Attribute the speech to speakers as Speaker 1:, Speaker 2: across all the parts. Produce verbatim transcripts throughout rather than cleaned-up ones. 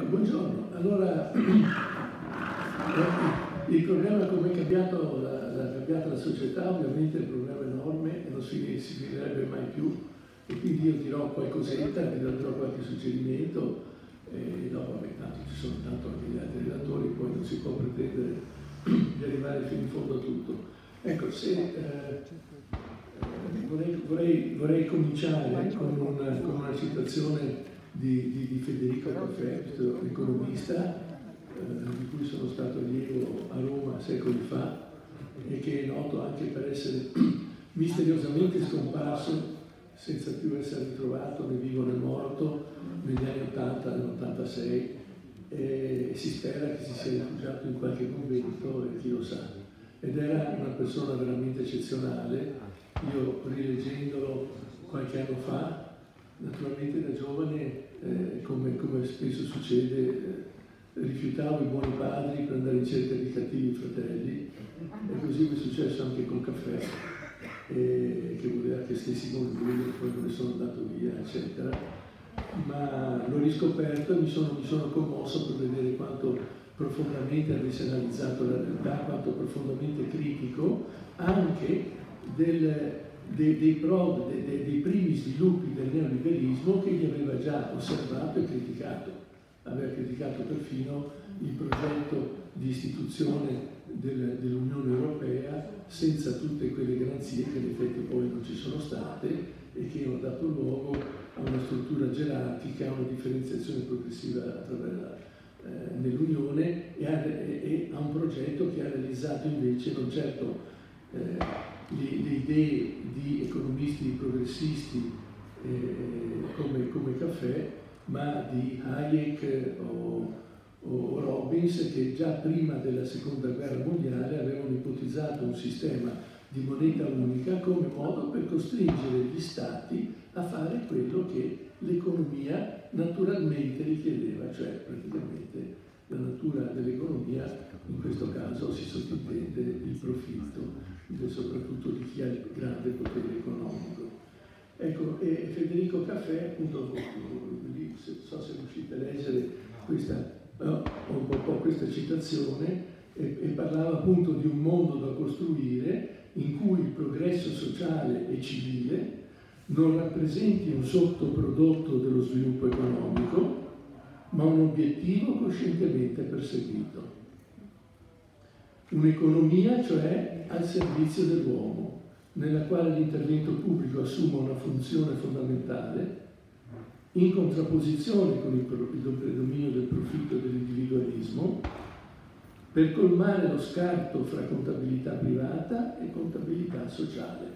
Speaker 1: buongiorno. Allora, il problema come è cambiato la, la, cambiata la società, ovviamente è un problema enorme e non si, si finirebbe mai più. E quindi io dirò qualcosetta, vi darò qualche suggerimento e dopo, vabbè, tanto ci sono tanto anche gli altri relatori, poi non si può pretendere di arrivare fino in fondo a tutto. Ecco, se eh, vorrei, vorrei, vorrei cominciare con una, con una citazione di, di, di Federico Caffè, questo economista, eh, di cui sono stato allievo a Roma secoli fa e che è noto anche per essere misteriosamente scomparso senza più essere ritrovato né vivo né morto negli anni ottanta, nell'ottantasei, e si spera che si sia rifugiato in qualche convento e chi lo sa. Ed era una persona veramente eccezionale. Io rileggendolo qualche anno fa, naturalmente da giovane, eh, come, come spesso succede, eh, rifiutavo i buoni padri per andare in cerca di cattivi fratelli, e così mi è successo anche col caffè, eh, che voleva che stessi con lui, e poi me ne sono andato via, eccetera. Ma l'ho riscoperto e mi sono, mi sono commosso per vedere quanto profondamente avesse analizzato la realtà, quanto profondamente critico anche del, dei, dei, pro, dei, dei, dei primi sviluppi del neoliberismo che egli aveva già osservato e criticato. Aveva criticato perfino il progetto di istituzione del, dell'Unione Europea senza tutte quelle garanzie che in effetti poi non ci sono state e che hanno dato luogo a una struttura gerarchica, a una differenziazione progressiva attraverso Eh, nell'Unione e a, e, e a un progetto che ha realizzato invece non certo eh, le, le idee di economisti progressisti eh, come, come Caffè, ma di Hayek o, o Robbins, che già prima della seconda guerra mondiale avevano ipotizzato un sistema di moneta unica come modo per costringere gli stati a fare quello che l'economia naturalmente richiedeva, cioè praticamente la natura dell'economia in questo caso si sottintende il profitto, soprattutto di chi ha il grande potere economico. Ecco, e Federico Caffè, appunto, lì, so se riuscite a leggere questa, no, un po', po' questa citazione, e, e parlava appunto di un mondo da costruire in cui il progresso sociale e civile non rappresenti un sottoprodotto dello sviluppo economico, ma un obiettivo coscientemente perseguito. Un'economia, cioè, al servizio dell'uomo, nella quale l'intervento pubblico assuma una funzione fondamentale, in contrapposizione con il predominio del profitto e dell'individualismo, per colmare lo scarto fra contabilità privata e contabilità sociale.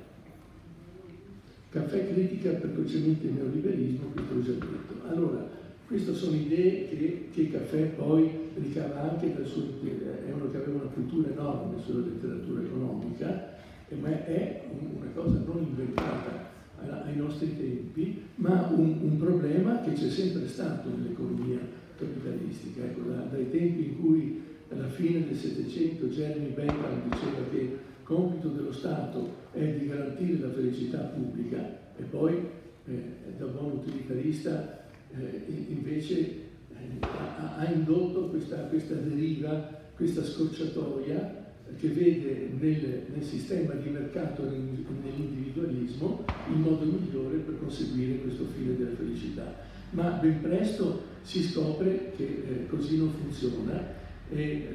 Speaker 1: Caffè critica precocemente il neoliberismo, questo l'ho già detto. Allora, queste sono idee che, che Caffè poi ricava anche dal suo, è uno che aveva una cultura enorme sulla letteratura economica, ma è una cosa non inventata ai nostri tempi, ma un, un problema che c'è sempre stato nell'economia capitalistica. Ecco, da, dai tempi in cui alla fine del Settecento Jeremy Bentham diceva che il compito dello Stato è di garantire la felicità pubblica, e poi eh, da buon utilitarista eh, invece eh, ha, ha indotto questa, questa deriva, questa scorciatoia che vede nel, nel sistema di mercato, nell'individualismo, il modo migliore per conseguire questo fine della felicità. Ma ben presto si scopre che eh, così non funziona. E eh,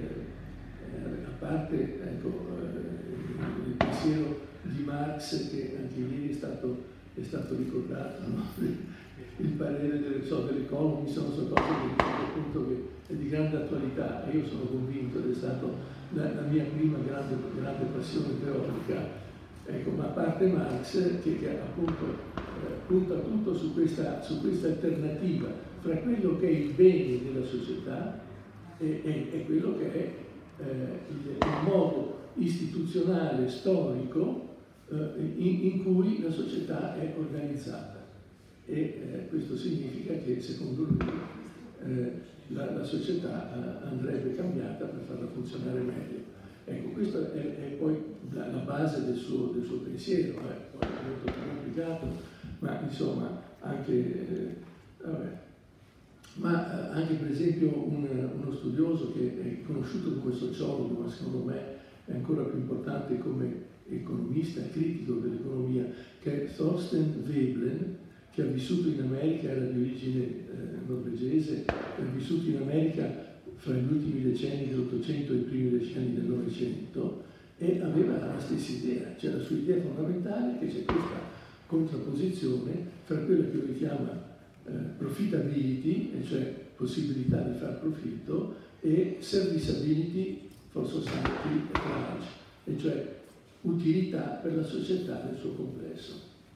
Speaker 1: a parte ecco, eh, il pensiero di Marx, che anche ieri è stato, è stato ricordato, no? Il parere delle, so, dell'Economist, sono cose che, appunto, che è di grande attualità, e io sono convinto ed è stata la, la mia prima grande, grande passione teorica. Ecco, ma a parte Marx, che, che appunto eh, punta tutto su questa, su questa alternativa fra quello che è il bene della società e, e, e quello che è eh, il, il modo istituzionale, storico, eh, in, in cui la società è organizzata. E eh, questo significa che, secondo lui, eh, la, la società eh, andrebbe cambiata per farla funzionare meglio. Ecco, questa è, è poi la, la base del suo, del suo pensiero, eh, poi è molto più complicato, ma insomma anche... Eh, vabbè. ma anche per esempio un, uno studioso che è conosciuto come sociologo, ma secondo me è ancora più importante come economista, critico dell'economia, che è Thorsten Veblen, che ha vissuto in America, era di origine eh, norvegese, ha vissuto in America fra gli ultimi decenni dell'Ottocento e i primi decenni del Novecento, e aveva la stessa idea, cioè la sua idea fondamentale che c'è questa contrapposizione fra quella che lui chiama eh, profitability, e cioè possibilità di far profitto, e serviceability for society at large, e cioè utilità per la società nel suo complesso.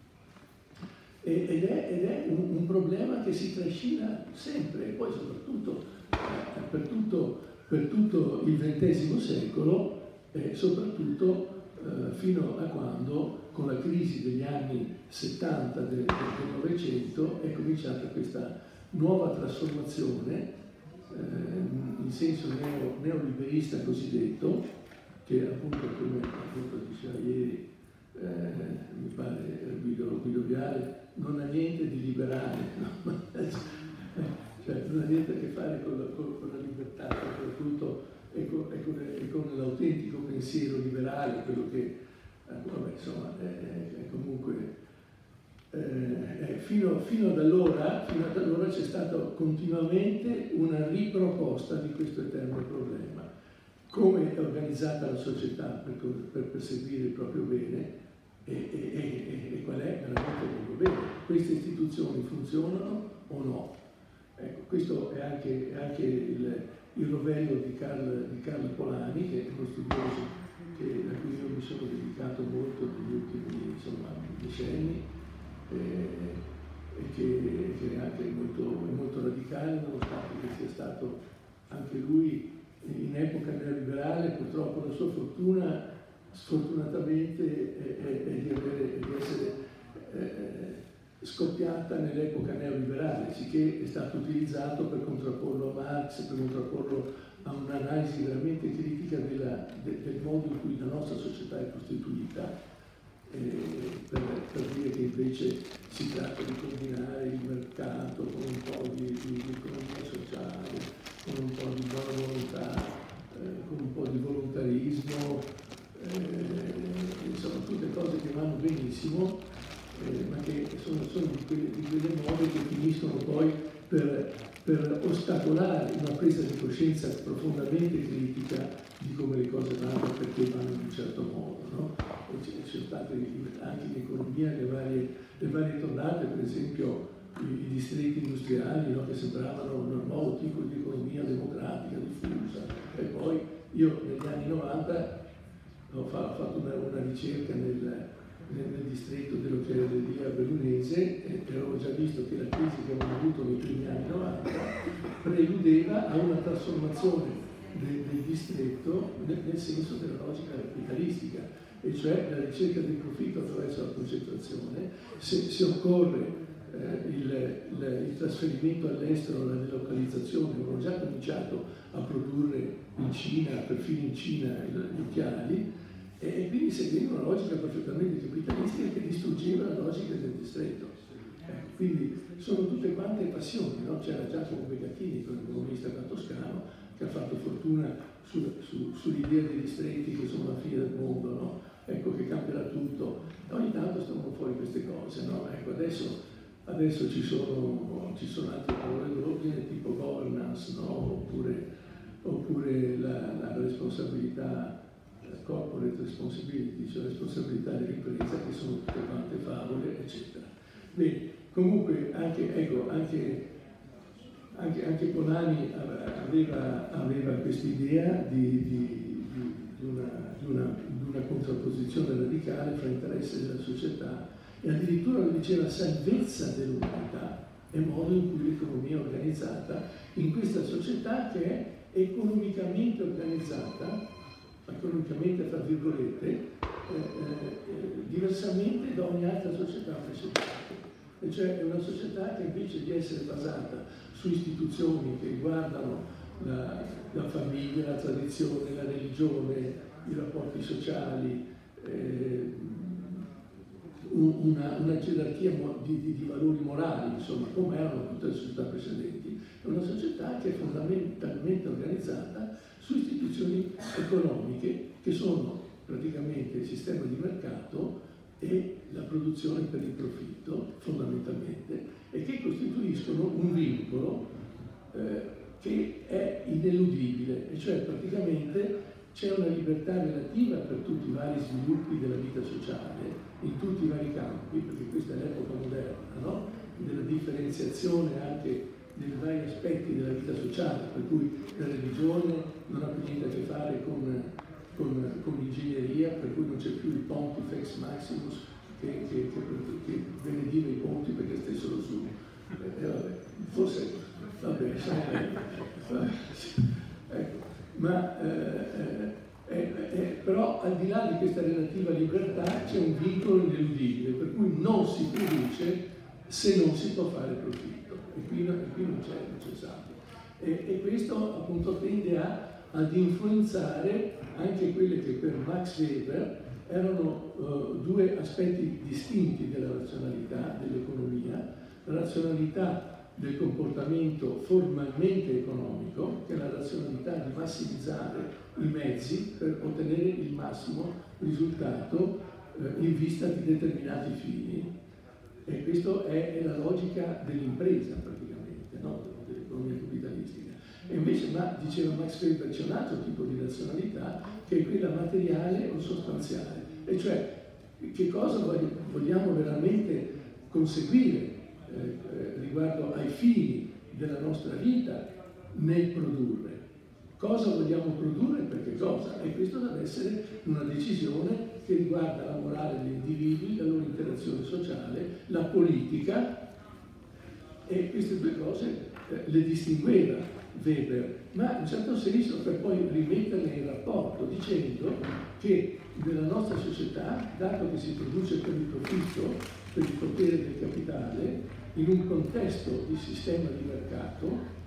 Speaker 1: E, ed è, ed è un, un problema che si trascina sempre, e poi soprattutto eh, per, tutto, per tutto il ventesimo secolo, e soprattutto eh, fino a quando, con la crisi degli anni settanta del, del Novecento, è cominciata questa nuova trasformazione eh, in senso neo, neoliberista cosiddetto, che appunto, come appunto diceva ieri, eh, mi pare Guido, Guido Viale, non ha niente di liberale, no? Cioè non ha niente a che fare con la, con, con la libertà, soprattutto e con, e con, e con l'autentico pensiero liberale, quello che, eh, vabbè, insomma, è, è comunque, eh, è, fino, fino ad allora, fino ad allora c'è stata continuamente una riproposta di questo eterno problema. Come è organizzata la società per, per perseguire il proprio bene e, e, e, e qual è veramente il proprio bene. Queste istituzioni funzionano o no? Ecco, questo è anche, è anche il, il rovello di Carl, di Carl Polanyi, che è uno studioso che, a cui io mi sono dedicato molto negli ultimi, insomma, decenni, eh, e che, che è anche molto, molto radicale, nonostante che sia stato anche lui in epoca neoliberale. Purtroppo la sua fortuna, sfortunatamente, è, è, è, di, avere, è di essere eh, scoppiata nell'epoca neoliberale, sicché è stato utilizzato per contrapporlo a Marx, per contrapporlo a un'analisi veramente critica della, de, del modo in cui la nostra società è costituita, eh, per, per dire che invece si tratta di combinare il mercato con un po' di, di, di economia sociale, con un po' di buona volontà, eh, con un po' di volontarismo, eh, insomma tutte cose che vanno benissimo, eh, ma che sono, sono di, quelle, di quelle mode che finiscono poi per, per ostacolare una presa di coscienza profondamente critica di come le cose vanno, perché vanno in un certo modo, no? E ci sono state anche in economia le varie, le varie tornate, per esempio i distretti industriali, no, che sembravano un nuovo tipo di economia democratica, diffusa. E poi io negli anni novanta ho fatto una, una ricerca nel, nel, nel distretto dello Chiareria Bellunese e avevo già visto che la crisi che avevamo avuto nei primi anni novanta preludeva a una trasformazione del, del distretto nel, nel senso della logica capitalistica, e cioè la ricerca del profitto attraverso la concentrazione. Se, se occorre Eh, il, il, il trasferimento all'estero, la delocalizzazione, avevano già cominciato a produrre in Cina, perfino in Cina, gli occhiali, e, e quindi seguendo una logica perfettamente capitalistica che distruggeva la logica del distretto. Eh, quindi sono tutte quante passioni, no? C'era Giacomo Begattini, un economista toscano, che ha fatto fortuna su, su, sull'idea dei distretti che sono la fine del mondo, no? Ecco, che cambierà tutto. E ogni tanto stanno fuori queste cose, no? Ecco, adesso Adesso ci sono, ci sono altre parole d'ordine tipo governance, no? oppure, oppure la, la responsabilità, la corporate responsibility, cioè responsabilità dell'impresa, che sono tutte quante favole, eccetera. Bene, comunque anche, ecco, anche, anche, anche Polanyi aveva, aveva questa idea di, di, di, di, una, di, una, di una contrapposizione radicale fra interesse della società e addirittura lo diceva salvezza dell'umanità e modo in cui l'economia è organizzata in questa società che è economicamente organizzata, economicamente tra virgolette, eh, eh, diversamente da ogni altra società precedente. E cioè è una società che invece di essere basata su istituzioni che riguardano la, la famiglia, la tradizione, la religione, i rapporti sociali, eh, Una, una gerarchia di, di, di valori morali, insomma, come erano tutte le società precedenti, è una società che è fondamentalmente organizzata su istituzioni economiche che sono praticamente il sistema di mercato e la produzione per il profitto, fondamentalmente, e che costituiscono un vincolo eh, che è ineludibile, e cioè praticamente c'è una libertà relativa per tutti i vari sviluppi della vita sociale, in tutti i vari campi, perché questa è l'epoca moderna, no? Della differenziazione anche dei vari aspetti della vita sociale, per cui la religione non ha più niente a che fare con, con, con l'ingegneria, per cui non c'è più il Pontifex Maximus che, che, che, che benediva i ponti perché stessero su. E vabbè, forse, vabbè, vabbè, ecco. Ma eh, eh, eh, però al di là di questa relativa libertà c'è un vincolo ineludibile, per cui non si produce se non si può fare profitto, e qui, e qui non c'è necessario. E, e questo appunto tende a, ad influenzare anche quelle che per Max Weber erano uh, due aspetti distinti della razionalità dell'economia: la razionalità del comportamento formalmente economico, che è la razionalità di massimizzare i mezzi per ottenere il massimo risultato eh, in vista di determinati fini. E questa è, è la logica dell'impresa praticamente, no? Dell'economia capitalistica. E invece, ma, diceva Max Weber, c'è un altro tipo di razionalità che è quella materiale o sostanziale, e cioè che cosa vogliamo veramente conseguire Eh, riguardo ai fini della nostra vita nel produrre. Cosa vogliamo produrre e per che cosa? E questo deve essere una decisione che riguarda la morale degli individui, la loro interazione sociale, la politica, e queste due cose eh, le distingueva Weber, ma in un certo senso per poi rimetterle in rapporto dicendo che nella nostra società, dato che si produce per il profitto, per il potere del capitale, in un contesto di sistema di mercato,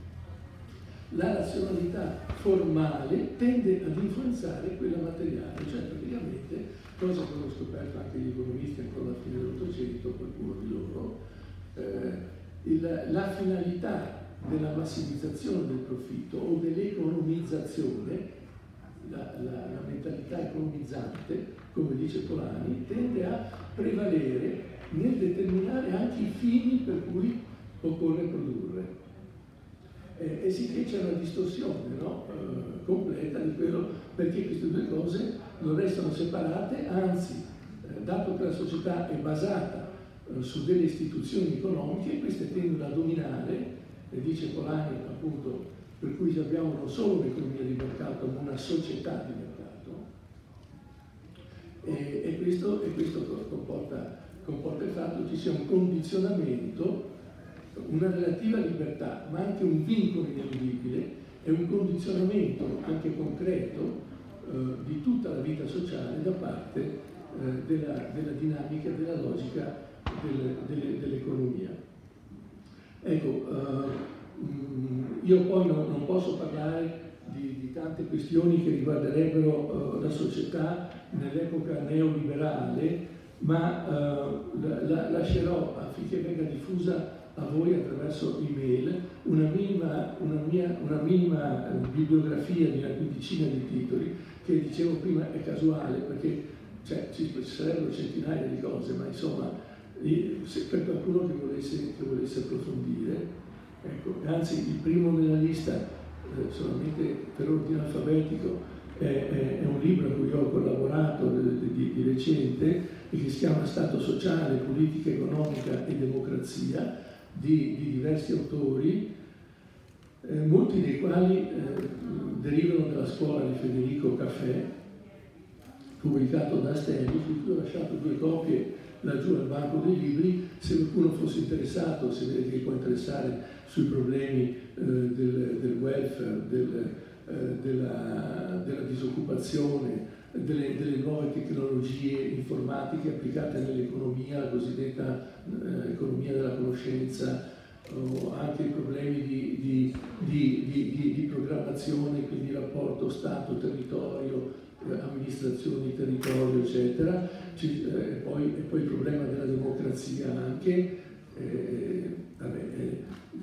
Speaker 1: la razionalità formale tende ad influenzare quella materiale, cioè praticamente, cosa che hanno scoperto anche gli economisti ancora alla fine dell'Ottocento, qualcuno di loro, eh, il, la finalità della massimizzazione del profitto o dell'economizzazione, la, la, la mentalità economizzante, come dice Polanyi, tende a prevalere nel determinare anche i fini per cui occorre produrre. Eh, e sì che c'è una distorsione, no? eh, completa di quello, perché queste due cose non restano separate, anzi, eh, dato che la società è basata eh, su delle istituzioni economiche, queste tendono a dominare, e dice Polanyi appunto, per cui abbiamo non solo un'economia di mercato, ma una società di mercato, e, e questo, e questo comporta comporta il fatto che ci sia un condizionamento, una relativa libertà, ma anche un vincolo ineludibile e un condizionamento anche concreto eh, di tutta la vita sociale da parte eh, della, della dinamica, della logica del, delle, dell'economia. Ecco, eh, io poi non, non posso parlare di, di tante questioni che riguarderebbero eh, la società nell'epoca neoliberale, ma uh, la, la, lascerò affinché venga diffusa a voi attraverso email una minima, una mia, una minima bibliografia di una quindicina di titoli che, dicevo prima, è casuale perché cioè, ci sarebbero centinaia di cose, ma insomma se per qualcuno che volesse, che volesse approfondire, ecco, anzi il primo nella lista eh, solamente per ordine alfabetico è, è, è un libro a cui ho collaborato di, di, di recente, che si chiama Stato sociale, politica economica e democrazia, di, di diversi autori, eh, molti dei quali eh, derivano dalla scuola di Federico Caffè, pubblicato da Steli, su cui ho lasciato due copie laggiù al banco dei libri, se qualcuno fosse interessato, se vede che può interessare sui problemi eh, del, del welfare, del, eh, della, della disoccupazione, Delle, delle nuove tecnologie informatiche applicate nell'economia, la cosiddetta eh, economia della conoscenza, o anche i problemi di, di, di, di, di programmazione, quindi rapporto Stato-territorio, eh, amministrazioni, territorio, eccetera. Ci, eh, poi, e poi il problema della democrazia anche. Eh, vabbè, eh,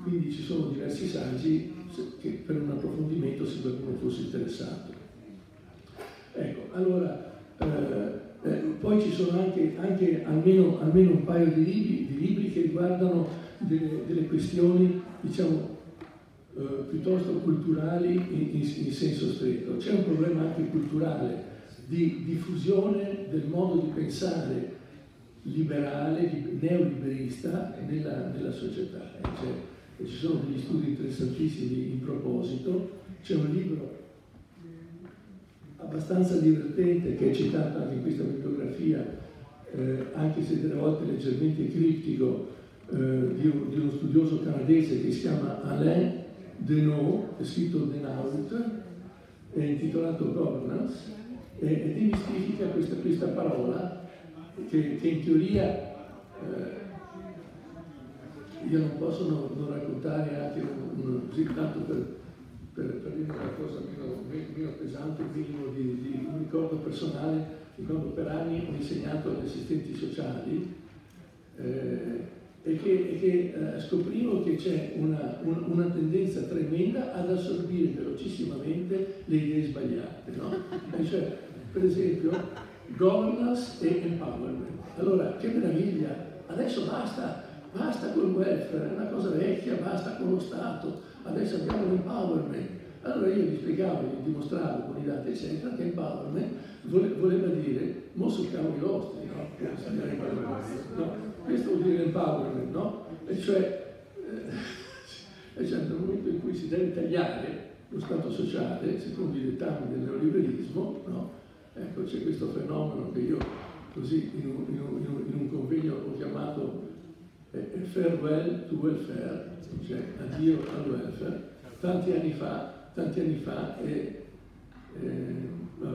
Speaker 1: quindi ci sono diversi saggi che per un approfondimento se qualcuno fosse interessato. Ecco, allora, eh, eh, poi ci sono anche, anche almeno, almeno un paio di libri, di libri che riguardano delle, delle questioni, diciamo, eh, piuttosto culturali in, in, in senso stretto. C'è un problema anche culturale di diffusione del modo di pensare liberale, neoliberista nella, nella società. Eh, cioè, ci sono degli studi interessantissimi in proposito. C'è un libro abbastanza divertente che è citato anche in questa bibliografia, eh, anche se delle volte leggermente criptico, eh, di, un, di uno studioso canadese che si chiama Alain Deneau, è scritto Denault, è intitolato Governance, e, e demistifica questa, questa parola che, che in teoria eh, io non posso non, non raccontare anche un, un, così tanto per per, per dire una cosa meno, meno pesante, un minimo di, di un ricordo personale di quando per anni ho insegnato agli assistenti sociali eh, e che, e che eh, scoprivo che c'è una, un, una tendenza tremenda ad assorbire velocissimamente le idee sbagliate, no? E cioè, per esempio, governance e empowerment. Allora, che meraviglia! Adesso basta! Basta col welfare, è una cosa vecchia, basta con lo Stato, adesso abbiamo l'empowerment. Allora io gli spiegavo, gli dimostravo con i dati eccetera che empowerment voleva dire mosso cavoli vostri, no? No? Questo vuol dire empowerment, no? E cioè, eh, cioè nel momento in cui si deve tagliare lo Stato sociale, secondo i dettami del neoliberismo, no? Ecco, c'è questo fenomeno che io così in un, in un, in un, in un convegno ho chiamato farewell to welfare, cioè addio al welfare, tanti anni fa, tanti anni fa, e, e, vabbè,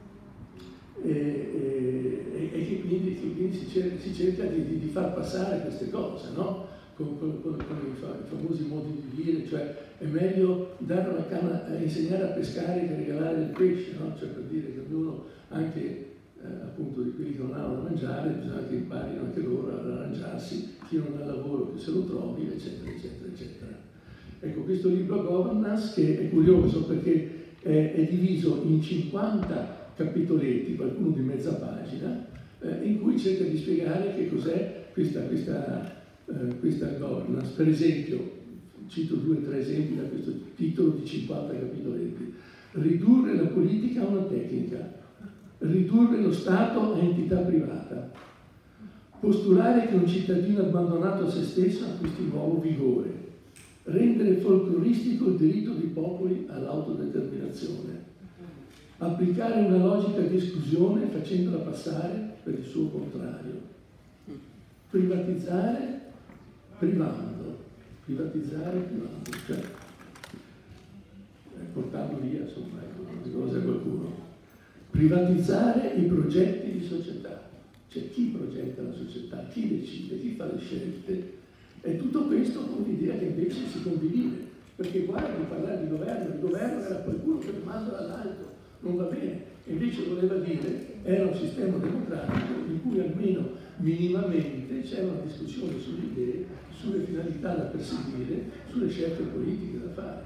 Speaker 1: e, e, e che quindi, che quindi si, cerca, si cerca di, di, di far passare queste cose, no? Con, con, con, con i, fa, i famosi modi di dire, cioè è meglio dare una canna, insegnare a pescare che regalare del pesce, no? Cioè per dire che ognuno anche Eh, appunto di quelli che non hanno da mangiare, bisogna che imparino anche loro ad arrangiarsi, chi non ha lavoro che se lo trovi, eccetera, eccetera, eccetera. Ecco, questo libro Governance, che è curioso perché è, è diviso in cinquanta capitoletti, qualcuno di mezza pagina, eh, in cui cerca di spiegare che cos'è questa, questa, eh, questa governance. Per esempio, cito due o tre esempi da questo titolo di cinquanta capitoletti. Ridurre la politica a una tecnica. Ridurre lo Stato a entità privata, postulare che un cittadino abbandonato a se stesso acquisti nuovo vigore, rendere folcloristico il diritto dei popoli all'autodeterminazione, applicare una logica di esclusione facendola passare per il suo contrario, privatizzare privando, privatizzare privando, cioè portando via, insomma, le cose a qualcuno. Privatizzare i progetti di società, cioè chi progetta la società, chi decide, chi fa le scelte, e tutto questo con l'idea che invece si condivide, perché guardi, parlare di governo, il governo era qualcuno che manda dall'alto, non va bene, e invece voleva dire era un sistema democratico in cui almeno minimamente c'era una discussione sulle idee, sulle finalità da perseguire, sulle scelte politiche da fare.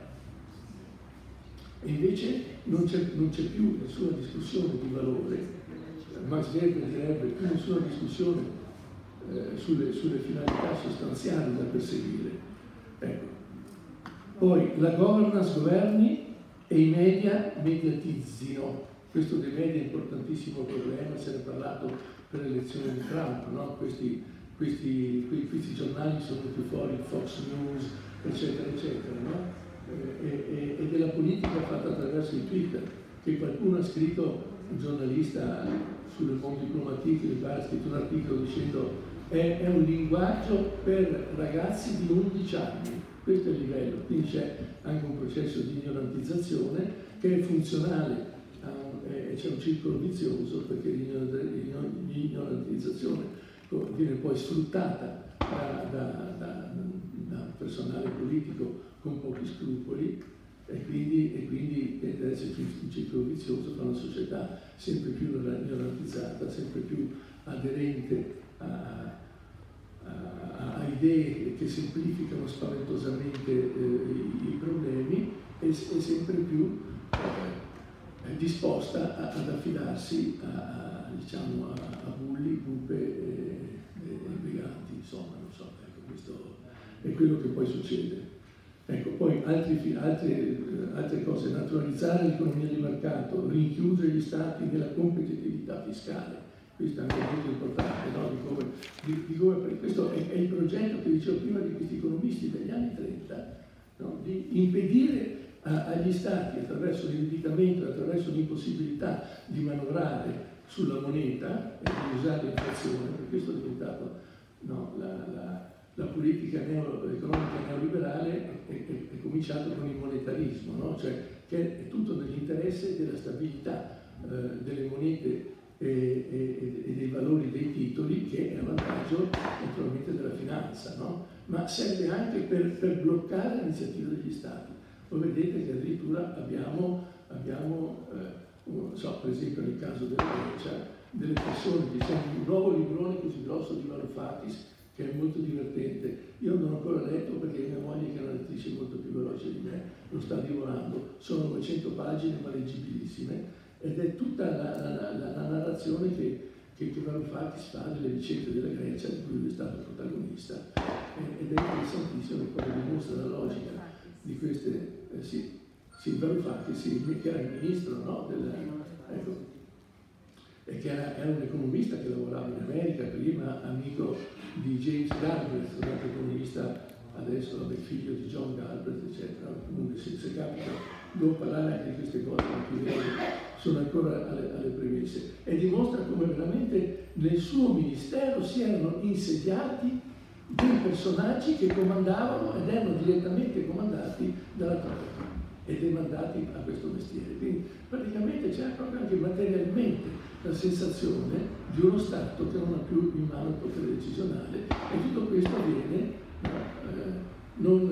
Speaker 1: E invece non c'è, non c'è più nessuna discussione di valore, Max Weber direbbe più nessuna discussione eh, sulle, sulle finalità sostanziali da perseguire. Ecco. Poi la governance governi e i media mediatizzino. Questo dei media è un importantissimo problema, se ne è parlato per l'elezione di Trump, no? questi, questi, questi giornali sono più fuori, Fox News, eccetera, eccetera, no? E, e, e della politica fatta attraverso il Twitter, che qualcuno ha scritto, un giornalista sulle Monde Diplomatique, ha scritto un articolo dicendo è, è un linguaggio per ragazzi di undici anni, questo è il livello, quindi c'è anche un processo di ignorantizzazione che è funzionale, e c'è un circolo vizioso perché l'ignorantizzazione viene poi sfruttata da, da, da, da personale politico con pochi scrupoli e quindi, e quindi deve esserci un ciclo vizioso tra una società sempre più ignorantizzata, sempre più aderente a, a, a idee idee che semplificano spaventosamente eh, i, i problemi, è, è sempre più eh, disposta a, ad affidarsi a, a, diciamo, a, a bulli, buppe e, e briganti, insomma, non so, ecco, questo è quello che poi succede. Ecco, poi altri, altre, altre cose, naturalizzare l'economia di mercato, rinchiudere gli stati nella competitività fiscale, questo è anche molto importante, no? Di come, di, di come, questo è, è il progetto che dicevo prima di questi economisti degli anni trenta, no? Di impedire a, agli stati, attraverso l'indebitamento, attraverso l'impossibilità di manovrare sulla moneta e di usare l'inflazione, per questo è diventato, no, la, la La politica neo, economica neoliberale è, è, è cominciata con il monetarismo, no? Cioè che è tutto nell'interesse della stabilità eh, delle monete e, e, e dei valori dei titoli, che è a vantaggio naturalmente della finanza, no? Ma serve anche per, per bloccare l'iniziativa degli Stati. Voi vedete che addirittura abbiamo, abbiamo eh, un, so, per esempio nel caso della Grecia, delle persone, diciamo, un nuovo librone così grosso di Varoufakis, che è molto divertente. Io non ho ancora letto perché mia moglie, che è una lettrice molto più veloce di me, lo sta divorando. Sono novecento pagine, ma leggibilissime, ed è tutta la, la, la, la narrazione che, che, che Varoufakis fa delle vicende della Grecia, di cui lui è stato protagonista. Ed è interessantissimo, e poi dimostra la logica di queste... Eh, sì, sì, Varoufakis, sì, che era il ministro, no? Del, ecco, e che era, era un economista che lavorava in America prima, amico di James Galbraith, un altro economista, adesso vabbè, figlio di John Galbraith, eccetera. Comunque se, se capita devo parlare anche di queste cose, perché sono ancora alle, alle premesse, e dimostra come veramente nel suo ministero si erano insediati dei personaggi che comandavano ed erano direttamente comandati dalla Troika e demandati a questo mestiere. Quindi praticamente c'era proprio anche materialmente la sensazione di uno Stato che non ha più in mano il potere decisionale, e tutto questo avviene, no, eh, non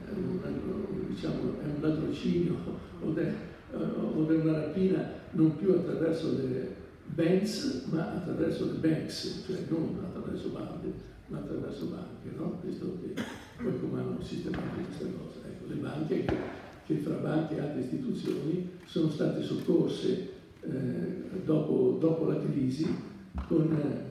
Speaker 1: eh, diciamo, è un latrocinio o è, eh, o è una rapina non più attraverso le banks, ma attraverso le banks, cioè non attraverso bande, ma attraverso banche, no? Questo che poi come hanno sistemato questa cosa. Ecco, le banche che, che fra banche e altre istituzioni sono state soccorse Eh, dopo, dopo la crisi con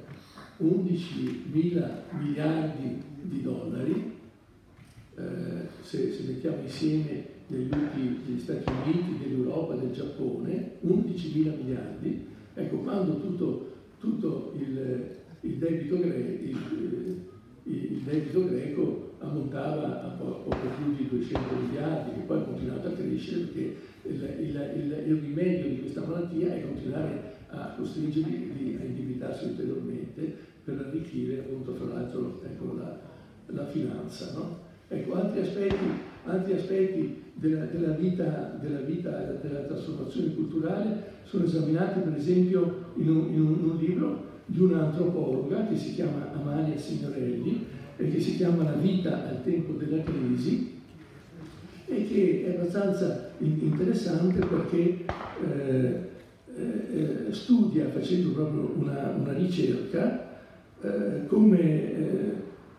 Speaker 1: undicimila miliardi di dollari, eh, se, se mettiamo insieme negli ultimi degli Stati Uniti, dell'Europa, del Giappone, undicimila miliardi. Ecco, quando tutto, tutto il, il, debito gre- il, il debito greco ammontava a po- poco più di duecento miliardi, che poi ha continuato a crescere perché il, il, il, il rimedio di questa malattia è continuare a costringerli a indebitarsi ulteriormente per arricchire appunto fra l'altro ecco, la, la finanza, no? Ecco, altri aspetti, altri aspetti della, della, vita, della vita della trasformazione culturale sono esaminati per esempio in un, in un, in un libro di un'antropologa che si chiama Amalia Signorelli e che si chiama La vita al tempo della crisi, e che è abbastanza interessante perché eh, eh, studia, facendo proprio una, una ricerca, eh, come, eh,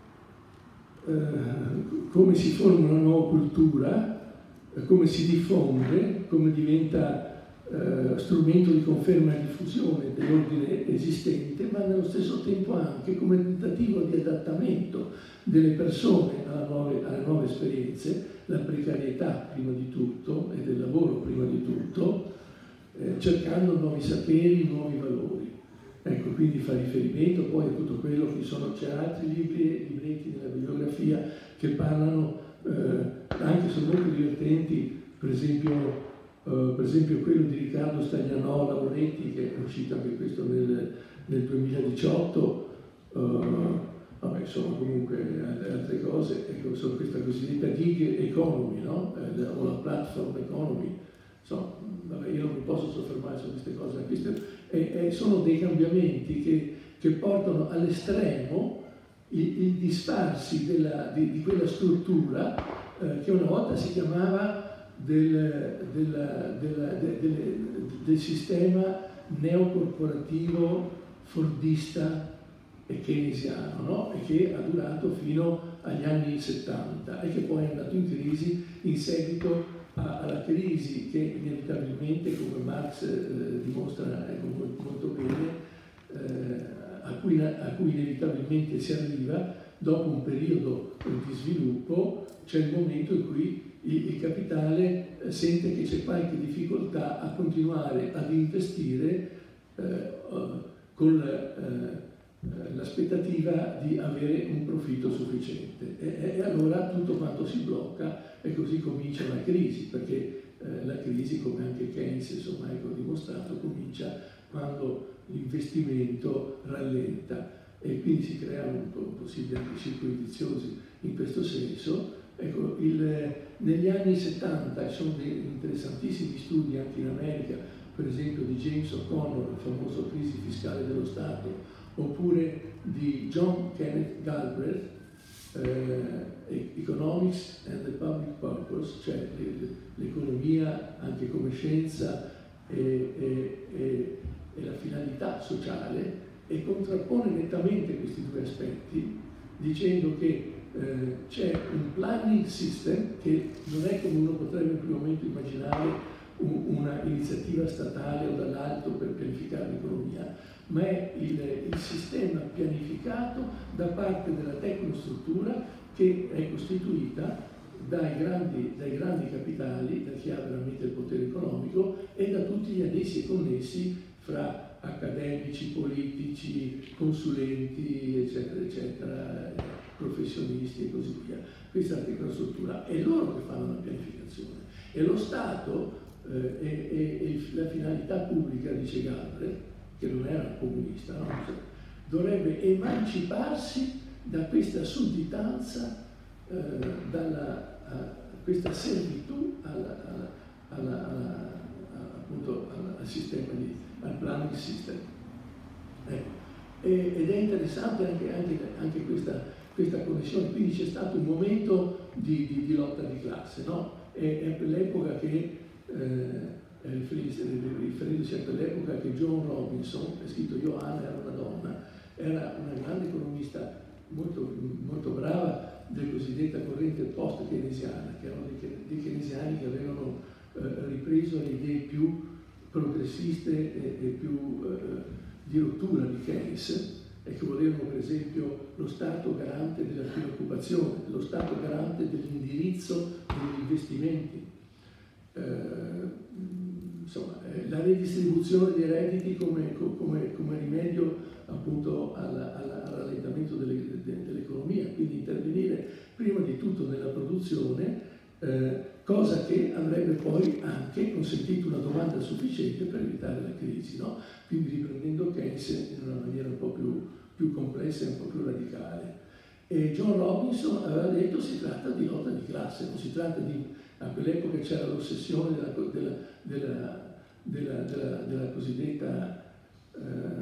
Speaker 1: eh, come si forma una nuova cultura, eh, come si diffonde, come diventa eh, strumento di conferma e diffusione dell'ordine esistente, ma nello stesso tempo anche come tentativo di adattamento delle persone alle nuove, alle nuove esperienze, la precarietà prima di tutto e del lavoro prima di tutto, eh, cercando nuovi saperi, nuovi valori. Ecco, quindi fa riferimento poi a tutto quello che sono, c'è altri libri, libretti nella bibliografia che parlano, eh, anche sono molto divertenti, per esempio, Uh, per esempio quello di Riccardo Staglianò Lavoretti, che è uscito anche questo nel, nel duemiladiciotto, uh, vabbè, insomma comunque altre cose, ecco, sono questa cosiddetta gig economy, no? Eh, o la platform economy, insomma, vabbè, io non mi posso soffermare su queste cose, queste, e, e sono dei cambiamenti che, che portano all'estremo il, il disfarsi della, di, di quella struttura eh, che una volta si chiamava Del, del, del, del, del sistema neocorporativo fordista e keynesiano, no? E che ha durato fino agli anni settanta e che poi è andato in crisi in seguito a, alla crisi che inevitabilmente, come Marx eh, dimostra ecco, molto bene, eh, a, cui, a cui inevitabilmente si arriva dopo un periodo di sviluppo. C'è il momento in cui il, il capitale eh, sente che c'è qualche difficoltà a continuare ad investire eh, con eh, l'aspettativa di avere un profitto sufficiente e, e allora tutto quanto si blocca e così comincia la crisi, perché eh, la crisi, come anche Keynes insomma ecco dimostrato, comincia quando l'investimento rallenta e quindi si creano possibili anche circoli viziosi in questo senso. Ecco, il, negli anni settanta ci sono dei interessantissimi studi anche in America, per esempio di James O'Connor, il famoso Crisi fiscale dello Stato, oppure di John Kenneth Galbraith, eh, Economics and the Public Purpose, cioè l'economia anche come scienza e, e, e, e la finalità sociale, e contrappone nettamente questi due aspetti dicendo che eh, c'è un planning system che non è, come uno potrebbe in primo momento immaginare, una iniziativa statale o dall'alto per pianificare l'economia, ma è il, il sistema pianificato da parte della tecnostruttura che è costituita dai grandi, dai grandi capitali, da chi ha veramente il potere economico e da tutti gli adessi e connessi fra accademici, politici, consulenti, eccetera, eccetera, professionisti e così via. Questa è la tecnostruttura, è loro che fanno la pianificazione e lo Stato eh, e, e, e la finalità pubblica, dice Galbraith, che non era comunista, no? Dovrebbe emanciparsi da questa sudditanza, eh, dalla a, questa servitù alla, alla, alla, alla, appunto, al sistema di, al planning system. Ecco. E, ed è interessante anche, anche, anche questa, questa connessione, quindi c'è stato un momento di, di, di lotta di classe, no? È, è per l'epoca che eh, riferendosi a quell'epoca che John Robinson, è scritto Johanna era una donna, era una grande economista molto, molto brava della cosiddetta corrente post-keynesiana, che erano dei, dei keynesiani che avevano eh, ripreso le idee più progressiste e, e più eh, di rottura di Keynes e che volevano per esempio lo Stato garante della preoccupazione, lo Stato garante dell'indirizzo degli investimenti. Eh, Insomma, la redistribuzione dei redditi come, come, come rimedio appunto alla, alla, al rallentamento delle, de, dell'economia, quindi intervenire prima di tutto nella produzione, eh, cosa che avrebbe poi anche consentito una domanda sufficiente per evitare la crisi, no? Quindi riprendendo Keynes in una maniera un po' più, più complessa e un po' più radicale. E John Robinson aveva detto che si tratta di lotta di classe, non si tratta di... A quell'epoca c'era l'ossessione della, della, della, della, della, della cosiddetta eh,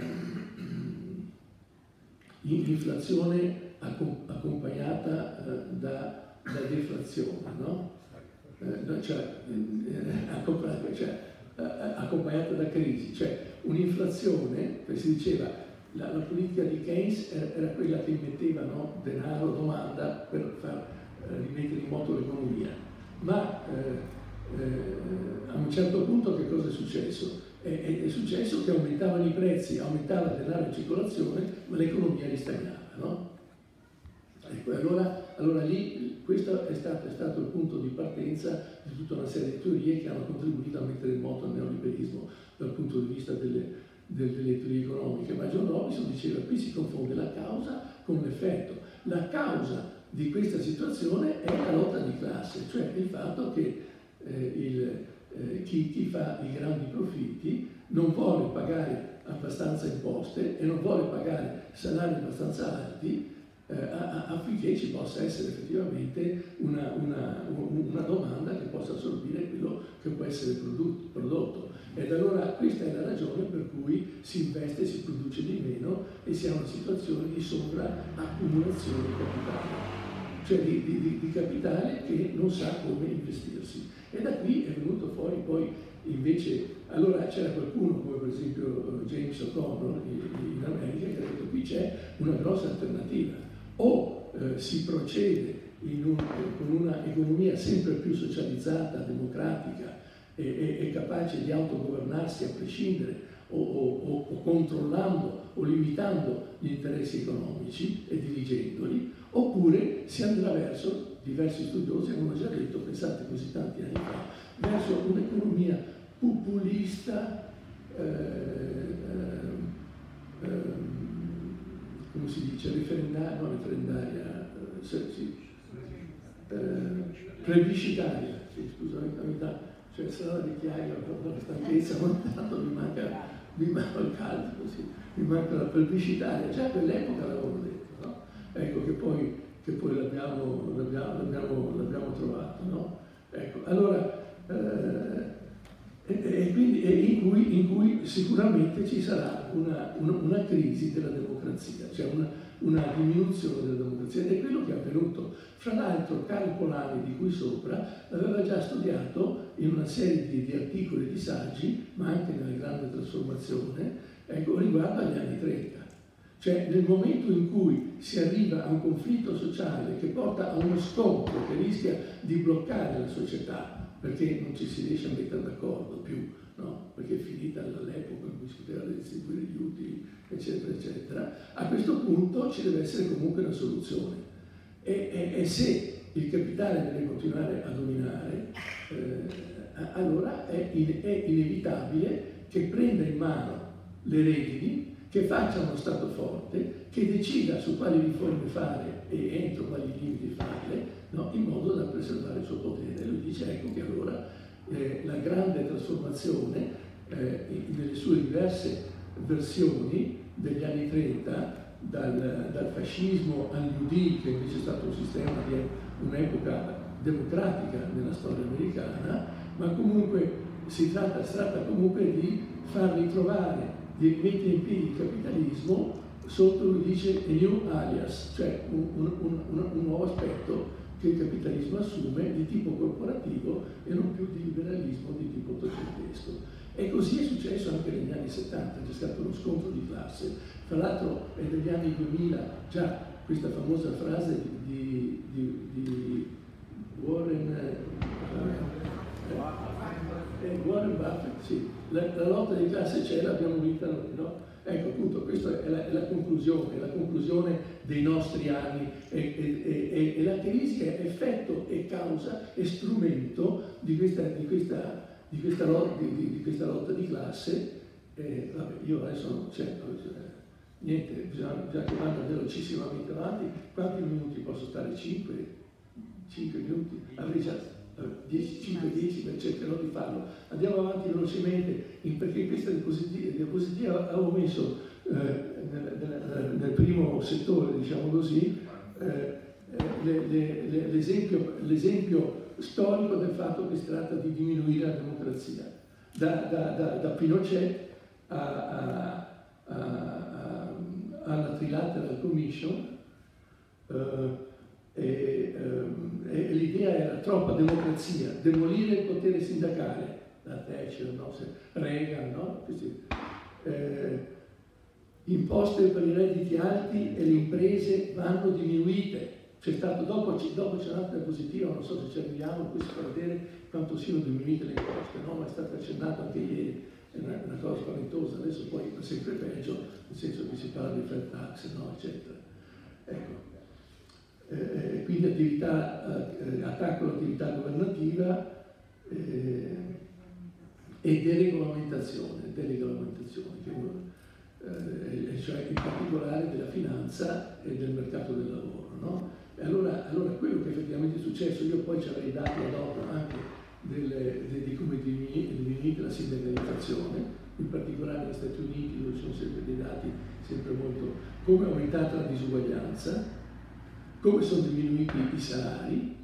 Speaker 1: inflazione accompagnata eh, da, da deflazione, no? Eh, cioè, eh, accompagnata, cioè, eh, accompagnata da crisi, cioè un'inflazione, si diceva, la, la politica di Keynes era, era quella che metteva, no, denaro, domanda per far eh, rimettere in moto l'economia. Ma eh, eh, a un certo punto che cosa è successo? È, è, è successo che aumentavano i prezzi, aumentava il denaro in circolazione, ma l'economia ristagnava, no? Ecco, allora, allora lì questo è stato, è stato il punto di partenza di tutta una serie di teorie che hanno contribuito a mettere in moto il neoliberismo dal punto di vista delle, delle teorie economiche. Ma John Robinson diceva che qui si confonde la causa con l'effetto. La causa di questa situazione è la lotta di classe, cioè il fatto che eh, il, eh, chi, chi fa i grandi profitti non vuole pagare abbastanza imposte e non vuole pagare salari abbastanza alti eh, affinché ci possa essere effettivamente una, una, una domanda che possa assorbire quello che può essere prodotto, prodotto. Ed allora questa è la ragione per cui si investe, si produce di meno e si ha una situazione di sovraccumulazione di capitale. cioè di, di, di capitale che non sa come investirsi. E da qui è venuto fuori poi invece, allora c'era qualcuno come per esempio James O'Connor in America che ha detto qui c'è una grossa alternativa, o eh, si procede in un, con una economia sempre più socializzata, democratica e, e, e capace di autogovernarsi a prescindere, o, o, o controllando o limitando gli interessi economici e dirigendoli, oppure si andrà verso, diversi studiosi hanno già detto, pensate così tanti anni fa, verso un'economia populista, eh, eh, eh, come si dice, referendaria, no, referendaria, eh, sì, eh, plebiscitaria, sì, scusami, cioè sarà di chiaia, ho la stanchezza, ma tanto mi manca, mi manca il caldo, sì, mi manca la plebiscitaria, già a quell'epoca l'avevano detto, no? Ecco che poi, che poi l'abbiamo, l'abbiamo, l'abbiamo, l'abbiamo trovato, no? Ecco, allora, eh, e, e quindi e in, cui, in cui sicuramente ci sarà una, una, una crisi della democrazia, cioè una, una diminuzione della democrazia, ed è quello che è avvenuto. Fra l'altro Carlo Polanyi, di cui sopra, l'aveva già studiato in una serie di, di articoli e di saggi, ma anche nella grande trasformazione, ecco, riguardo agli anni trenta. Cioè nel momento in cui si arriva a un conflitto sociale che porta a uno scontro che rischia di bloccare la società, perché non ci si riesce a mettere d'accordo più, no? Perché è finita l'epoca in cui si poteva distribuire gli utili, eccetera, eccetera, a questo punto ci deve essere comunque una soluzione. E, e, e se il capitale deve continuare a dominare, eh, allora è, in, è inevitabile che prenda in mano le redini, che faccia uno Stato forte, che decida su quali riforme fare e entro quali limiti farle, no? In modo da preservare il suo potere. E lui dice, ecco che allora eh, la grande trasformazione eh, nelle sue diverse versioni degli anni trenta, dal, dal fascismo al New Deal, che invece è stato un sistema di un'epoca democratica nella storia americana, ma comunque si tratta, si tratta comunque di far ritrovare, di mettere in piedi il capitalismo sotto, lui dice, a new alias, cioè un, un, un, un nuovo aspetto che il capitalismo assume di tipo corporativo e non più di liberalismo di tipo ottocentesco. E così è successo anche negli anni settanta, c'è stato uno scontro di classe. Tra l'altro è degli anni duemila già questa famosa frase di, di, di Warren, eh, eh, Warren Buffett, sì, la, la lotta di classe c'è, l'abbiamo vinta noi, no? Ecco, appunto, questa è la, è la conclusione, è la conclusione dei nostri anni, e, e, e, e la crisi è effetto e causa e strumento di questa, di questa, di questa, lotta, di, di questa lotta di classe. Eh, vabbè, io adesso non c'è, niente, bisogna, bisogna che vada velocissimamente avanti. Quanti minuti posso stare? cinque? cinque minuti? Avrei già dieci, cinque dieci, ma cercherò di farlo. Andiamo avanti velocemente, perché in questa diapositiva avevo messo eh, nel, nel, nel primo settore, diciamo così, eh, l'esempio, l'esempio storico del fatto che si tratta di diminuire la democrazia. Da, da, da, da Pinochet a, a, a, a, alla Trilateral Commission, eh, E, ehm, e l'idea era troppa democrazia, demolire il potere sindacale, la Thatcher, no? Reagan, no? Questi, eh, imposte per i redditi alti e le imprese vanno diminuite. C'è stato, dopo, dopo c'è un'altra diapositiva, non so se ci arriviamo, qui si fa vedere quanto siano diminuite le imposte, no? Ma è stato accennato anche ieri, è una, una cosa spaventosa, adesso poi è sempre peggio, nel senso che si parla di flat tax, no? Eccetera. Ecco. Eh, quindi attività, eh, attacco all'attività governativa eh, e deregolamentazione, deregolamentazione che, eh, cioè in particolare della finanza e del mercato del lavoro. No? E allora, allora quello che effettivamente è successo, io poi ci avrei dato ad opera anche delle, de, di come è diminuita la sindacalizzazione, in particolare negli Stati Uniti, dove ci sono sempre dei dati sempre molto, come è aumentata la disuguaglianza, come sono diminuiti i salari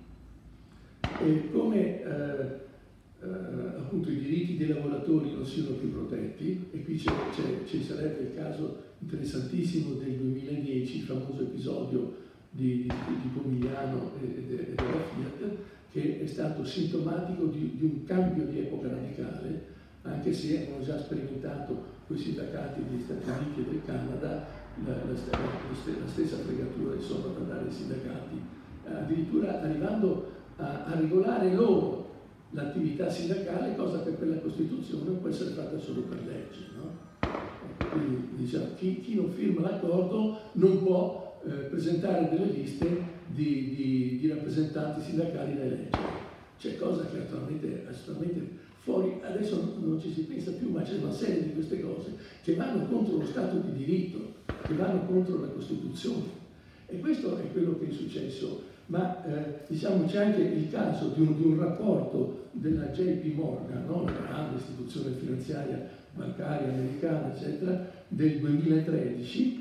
Speaker 1: e come eh, eh, appunto i diritti dei lavoratori non siano più protetti. E qui c'è, c'è, ci sarebbe il caso interessantissimo del duemiladieci, il famoso episodio di, di, di Pomigliano e, e della Fiat, che è stato sintomatico di, di un cambio di epoca radicale, anche se hanno già sperimentato quei sindacati degli Stati Uniti e del Canada la, la, la, la stessa fregatura insomma da dare ai sindacati, addirittura arrivando a, a regolare loro l'attività sindacale, cosa che per la Costituzione può essere fatta solo per legge, no? Quindi diciamo, chi, chi non firma l'accordo non può eh, presentare delle liste di, di, di rappresentanti sindacali da eleggere. C'è cosa che attualmente è assolutamente fuori, adesso non ci si pensa più, ma c'è una serie di queste cose che vanno contro lo Stato di diritto, che vanno contro la Costituzione. E questo è quello che è successo. Ma eh, diciamo c'è anche il caso di un, di un rapporto della J P Morgan, no? La grande istituzione finanziaria bancaria americana, eccetera, del duemilatredici,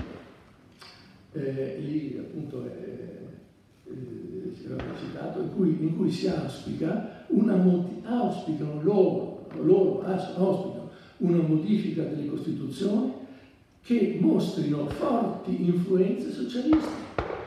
Speaker 1: eh, lì appunto è, eh, si era citato, in cui, in cui si auspica una auspicano loro, loro auspicano una modifica delle Costituzioni che mostrino forti influenze socialiste.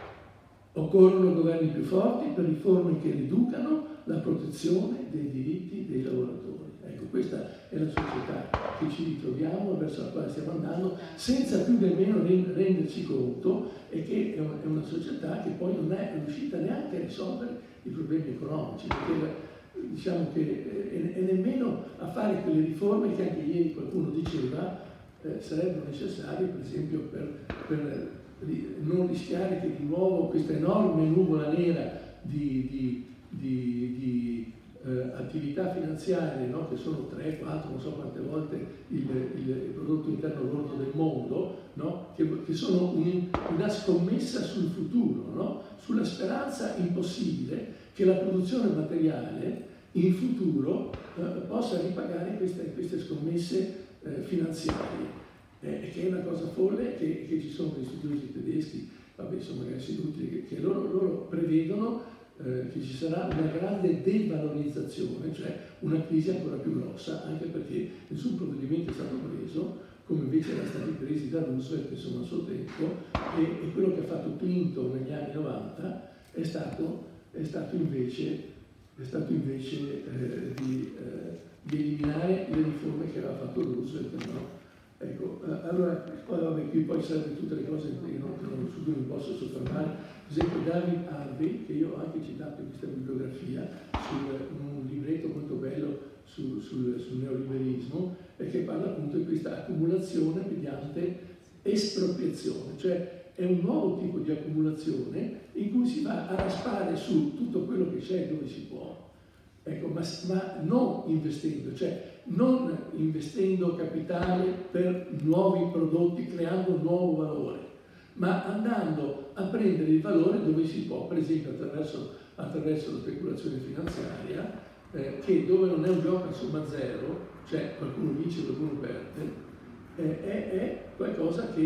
Speaker 1: Occorrono governi più forti per riforme che riducano la protezione dei diritti dei lavoratori. Ecco, questa è la società che ci ritroviamo, verso la quale stiamo andando, senza più nemmeno renderci conto e che è una società che poi non è riuscita neanche a risolvere i problemi economici, perché diciamo che, e nemmeno a fare quelle riforme che anche ieri qualcuno diceva eh, sarebbero necessarie, per esempio, per, per non rischiare che di nuovo questa enorme nuvola nera di, di, di, di eh, attività finanziarie, no? Che sono tre, quattro, non so quante volte il, il prodotto interno lordo del mondo, no? che, che sono un, una scommessa sul futuro, no? Sulla speranza impossibile che la produzione materiale in futuro eh, possa ripagare queste, queste scommesse eh, finanziarie. Eh, che è una cosa folle, che, che ci sono dei studiosi tedeschi, vabbè, sono ragazzi inutili, che, che loro, loro prevedono eh, che ci sarà una grande devalorizzazione, cioè una crisi ancora più grossa, anche perché nessun provvedimento è stato preso, come invece erano stati presi da Roosevelt, insomma, a suo tempo, e, e quello che ha fatto Clinton negli anni novanta è stato, è stato invece, è stato invece eh, di, eh, di eliminare le riforme che aveva fatto Roosevelt, no? Ecco, allora, vabbè, qui poi sarebbero tutte le cose che non, su cui non posso soffermare. Per esempio David Harvey, che io ho anche citato in questa bibliografia, su un libretto molto bello su, sul, sul neoliberismo, e che parla appunto di questa accumulazione mediante espropriazione, cioè è un nuovo tipo di accumulazione in cui si va a raspare su tutto quello che c'è dove si può, ecco, ma, ma non investendo, cioè non investendo capitale per nuovi prodotti, creando un nuovo valore, ma andando a prendere il valore dove si può, per esempio attraverso, attraverso la speculazione finanziaria, eh, che dove non è un gioco a somma zero, cioè qualcuno vince, qualcuno perde, eh, è, è qualcosa che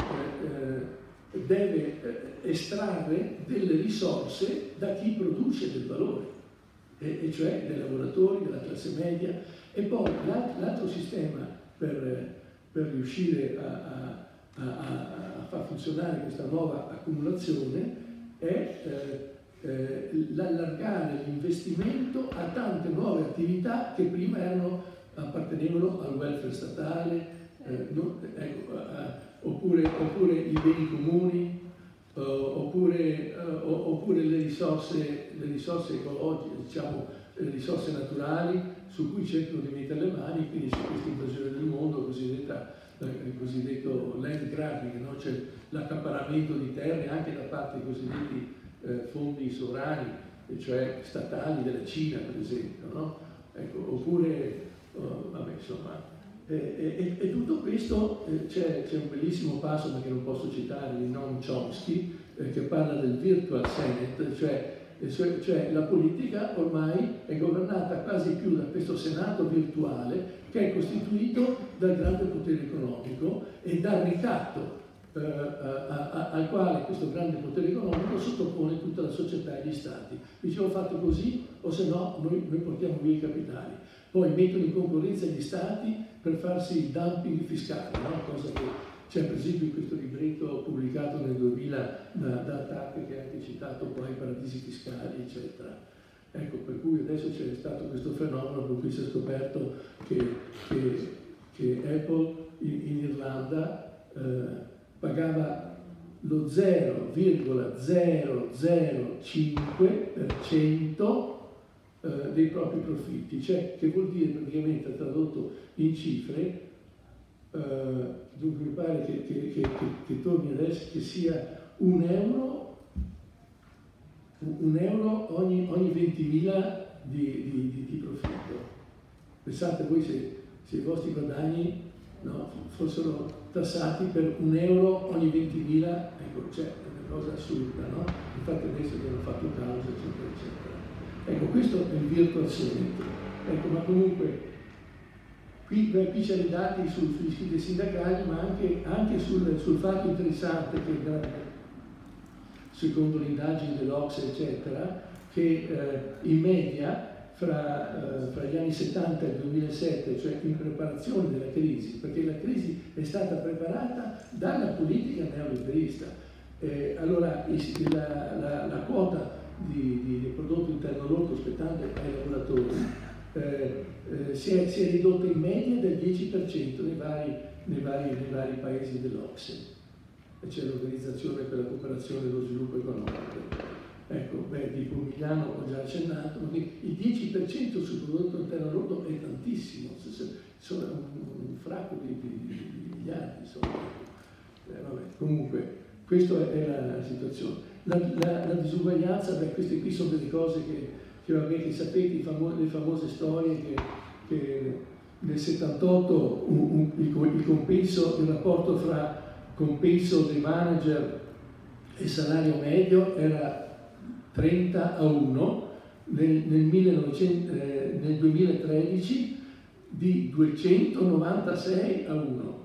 Speaker 1: eh, deve eh, estrarre delle risorse da chi produce del valore, e, e cioè dai lavoratori, della classe media. E poi l'altro sistema per, per riuscire a, a, a, a far funzionare questa nuova accumulazione è eh, eh, l'allargare l'investimento a tante nuove attività che prima erano, appartenevano al welfare statale, eh, non, ecco, a, oppure, oppure i beni comuni, uh, oppure, uh, oppure le risorse, le risorse ecologiche, diciamo, le risorse naturali, su cui cercano di mettere le mani, quindi c'è questa invasione del mondo, cosiddetta, il cosiddetto land grabbing, no? C'è l'accaparramento di terre anche da parte dei cosiddetti eh, fondi sovrani, cioè statali della Cina, per esempio, no? Ecco, oppure, oh, vabbè, insomma, e, e, e tutto questo, eh, c'è un bellissimo passo, ma che non posso citare, di Noam Chomsky, eh, che parla del virtual Senate, cioè Cioè, cioè la politica ormai è governata quasi più da questo Senato virtuale che è costituito dal grande potere economico e dal ricatto eh, a, a, al quale questo grande potere economico sottopone tutta la società e gli stati. Dicevo fatto così, o se no noi, noi portiamo via i capitali. Poi mettono in concorrenza gli stati per farsi il dumping fiscale, no? Cosa che C'è per esempio questo libretto pubblicato nel duemila da, da Attac, che ha anche citato poi i paradisi fiscali, eccetera. Ecco, per cui adesso c'è stato questo fenomeno per cui si è scoperto che, che, che Apple in, in Irlanda eh, pagava lo zero virgola zero zero cinque per cento eh, dei propri profitti, cioè che vuol dire praticamente, tradotto in cifre, Uh, dunque mi pare che, che, che, che, che torni adesso che sia un euro, un euro ogni, ogni ventimila di, di, di, di profitto. Pensate voi se, se i vostri guadagni, no, fossero tassati per un euro ogni ventimila, ecco, cioè, è una cosa assurda, no? Infatti adesso abbiamo fatto causa, eccetera, eccetera. Ecco, questo è il virtual saving. Ecco, ma comunque Qui, beh, qui c'è i dati sul, sugli iscritti sindacali, ma anche, anche sul, sul fatto interessante che, secondo le indagini dell'Ocse, eccetera, che eh, in media fra, eh, fra gli anni settanta e il duemilasette, cioè in preparazione della crisi, perché la crisi è stata preparata dalla politica neoliberista. Eh, allora la, la, la quota di, di, di prodotto interno lordo spettante ai lavoratori Eh, eh, si, è, si è ridotta in media del dieci per cento nei vari, nei vari, nei vari paesi dell'Ocse, e c'è l'Organizzazione per la Cooperazione e lo Sviluppo Economico. Ecco, beh, tipo Milano ho già accennato, il dieci per cento sul prodotto interno lordo è tantissimo, sono un, un fracco di, di, di miliardi, insomma. Eh, vabbè, comunque, questa è la, la situazione. La, la, la disuguaglianza, beh, queste qui sono delle cose che Che, vabbè, che sapete, famo le famose storie che, che nel settantotto un, un, il, il compenso, il rapporto fra compenso dei manager e salario medio era trenta a uno, nel, nel, millenovecento, eh, nel duemilatredici di duecentonovantasei a uno.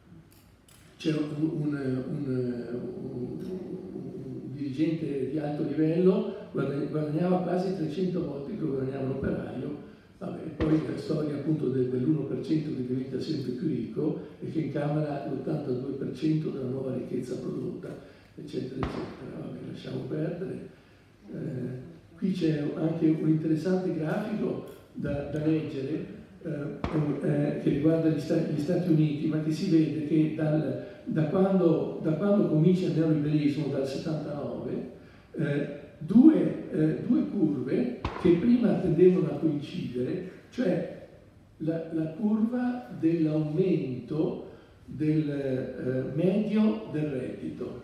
Speaker 1: C'era un, un, un, un, un dirigente di alto livello, guadagnava quasi trecento volte che guadagnava un operaio. Vabbè, poi la storia appunto del, dell'uno per cento che diventa sempre più ricco e che incamera l'ottantadue per cento della nuova ricchezza prodotta, eccetera, eccetera. Vabbè, lasciamo perdere. Eh, qui c'è anche un interessante grafico da, da leggere eh, eh, che riguarda gli Stati, gli Stati Uniti, ma che si vede che dal, da, quando, da quando comincia il neoliberismo, dal settantanove, eh, Due, eh, due curve che prima tendevano a coincidere, cioè la, la curva dell'aumento del eh, medio del reddito,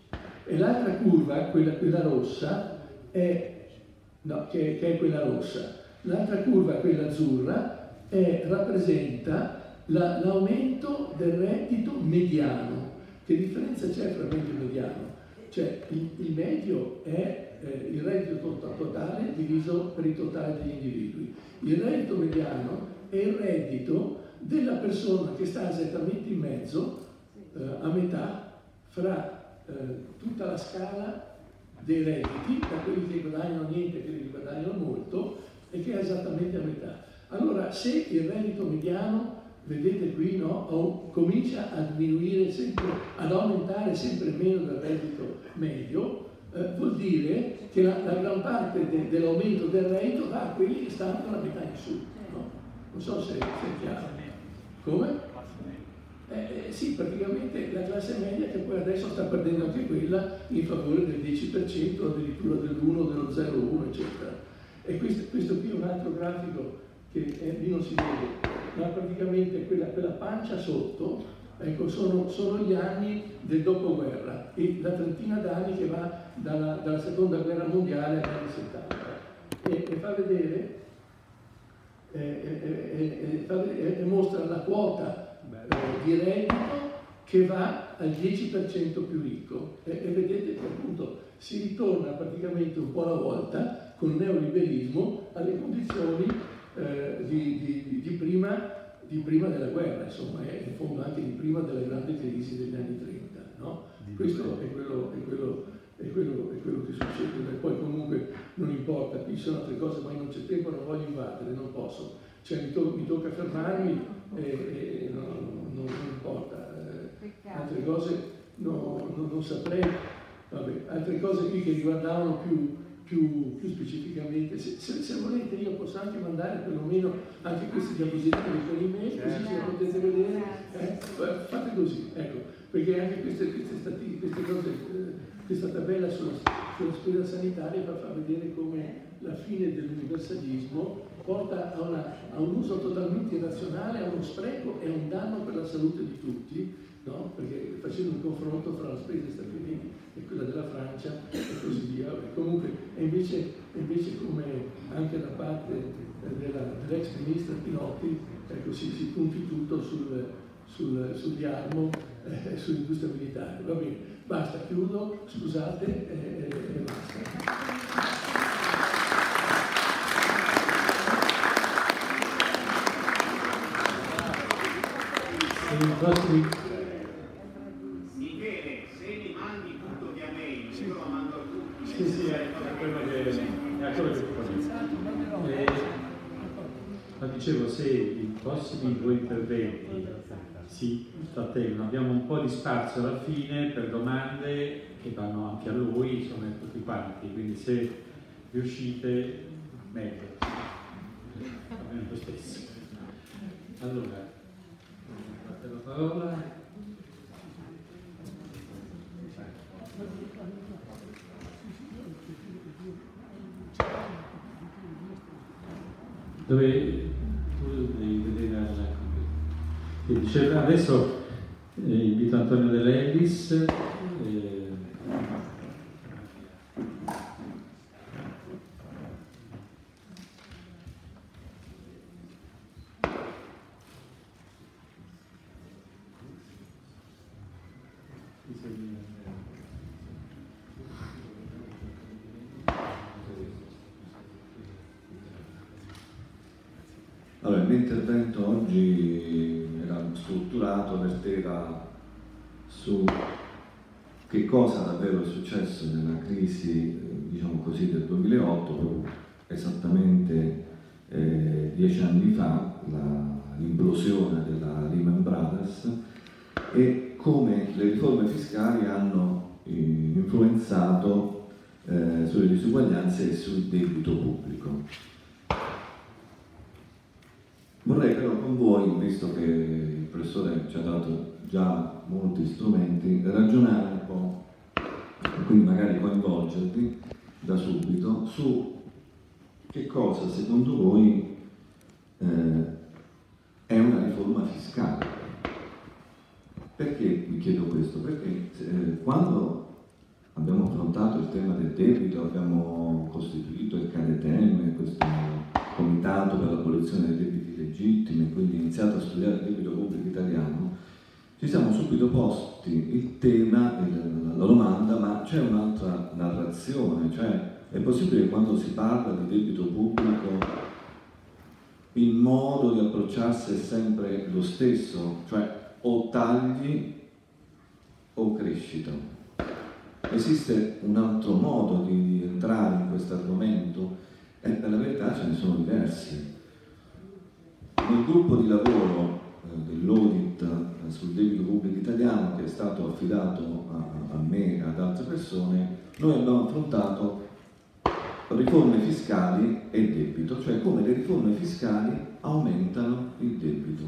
Speaker 1: e l'altra curva, quella, quella rossa, è, no, che, che è quella rossa, l'altra curva, quella azzurra, è, rappresenta l'aumento la, del reddito mediano. Che differenza c'è tra medio e mediano? Cioè il, il medio è Eh, il reddito totale diviso per il totale degli individui. Il reddito mediano è il reddito della persona che sta esattamente in mezzo, eh, a metà, fra eh, tutta la scala dei redditi, da quelli che guadagnano niente e quelli che guadagnano molto, e che è esattamente a metà. Allora, se il reddito mediano, vedete qui, no, comincia a diminuire sempre, ad aumentare sempre meno del reddito medio, Eh, vuol dire che la, la gran parte de, dell'aumento del reddito va a quelli che stanno alla metà in su, no? Non so se, se è chiaro. Come? Eh, eh, sì, praticamente la classe media, che poi adesso sta perdendo anche quella in favore del dieci per cento, addirittura dell'uno, dello zero virgola uno, eccetera. E questo, questo qui è un altro grafico che eh, lì non si vede, ma praticamente quella, quella pancia sotto, ecco, sono, sono gli anni del dopoguerra, e la trentina d'anni che va dalla, dalla seconda guerra mondiale agli anni settanta, e, e fa vedere, e, e, e, e mostra la quota eh, di reddito che va al dieci per cento più ricco, e, e vedete che appunto si ritorna praticamente un po' alla volta con il neoliberismo alle condizioni eh, di, di, di prima di prima della guerra, insomma, è in fondo anche di prima della grande crisi degli anni trenta, no? Questo è quello, è, quello, è, quello, è quello che succede, e poi comunque non importa, qui sono altre cose, ma non c'è tempo, non voglio invadere, non posso, cioè mi, to mi tocca fermarmi e, e non, non, non importa. Eh, altre cose no, no, non saprei, vabbè, altre cose qui che riguardavano più, più, più specificamente. Se, se, se volete io posso anche mandare perlomeno anche queste diapositive per email, così se lo potete vedere, eh, fate così, ecco, perché anche queste, queste, stati, queste cose, eh, questa tabella sulla, sulla spesa sanitaria fa, fa vedere come la fine dell'universalismo porta a, una, a un uso totalmente irrazionale, a uno spreco e a un danno per la salute di tutti, no? Perché facendo un confronto fra la spesa degli Stati Uniti e quella della Francia e così via. E comunque, e invece, invece come anche da parte dell'ex ministra Pinotti, ecco, si, si punti tutto sul, sul, sul Iarmo e eh, sull'industria militare. Va bene, basta, chiudo, scusate e, e basta.
Speaker 2: Michele, se mi mandi tutto via mail, io lo mando a tutti.
Speaker 3: Sì, sì, è quello che è quello che eh, ma dicevo, se i prossimi due interventi si trattengono, abbiamo un po' di spazio alla fine per domande che vanno anche a lui, insomma a tutti quanti, quindi se riuscite meglio, va bene lo stesso. Allora, date la parola. Dove tu devi vedere la computer. Adesso eh, invito Antonio De Lellis. Eh,
Speaker 4: Allora, il mio intervento oggi era strutturato, verteva su che cosa davvero è successo nella crisi, diciamo così, del duemilaotto, proprio esattamente eh, dieci anni fa, l'implosione della Lehman Brothers, e come le riforme fiscali hanno eh, influenzato eh, sulle disuguaglianze e sul debito pubblico. Vorrei però con voi, visto che il professore ci ha dato già molti strumenti, ragionare un po', e quindi magari coinvolgervi da subito, su che cosa secondo voi eh, è una riforma fiscale. Perché vi chiedo questo? Perché eh, quando abbiamo affrontato il tema del debito, abbiamo costituito il CADETEM, questo comitato per l'abolizione dei debiti legittimi, quindi iniziato a studiare il debito pubblico italiano, ci siamo subito posti il tema, il, la domanda, ma c'è un'altra narrazione, cioè è possibile che quando si parla di debito pubblico il modo di approcciarsi è sempre lo stesso, cioè o tagli o crescita. Esiste un altro modo di entrare in questo argomento? E per la verità ce ne sono diversi. Nel gruppo di lavoro eh, dell'audit eh, sul debito pubblico italiano, che è stato affidato a, a me e ad altre persone, noi abbiamo affrontato riforme fiscali e debito, cioè come le riforme fiscali aumentano il debito.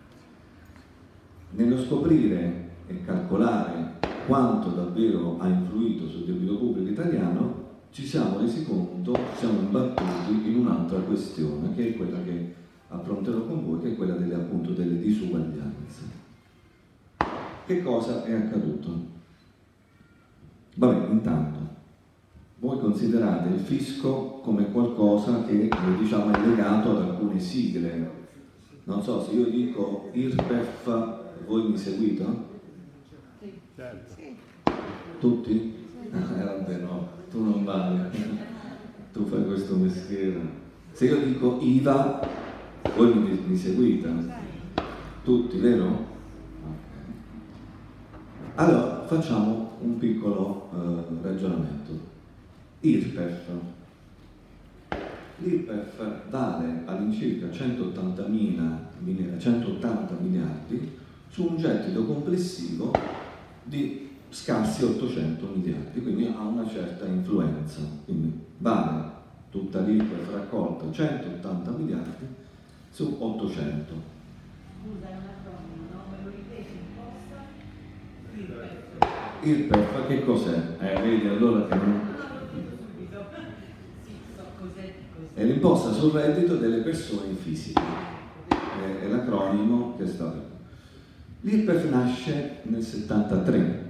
Speaker 4: Nello scoprire e calcolare quanto davvero ha influito sul debito pubblico italiano, ci siamo resi conto, ci siamo imbattuti in un'altra questione, che è quella che affronterò con voi, che è quella delle, appunto, delle disuguaglianze. Che cosa è accaduto? Vabbè, intanto, voi considerate il fisco come qualcosa che, diciamo, è legato ad alcune sigle. Non so, se io dico I R P E F, voi mi seguite?
Speaker 5: Sì. Certo.
Speaker 4: Tutti? Eh, vabbè, no, tu non vali, tu fai questo mestiere. Se io dico I V A, voi mi, mi seguite? Tutti, vero? Okay. Allora, facciamo un piccolo eh, ragionamento. I R P E F. L'I R P E F vale all'incirca centottanta miliardi, su un gettito complessivo di scarsi ottocento miliardi, quindi ha una certa influenza. Quindi vale tutta l'I R P E F raccolta centottanta miliardi su ottocento.
Speaker 6: Scusa, è un acronimo, no? Me lo ripeti, imposta? I R P E F.
Speaker 4: I R P E F che cos'è? Eh, vedi allora che non...
Speaker 6: No, l'ho detto subito. Sì, so cos'è, cos'è.
Speaker 4: È l'imposta sul reddito delle persone fisiche. È, è l'acronimo che sta... L'I R P E F nasce nel settantatré.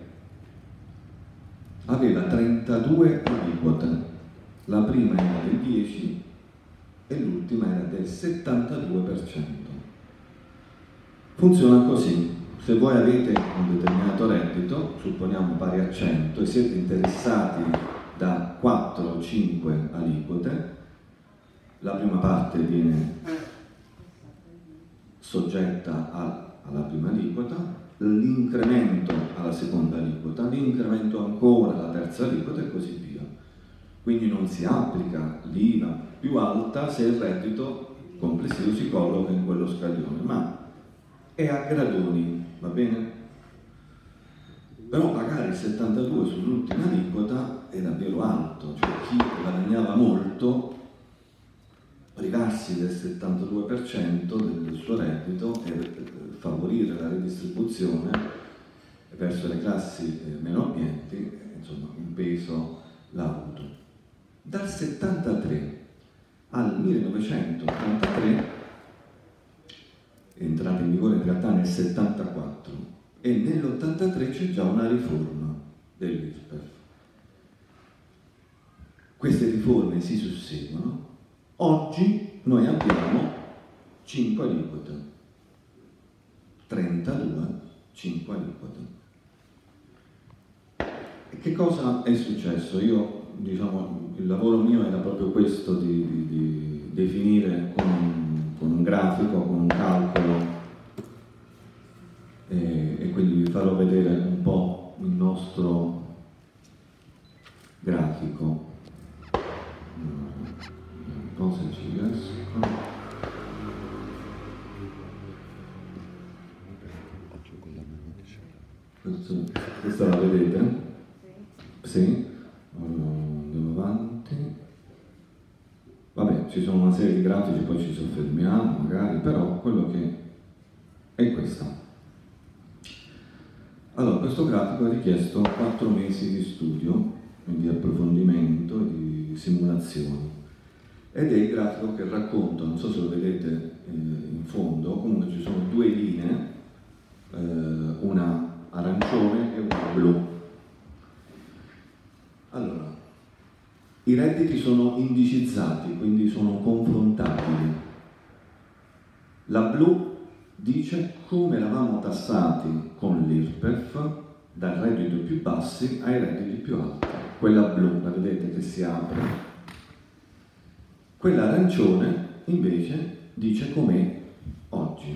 Speaker 4: Aveva trentadue aliquote, la prima era del dieci e l'ultima era del settantadue per cento. Funziona così: se voi avete un determinato reddito, supponiamo pari a cento, e siete interessati da quattro o cinque aliquote, la prima parte viene soggetta a, alla prima aliquota, l'incremento alla seconda aliquota, l'incremento ancora alla terza aliquota e così via. Quindi non si applica l'I V A più alta se il reddito complessivo si colloca in quello scaglione, ma è a gradoni, va bene? Però magari il settantadue sull'ultima aliquota è davvero alto, cioè chi guadagnava molto privarsi del settantadue per cento del suo reddito e favorire la redistribuzione verso le classi meno abbienti, insomma un peso l'ha avuto. Dal settantatré al millenovecentottantatré, è entrata in vigore in realtà nel settantaquattro, e nell'ottantatré c'è già una riforma dell'I R P E F. Queste riforme si susseguono. Oggi noi abbiamo cinque aliquote, trentadue, cinque aliquote. E che cosa è successo? Io, diciamo, il lavoro mio era proprio questo, di, di, di definire con un, con un grafico, con un calcolo, e, e quindi vi farò vedere un po' il nostro grafico. Cosa ci riesco? Questo, questa la vedete? Sì? Andiamo avanti. Vabbè, ci sono una serie di grafici, poi ci soffermiamo magari, però quello che è questo. Allora, questo grafico ha richiesto quattro mesi di studio, di approfondimento e di simulazioni. Ed è il grafico che racconta, non so se lo vedete eh, in fondo, comunque ci sono due linee, eh, una arancione e una blu. Allora, i redditi sono indicizzati, quindi sono confrontabili. La blu dice come eravamo tassati con l'I R P E F dal reddito più bassi ai redditi più alti. Quella blu, la vedete che si apre. Quella arancione invece dice com'è oggi,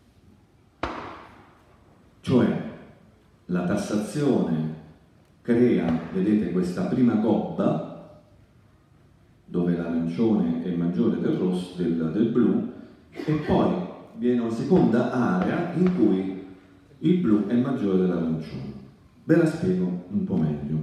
Speaker 4: cioè la tassazione crea, vedete, questa prima gobba dove l'arancione è maggiore del rosso, del, del blu, e poi viene una seconda area in cui il blu è maggiore dell'arancione. Ve la spiego un po' meglio.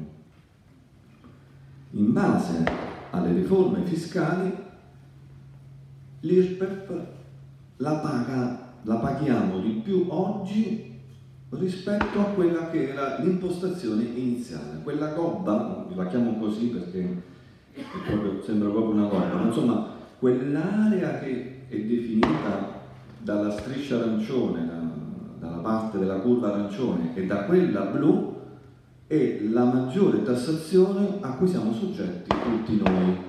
Speaker 4: In base alle riforme fiscali l'I R P E F la, paga, la paghiamo di più oggi rispetto a quella che era l'impostazione iniziale. Quella gobba, la chiamo così perché è proprio, sembra proprio una gobba, ma insomma quell'area che è definita dalla striscia arancione, da, dalla parte della curva arancione e da quella blu, è la maggiore tassazione a cui siamo soggetti tutti noi.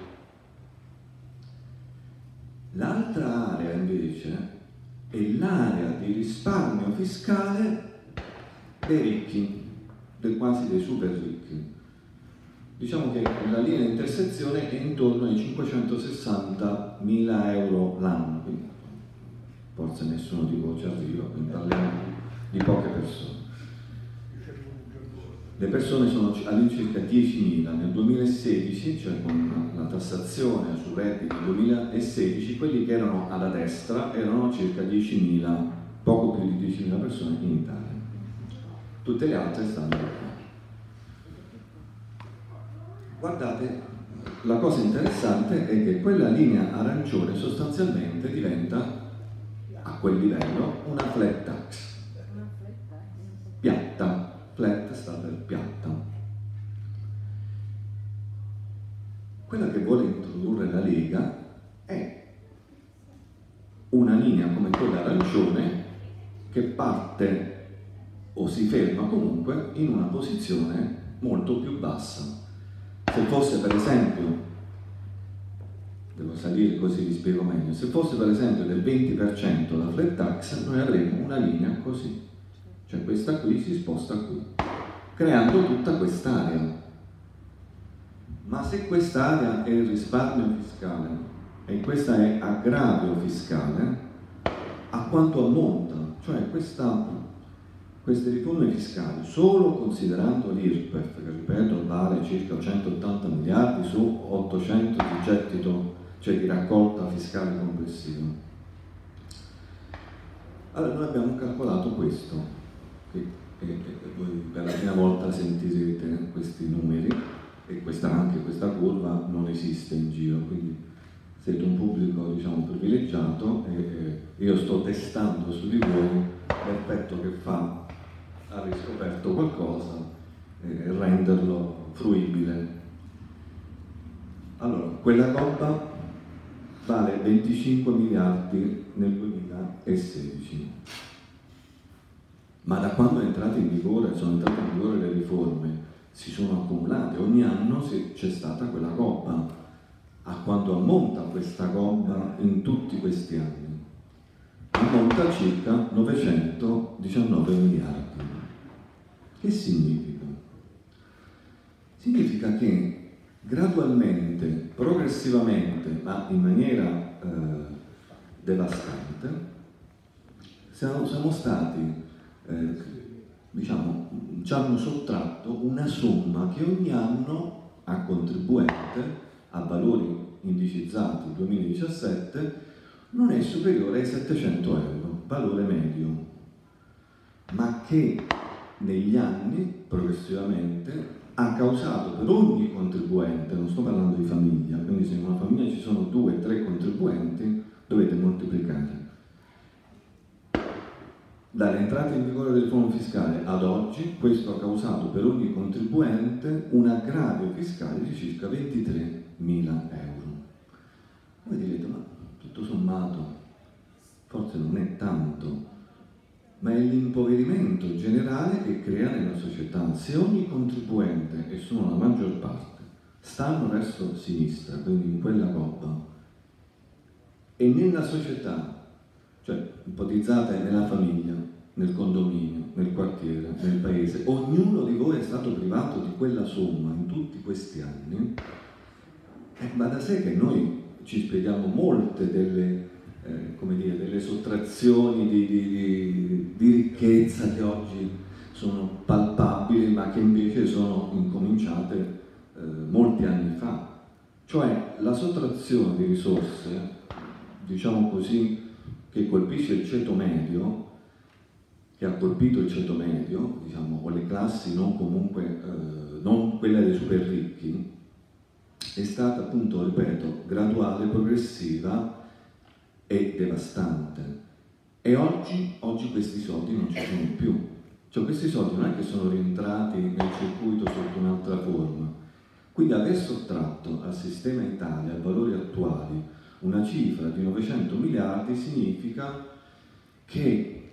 Speaker 4: L'altra area invece è l'area di risparmio fiscale dei ricchi, dei quasi dei super ricchi. Diciamo che la linea di intersezione è intorno ai cinquecentosessantamila euro l'anno, quindi forse nessuno di voi ci arriva, quindi parliamo di poche persone. Le persone sono all'incirca diecimila. Nel duemilasedici, cioè con la tassazione sul reddito duemilasedici, quelli che erano alla destra erano circa diecimila, poco più di diecimila persone in Italia. Tutte le altre stanno qua. Guardate, la cosa interessante è che quella linea arancione sostanzialmente diventa a quel livello una flat tax. Piatta, flat sta per piatta. Quella che vuole introdurre la Lega è una linea come quella arancione che parte o si ferma comunque in una posizione molto più bassa. Se fosse per esempio, devo salire così vi spiego meglio, se fosse per esempio del venti per cento la flat tax, noi avremmo una linea così, cioè questa qui si sposta qui, creando tutta quest'area. Ma se quest'area è il risparmio fiscale e questa è aggravio fiscale, a quanto ammonta? Cioè questa Queste riforme fiscali, solo considerando l'I R P E F, che ripeto vale circa centottanta miliardi su ottocento di gettito, cioè di raccolta fiscale complessiva. Allora noi abbiamo calcolato questo, che, e, e voi per la prima volta sentirete questi numeri, e questa, anche questa curva non esiste in giro, quindi siete un pubblico diciamo privilegiato e, e io sto testando su di voi l'effetto che fa ha riscoperto qualcosa e renderlo fruibile. Allora, quella coppa vale venticinque miliardi nel duemilasedici, ma da quando è entrata in vigore, sono entrate in vigore le riforme, si sono accumulate, ogni anno c'è stata quella coppa. A quanto ammonta questa coppa in tutti questi anni? Ammonta a circa novecentodiciannove miliardi. Che significa? Significa che gradualmente, progressivamente, ma in maniera eh, devastante, siamo, siamo stati, eh, diciamo, ci hanno sottratto una somma che ogni anno a contribuente, a valori indicizzati duemiladiciassette, non è superiore ai settecento euro, valore medio, ma che negli anni, progressivamente, ha causato per ogni contribuente, non sto parlando di famiglia, quindi se in una famiglia ci sono due o tre contribuenti, dovete moltiplicare. Dall'entrata in vigore del fondo fiscale ad oggi, questo ha causato per ogni contribuente un aggravio fiscale di circa ventitremila euro. Voi direte, ma tutto sommato, forse non è tanto, ma è l'impoverimento generale che crea nella società. Se ogni contribuente, e sono la maggior parte, stanno verso sinistra, quindi in quella coppa, e nella società, cioè ipotizzate nella famiglia, nel condominio, nel quartiere, nel paese, ognuno di voi è stato privato di quella somma in tutti questi anni, eh, ma da sé che noi ci spieghiamo molte delle Eh, come dire, delle sottrazioni di, di, di, di ricchezza che oggi sono palpabili ma che invece sono incominciate eh, molti anni fa. Cioè la sottrazione di risorse, diciamo così, che colpisce il ceto medio, che ha colpito il ceto medio, diciamo, o le classi non comunque, eh, non quelle dei super ricchi, è stata appunto, ripeto, graduale, progressiva e devastante. E oggi, oggi questi soldi non ci sono più. Cioè questi soldi non è che sono rientrati nel circuito sotto un'altra forma. Quindi aver sottratto al sistema Italia, ai valori attuali, una cifra di novecento miliardi significa che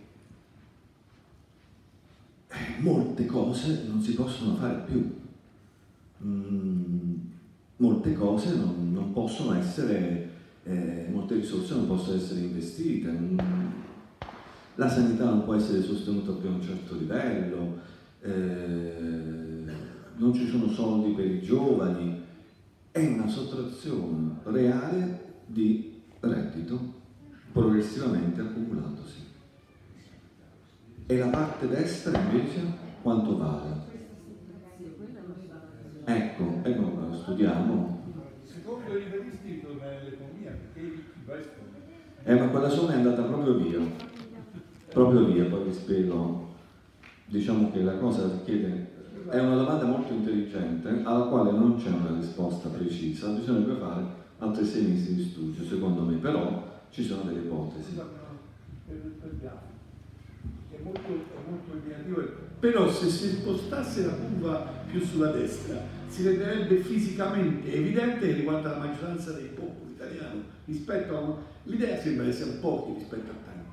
Speaker 4: molte cose non si possono fare più. Mm, molte cose non, non possono essere Eh, molte risorse non possono essere investite, la sanità non può essere sostenuta più a un certo livello, eh, non ci sono soldi per i giovani, è una sottrazione reale di reddito progressivamente accumulatosi. E la parte destra invece quanto vale? Ecco, ecco, studiamo.
Speaker 5: Secondo i liberisti torna l'economia, perché i ricchi investono.
Speaker 4: Eh, ma quella somma è andata proprio via. proprio lì, e poi vi spiego, diciamo che la cosa richiede, è una domanda molto intelligente alla quale non c'è una risposta precisa, bisognerebbe fare altri sei mesi di studio, secondo me, però ci sono delle ipotesi.
Speaker 5: È molto, è molto impegnativo. Però se si spostasse la curva più sulla destra si renderebbe fisicamente evidente che riguarda la maggioranza dei popoli italiani rispetto a... L'idea sembra essere pochi rispetto a tanti.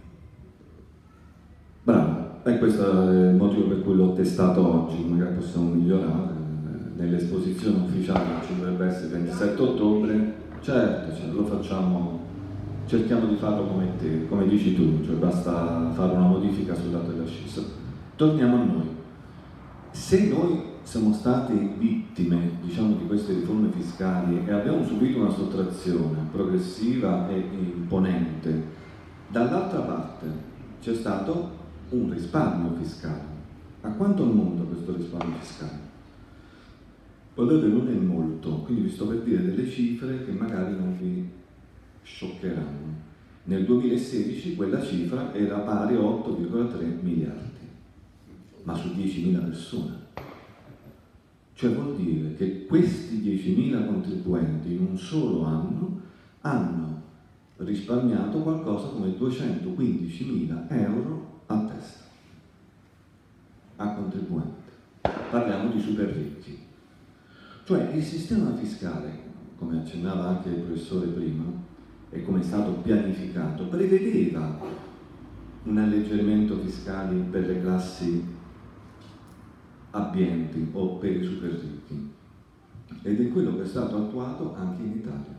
Speaker 4: Bravo, e questo è il motivo per cui l'ho testato oggi, magari possiamo migliorare. Nell'esposizione ufficiale ci dovrebbe essere il ventisette ottobre, certo, cioè, lo facciamo, cerchiamo di farlo come te, come dici tu, cioè basta fare una modifica sul dato della scienza. Torniamo a noi. Se noi siamo stati vittime, diciamo, di queste riforme fiscali e abbiamo subito una sottrazione progressiva e imponente, dall'altra parte c'è stato un risparmio fiscale. A quanto ammonta questo risparmio fiscale? Guardate, non è molto, quindi vi sto per dire delle cifre che magari non vi scioccheranno. Nel duemilasedici quella cifra era pari a otto virgola tre miliardi, ma su diecimila persone. Cioè vuol dire che questi diecimila contribuenti in un solo anno hanno risparmiato qualcosa come duecentoquindicimila euro a testa, a contribuente. Parliamo di super ricchi. Cioè il sistema fiscale, come accennava anche il professore prima, e come è stato pianificato, prevedeva un alleggerimento fiscale per le classi abbienti o per i super ricchi, ed è quello che è stato attuato anche in Italia.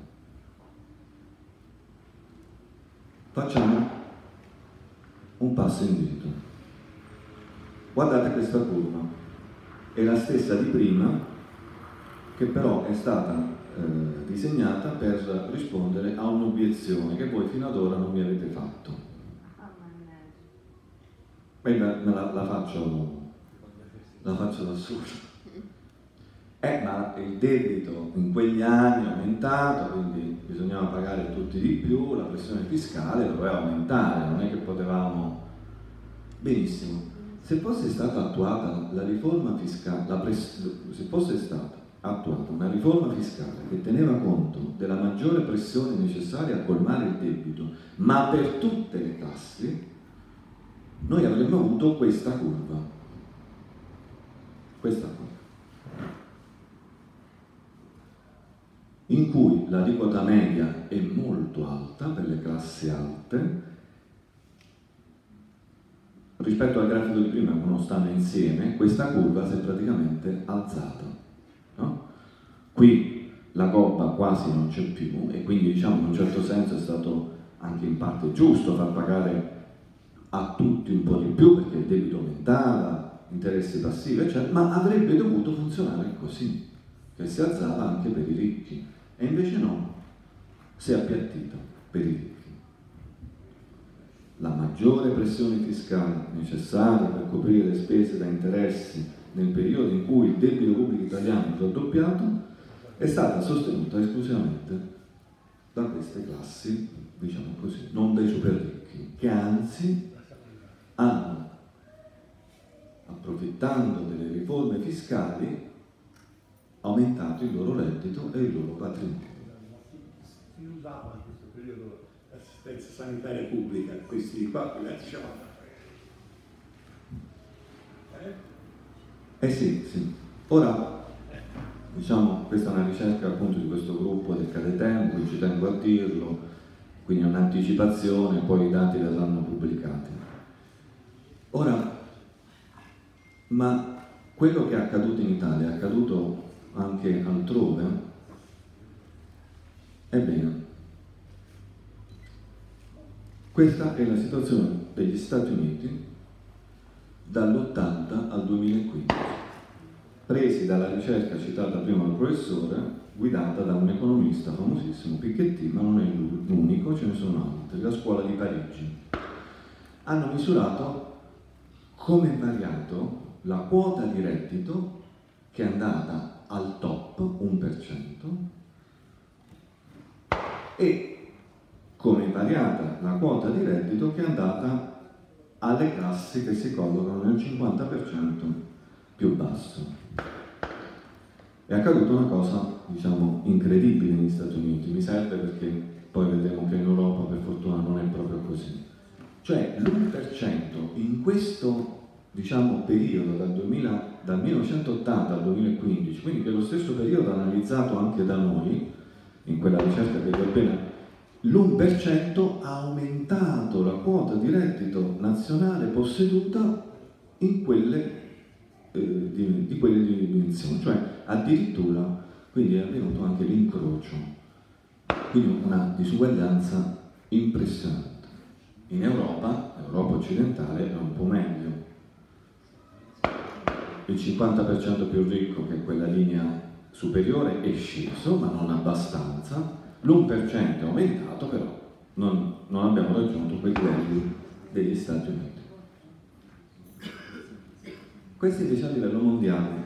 Speaker 4: Facciamo un passo indietro. Guardate questa curva, è la stessa di prima, che però è stata eh, disegnata per rispondere a un'obiezione che voi fino ad ora non mi avete fatto. Beh, me la, la faccio la faccio da solo. Eh, ma il debito in quegli anni è aumentato, quindi bisognava pagare tutti di più, la pressione fiscale doveva aumentare, non è che potevamo... Benissimo, se fosse stata attuata la riforma fiscale, la press... se fosse stata attuata una riforma fiscale che teneva conto della maggiore pressione necessaria a colmare il debito, ma per tutte le classi, noi avremmo avuto questa curva. Questa curva. In cui l'aliquota media è molto alta per le classi alte, rispetto al grafico di prima, che non stanno insieme, questa curva si è praticamente alzata. No? Qui la gobba quasi non c'è più e quindi diciamo in un certo senso è stato anche in parte giusto far pagare a tutti un po' di più perché il debito aumentava, interessi passivi eccetera, ma avrebbe dovuto funzionare così, che si alzava anche per i ricchi e invece no, si è appiattita per i ricchi. La maggiore pressione fiscale necessaria per coprire le spese da interessi nel periodo in cui il debito pubblico italiano è raddoppiato è stata sostenuta esclusivamente da queste classi, diciamo così, non dai super ricchi, che anzi hanno, approfittando delle riforme fiscali, aumentato il loro reddito e il loro patrimonio.
Speaker 5: Si usava in questo periodo l'assistenza sanitaria pubblica, questi qua, ragazzi, diciamo. Eh?
Speaker 4: Eh sì, sì. Ora, diciamo, questa è una ricerca appunto di questo gruppo del Cadetempo, ci tengo a dirlo, quindi è un'anticipazione, poi i dati verranno pubblicati. Ora, ma quello che è accaduto in Italia è accaduto anche altrove? Ebbene, questa è la situazione degli Stati Uniti dall'ottanta al duemilaquindici, presi dalla ricerca citata prima dal professore, guidata da un economista famosissimo, Piketty, ma non è l'unico, ce ne sono altri, la scuola di Parigi. Hanno misurato come è variato la quota di reddito che è andata al top uno per cento e come è variata la quota di reddito che è andata alle classi che si collocano nel cinquanta per cento più basso. È accaduta una cosa, diciamo, incredibile negli Stati Uniti, mi serve perché poi vedremo che in Europa per fortuna non è proprio così. Cioè l'uno per cento in questo, diciamo, periodo dal, duemila, dal millenovecentottanta al duemilaquindici, quindi che è lo stesso periodo analizzato anche da noi, in quella ricerca che vi ho appena, l'uno per cento ha aumentato la quota di reddito nazionale posseduta in quelle, eh, di, di quelle dimensioni, cioè addirittura, quindi è avvenuto anche l'incrocio, quindi una disuguaglianza impressionante. In Europa, l'Europa occidentale è un po' meglio. Il cinquanta per cento più ricco, che è quella linea superiore, è sceso, ma non abbastanza. L'uno per cento è aumentato, però non, non abbiamo raggiunto quei livelli degli Stati Uniti. Questi invece a livello mondiale.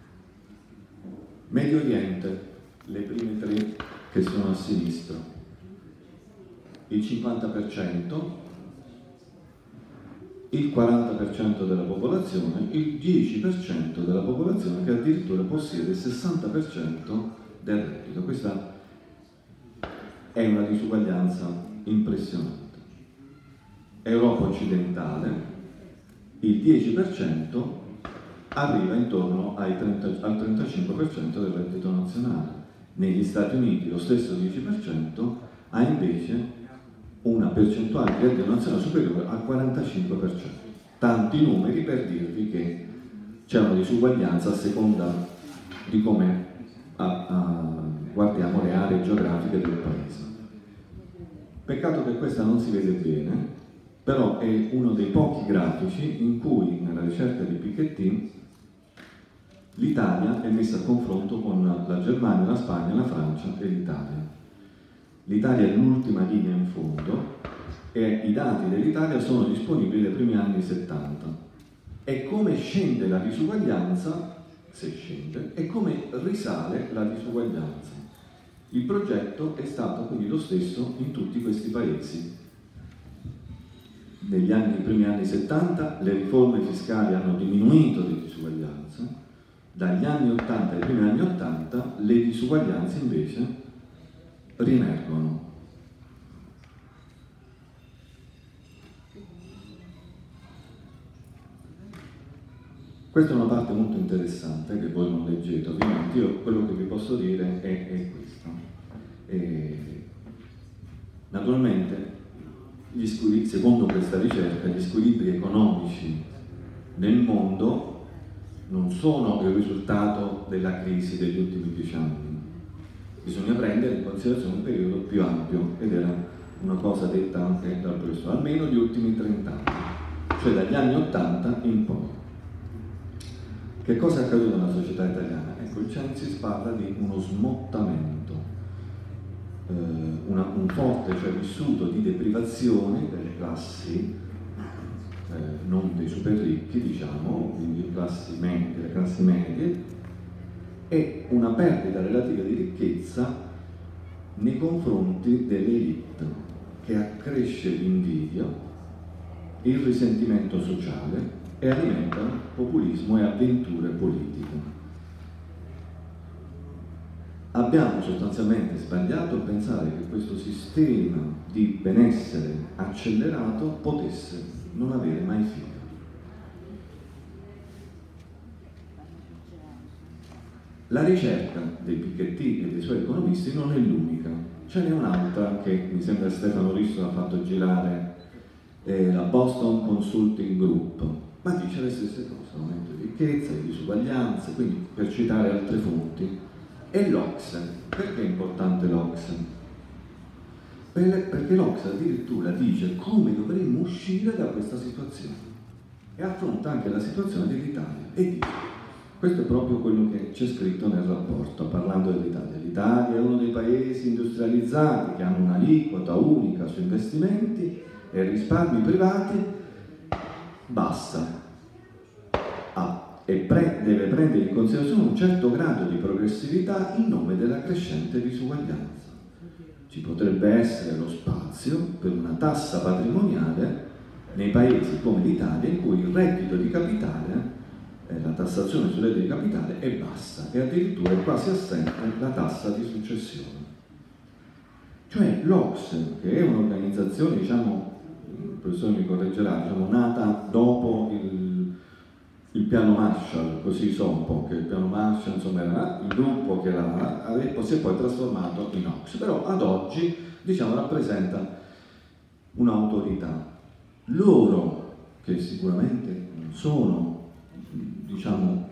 Speaker 4: Medio Oriente, le prime tre che sono a sinistra. Il cinquanta per cento, il quaranta per cento della popolazione, il dieci per cento della popolazione che addirittura possiede il sessanta per cento del reddito. Questa è una disuguaglianza impressionante. Europa occidentale, il dieci per cento arriva intorno ai trenta, al trentacinque per cento del reddito nazionale. Negli Stati Uniti lo stesso dieci per cento ha invece una percentuale di reddito nazionale superiore al quarantacinque per cento. Tanti numeri per dirvi che c'è una disuguaglianza a seconda di come a, a, guardiamo le aree geografiche del paese. Peccato che questa non si vede bene, però è uno dei pochi grafici in cui nella ricerca di Piketty l'Italia è messa a confronto con la Germania, la Spagna, la Francia e l'Italia. L'Italia è l'ultima linea in fondo e i dati dell'Italia sono disponibili dai primi anni settanta. E come scende la disuguaglianza, se scende, e come risale la disuguaglianza. Il progetto è stato quindi lo stesso in tutti questi paesi. Negli anni, nei primi anni settanta le riforme fiscali hanno diminuito le disuguaglianze, dagli anni ottanta ai primi anni ottanta le disuguaglianze invece riemergono. Questa è una parte molto interessante che voi non leggete, ovviamente. Io quello che vi posso dire è, è questo. E, naturalmente, gli squilibri, secondo questa ricerca, gli squilibri economici nel mondo non sono il risultato della crisi degli ultimi dieci anni. Bisogna prendere in considerazione un periodo più ampio, ed era una cosa detta anche dal professore, almeno gli ultimi trenta anni, cioè dagli anni ottanta in poi. Che cosa è accaduto nella società italiana? Ecco, il Censis parla di uno smottamento, eh, una, un forte, cioè vissuto di deprivazione delle classi, eh, non dei super ricchi, diciamo, quindi classi medie, le classi medie, e una perdita relativa di ricchezza nei confronti dell'elite, che accresce l'invidia, il risentimento sociale e alimenta populismo e avventure politiche. Abbiamo sostanzialmente sbagliato a pensare che questo sistema di benessere accelerato potesse non avere mai fine. La ricerca dei Piketty e dei suoi economisti non è l'unica, ce n'è un'altra che mi sembra Stefano Risso ha fatto girare, eh, la Boston Consulting Group, ma dice le stesse cose, aumento di ricchezza, di disuguaglianze, quindi per citare altre fonti. E l'O C S E, perché è importante l'O C S E? Perché l'O C S E addirittura dice come dovremmo uscire da questa situazione e affronta anche la situazione dell'Italia e dice, questo è proprio quello che c'è scritto nel rapporto parlando dell'Italia. L'Italia è uno dei paesi industrializzati che hanno un'aliquota unica su investimenti e risparmi privati bassa. Ah, e pre deve prendere in considerazione un certo grado di progressività in nome della crescente disuguaglianza. Ci potrebbe essere lo spazio per una tassa patrimoniale nei paesi come l'Italia, in cui il reddito di capitale, eh, la tassazione sul reddito di capitale è bassa e addirittura è quasi assente la tassa di successione. Cioè l'O C S E, che è un'organizzazione, diciamo, il professore mi correggerà, diciamo, nata dopo il, il piano Marshall, così so un po' che il piano Marshall, insomma, era il gruppo che era, si è poi trasformato in O C S E, però ad oggi, diciamo, rappresenta un'autorità. Loro, che sicuramente non sono, diciamo,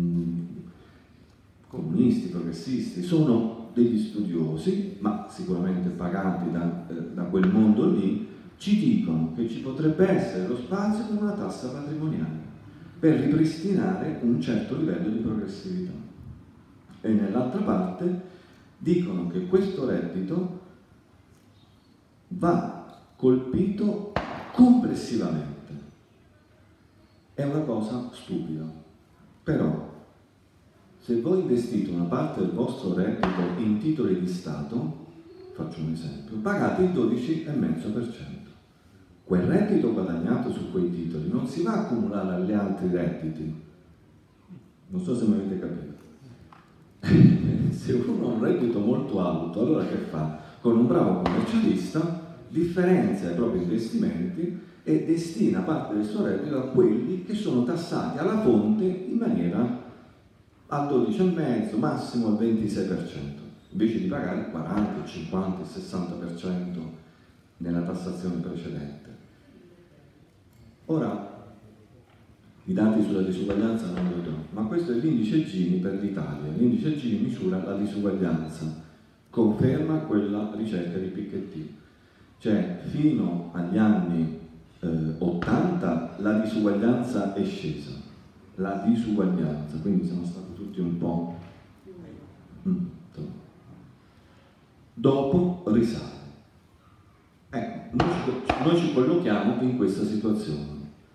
Speaker 4: comunisti, progressisti, sono degli studiosi, ma sicuramente pagati da, eh, da quel mondo lì, ci dicono che ci potrebbe essere lo spazio per una tassa patrimoniale, per ripristinare un certo livello di progressività. E nell'altra parte dicono che questo reddito va colpito complessivamente. È una cosa stupida, però se voi investite una parte del vostro reddito in titoli di Stato, faccio un esempio, pagate il dodici virgola cinque per cento. Quel reddito guadagnato su quei titoli non si va a accumulare agli altri redditi. Non so se mi avete capito. Se uno ha un reddito molto alto, allora che fa? Con un bravo commercialista differenzia i propri investimenti e destina parte del suo reddito a quelli che sono tassati alla fonte in maniera al dodici virgola cinque, massimo al ventisei per cento, invece di pagare il quaranta, il cinquanta, il sessanta per cento nella tassazione precedente. Ora, i dati sulla disuguaglianza non lo do, ma questo è l'indice Gini per l'Italia. L'indice Gini misura la disuguaglianza, conferma quella ricerca di Piketty. Cioè, fino agli anni eh, ottanta la disuguaglianza è scesa, la disuguaglianza, quindi siamo stati tutti un po'... Mm. Dopo risale. Ecco, noi ci, noi ci collochiamo in questa situazione.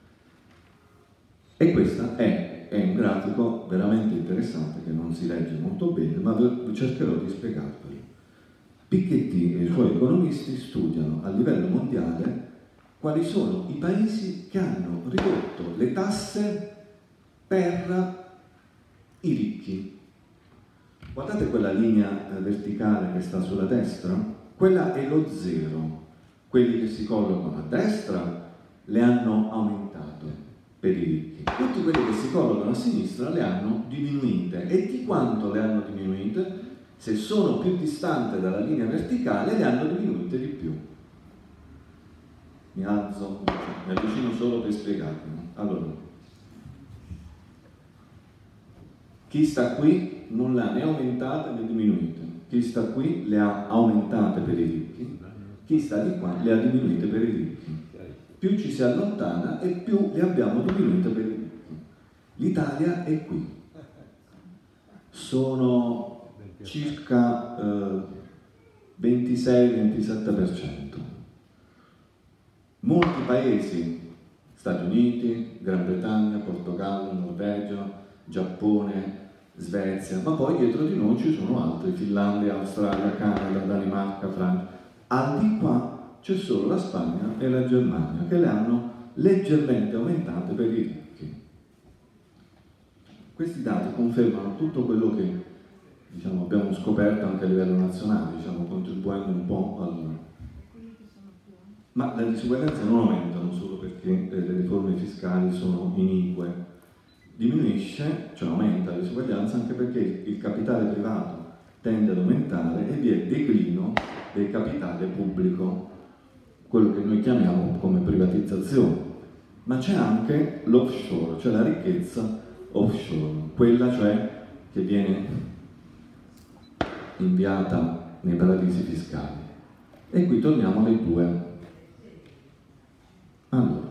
Speaker 4: E questo è, è un grafico veramente interessante che non si legge molto bene, ma cercherò di spiegarvelo. Piketty e i suoi economisti studiano a livello mondiale quali sono i paesi che hanno ridotto le tasse per i ricchi. Guardate quella linea verticale che sta sulla destra? Quella è lo zero. Quelli che si collocano a destra le hanno aumentate per i ricchi. Tutti quelli che si collocano a sinistra le hanno diminuite. E di quanto le hanno diminuite? Se sono più distanti dalla linea verticale, le hanno diminuite di più. Mi alzo, mi avvicino solo per spiegarvi. Allora, chi sta qui non le ha né aumentate né diminuite. Chi sta qui le ha aumentate per i ricchi, chi sta di qua le ha diminuite per i ricchi. Più ci si allontana e più le abbiamo diminuite per i ricchi. L'Italia è qui. Sono circa eh, ventisei ventisette per cento. Molti paesi, Stati Uniti, Gran Bretagna, Portogallo, Norvegia, Giappone, Svezia, ma poi dietro di noi ci sono altri, Finlandia, Australia, Canada, Danimarca, Francia. Al di qua c'è solo la Spagna e la Germania che le hanno leggermente aumentate per i ricchi. Questi dati confermano tutto quello che, diciamo, abbiamo scoperto anche a livello nazionale, diciamo, contribuendo un po' al... Ma le disuguaglianze non aumentano solo perché le riforme fiscali sono inique. Diminuisce, cioè aumenta la disuguaglianza anche perché il capitale privato tende ad aumentare e vi è declino del capitale pubblico, quello che noi chiamiamo come privatizzazione. Ma c'è anche l'offshore, cioè la ricchezza offshore, quella cioè che viene inviata nei paradisi fiscali. E qui torniamo alle due. Allora,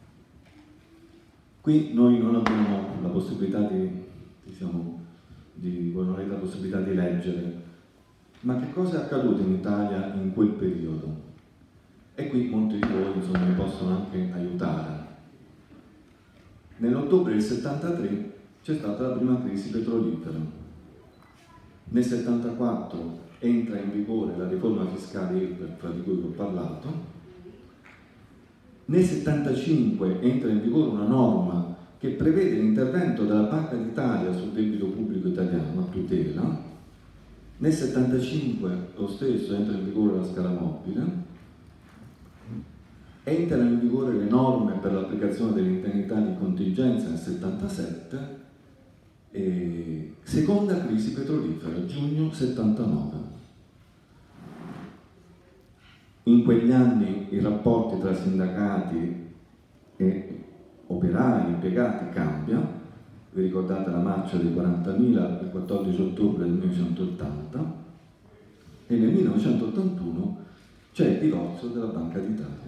Speaker 4: qui noi non abbiamo la possibilità di, diciamo, di, non avete la possibilità di leggere, ma che cosa è accaduto in Italia in quel periodo? E qui molti di voi, insomma, mi possono anche aiutare. Nell'ottobre del settantatré c'è stata la prima crisi petrolifera. Nel settantaquattro entra in vigore la riforma fiscale I R P E F di cui vi ho parlato Nel settantacinque entra in vigore una norma che prevede l'intervento della Banca d'Italia sul debito pubblico italiano a tutela. Nel settantacinque lo stesso entra in vigore la scala mobile, entrano in vigore le norme per l'applicazione dell'indennità di contingenza nel settantasette, e seconda crisi petrolifera, giugno settantanove. In quegli anni i rapporti tra sindacati e operai, impiegati cambiano. Vi ricordate la marcia dei quarantamila il quattordici ottobre del millenovecentottanta, e nel millenovecentottantuno c'è il divorzio della Banca d'Italia.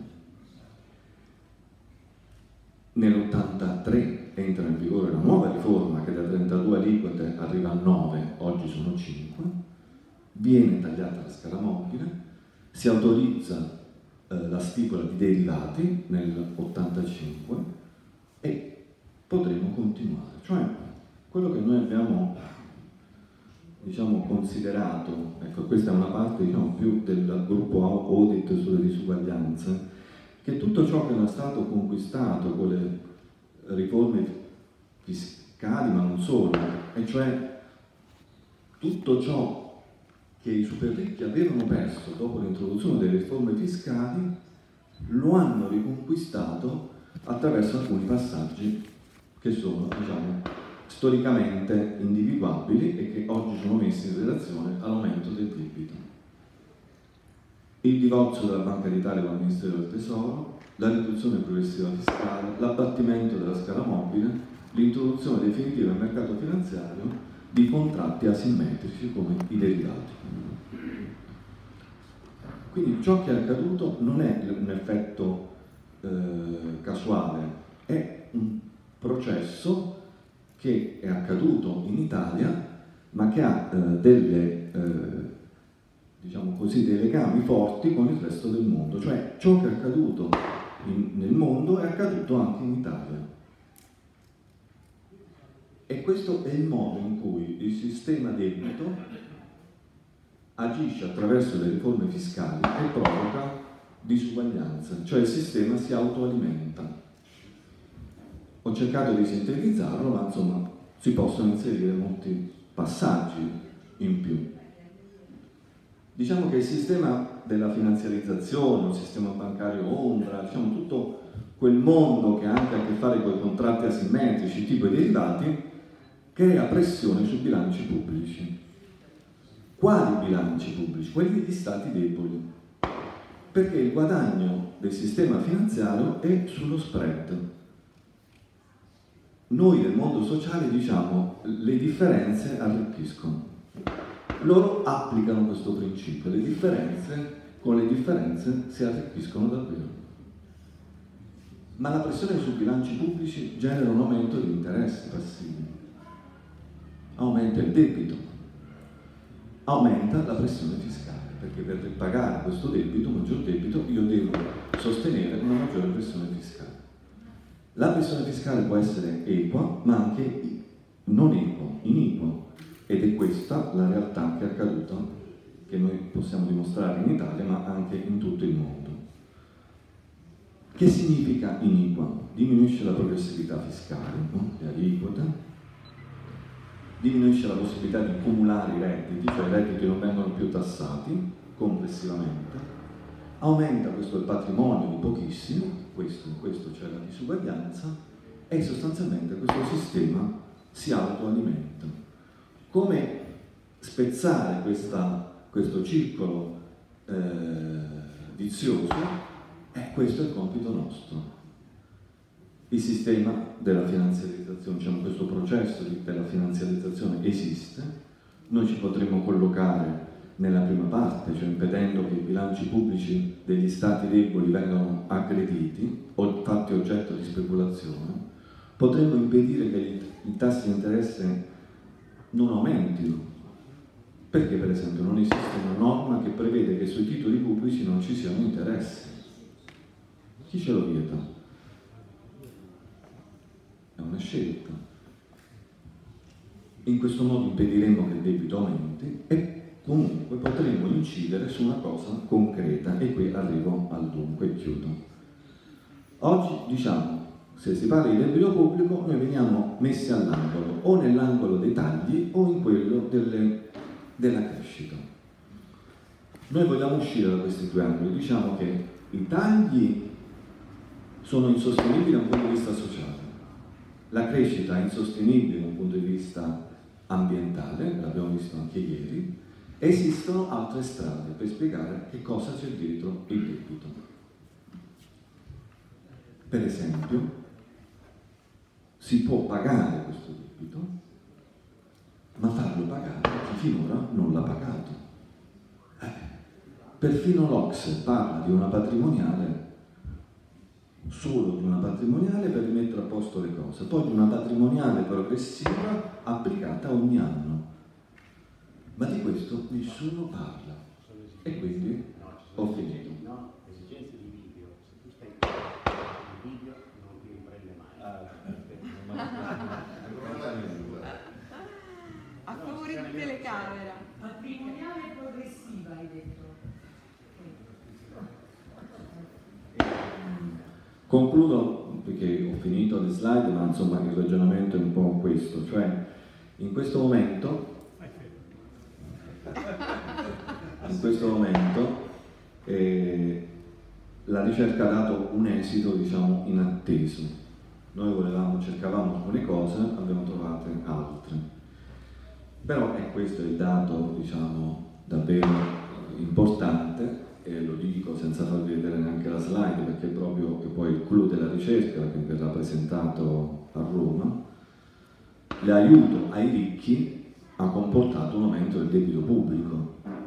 Speaker 4: Nell'ottantatré entra in vigore la nuova riforma che da trentadue aliquote arriva a nove, oggi sono cinque, viene tagliata la scala mobile, si autorizza eh, la stipula di derivati nell'ottantacinque e potremo continuare. Cioè, quello che noi abbiamo, diciamo, considerato, ecco, questa è una parte, diciamo, più del gruppo audit sulle disuguaglianze, che tutto ciò che era stato conquistato con le riforme fiscali, ma non solo, e cioè tutto ciò che i super ricchi avevano perso dopo l'introduzione delle riforme fiscali, lo hanno riconquistato attraverso alcuni passaggi che sono, diciamo, storicamente individuabili e che oggi sono messi in relazione all'aumento del debito. Il divorzio della Banca d'Italia con il Ministero del Tesoro, la riduzione progressiva fiscale, l'abbattimento della scala mobile, l'introduzione definitiva nel mercato finanziario di contratti asimmetrici come i derivati. Quindi ciò che è accaduto non è un effetto eh, casuale, è un processo che è accaduto in Italia, ma che ha eh, delle, eh, diciamo così, dei legami forti con il resto del mondo. Cioè ciò che è accaduto in, nel mondo è accaduto anche in Italia. E questo è il modo in cui il sistema debito agisce attraverso le riforme fiscali e provoca disuguaglianza, cioè il sistema si autoalimenta. Ho cercato di sintetizzarlo, ma insomma si possono inserire molti passaggi in più. Diciamo che il sistema della finanziarizzazione, il sistema bancario ombra, diciamo tutto quel mondo che ha anche a che fare con i contratti asimmetrici, tipo i derivati, crea pressione sui bilanci pubblici. Quali bilanci pubblici? Quelli degli stati deboli. Perché il guadagno del sistema finanziario è sullo spread. Noi nel mondo sociale diciamo le differenze arricchiscono. Loro applicano questo principio, le differenze, con le differenze si arricchiscono davvero. Ma la pressione sui bilanci pubblici genera un aumento di interessi passivi, aumenta il debito, aumenta la pressione fiscale, perché per pagare questo debito, maggior debito, io devo sostenere una maggiore pressione fiscale. La pressione fiscale può essere equa, ma anche non equa, iniqua, ed è questa la realtà che è accaduta, che noi possiamo dimostrare in Italia, ma anche in tutto il mondo. Che significa iniqua? Diminuisce la progressività fiscale, no? Le aliquote, diminuisce la possibilità di cumulare i redditi, cioè i redditi non vengono più tassati complessivamente, aumenta questo il patrimonio di pochissimi, questo, in questo c'è la disuguaglianza, e sostanzialmente questo sistema si autoalimenta. Come spezzare questa, questo circolo eh, vizioso? Eh, questo è il compito nostro. Il sistema della finanziarizzazione, diciamo questo processo di, della finanziarizzazione esiste, noi ci potremmo collocare nella prima parte, cioè impedendo che i bilanci pubblici degli stati deboli vengano aggrediti o fatti oggetto di speculazione, potremmo impedire che i, i tassi di interesse non aumentino, perché per esempio non esiste una norma che prevede che sui titoli pubblici non ci siano interessi. Chi ce lo vieta? È una scelta. In questo modo impediremo che il debito aumenti e comunque potremo incidere su una cosa concreta, e qui arrivo al dunque e chiudo. Oggi, diciamo, se si parla di debito pubblico, noi veniamo messi all'angolo, o nell'angolo dei tagli o in quello delle, della crescita. Noi vogliamo uscire da questi due angoli, diciamo che i tagli sono insostenibili da un punto di vista sociale, la crescita è insostenibile da un punto di vista ambientale, l'abbiamo visto anche ieri. Esistono altre strade per spiegare che cosa c'è dietro il debito. Per esempio, si può pagare questo debito, ma farlo pagare chi finora non l'ha pagato. Eh, perfino l'Ocse parla di una patrimoniale, solo di una patrimoniale per rimettere a posto le cose, poi di una patrimoniale progressiva applicata ogni anno. Ma di questo nessuno parla. E quindi ho finito.
Speaker 2: No, esigenze di video. Se tu stai in video non ti riprende mai.
Speaker 7: A favore di telecamera.
Speaker 6: Patrimoniale progressiva hai detto.
Speaker 4: Concludo perché ho finito le slide, ma insomma il ragionamento è un po' questo, cioè in questo momento in questo momento eh, la ricerca ha dato un esito, diciamo, inatteso. Noi volevamo, cercavamo alcune cose, abbiamo trovate altre. Però è questo il dato, diciamo, davvero importante, e lo dico senza far vedere neanche la slide, perché è proprio è poi il clou della ricerca che verrà presentato a Roma. L'aiuto ai ricchi ha comportato un aumento del debito pubblico.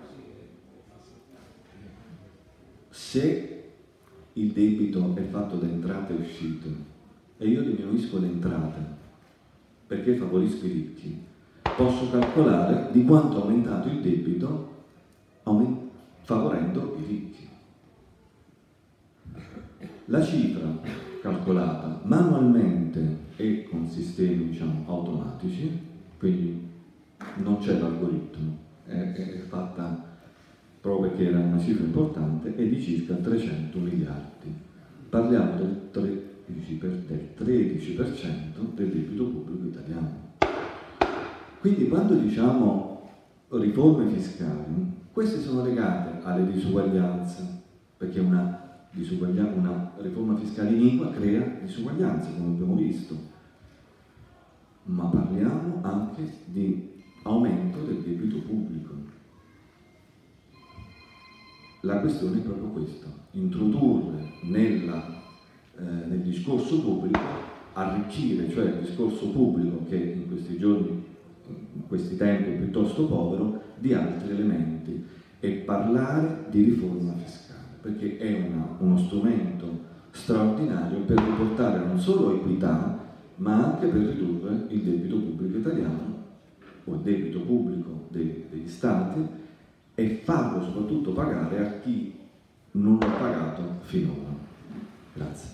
Speaker 4: Se il debito è fatto da entrate e uscite e io diminuisco le entrate perché favorisco i ricchi, posso calcolare di quanto è aumentato il debito favorendo i ricchi. La cifra calcolata manualmente e con sistemi, diciamo, automatici, quindi non c'è l'algoritmo, è, è fatta proprio perché era una cifra importante, è di circa trecento miliardi. Parliamo del tredici per cento del debito pubblico italiano. Quindi quando diciamo riforme fiscali, queste sono legate alle disuguaglianze, perché una, una riforma fiscale iniqua crea disuguaglianze, come abbiamo visto. Ma parliamo anche di aumento del debito pubblico. La questione è proprio questa, introdurre nella, eh, nel discorso pubblico, arricchire, cioè il discorso pubblico che in questi giorni, in questi tempi è piuttosto povero, di altri elementi e parlare di riforma fiscale, perché è una, uno strumento straordinario per riportare non solo equità, ma anche per ridurre il debito pubblico italiano o il debito pubblico dei, degli Stati e farlo soprattutto pagare a chi non l'ha pagato finora. Grazie.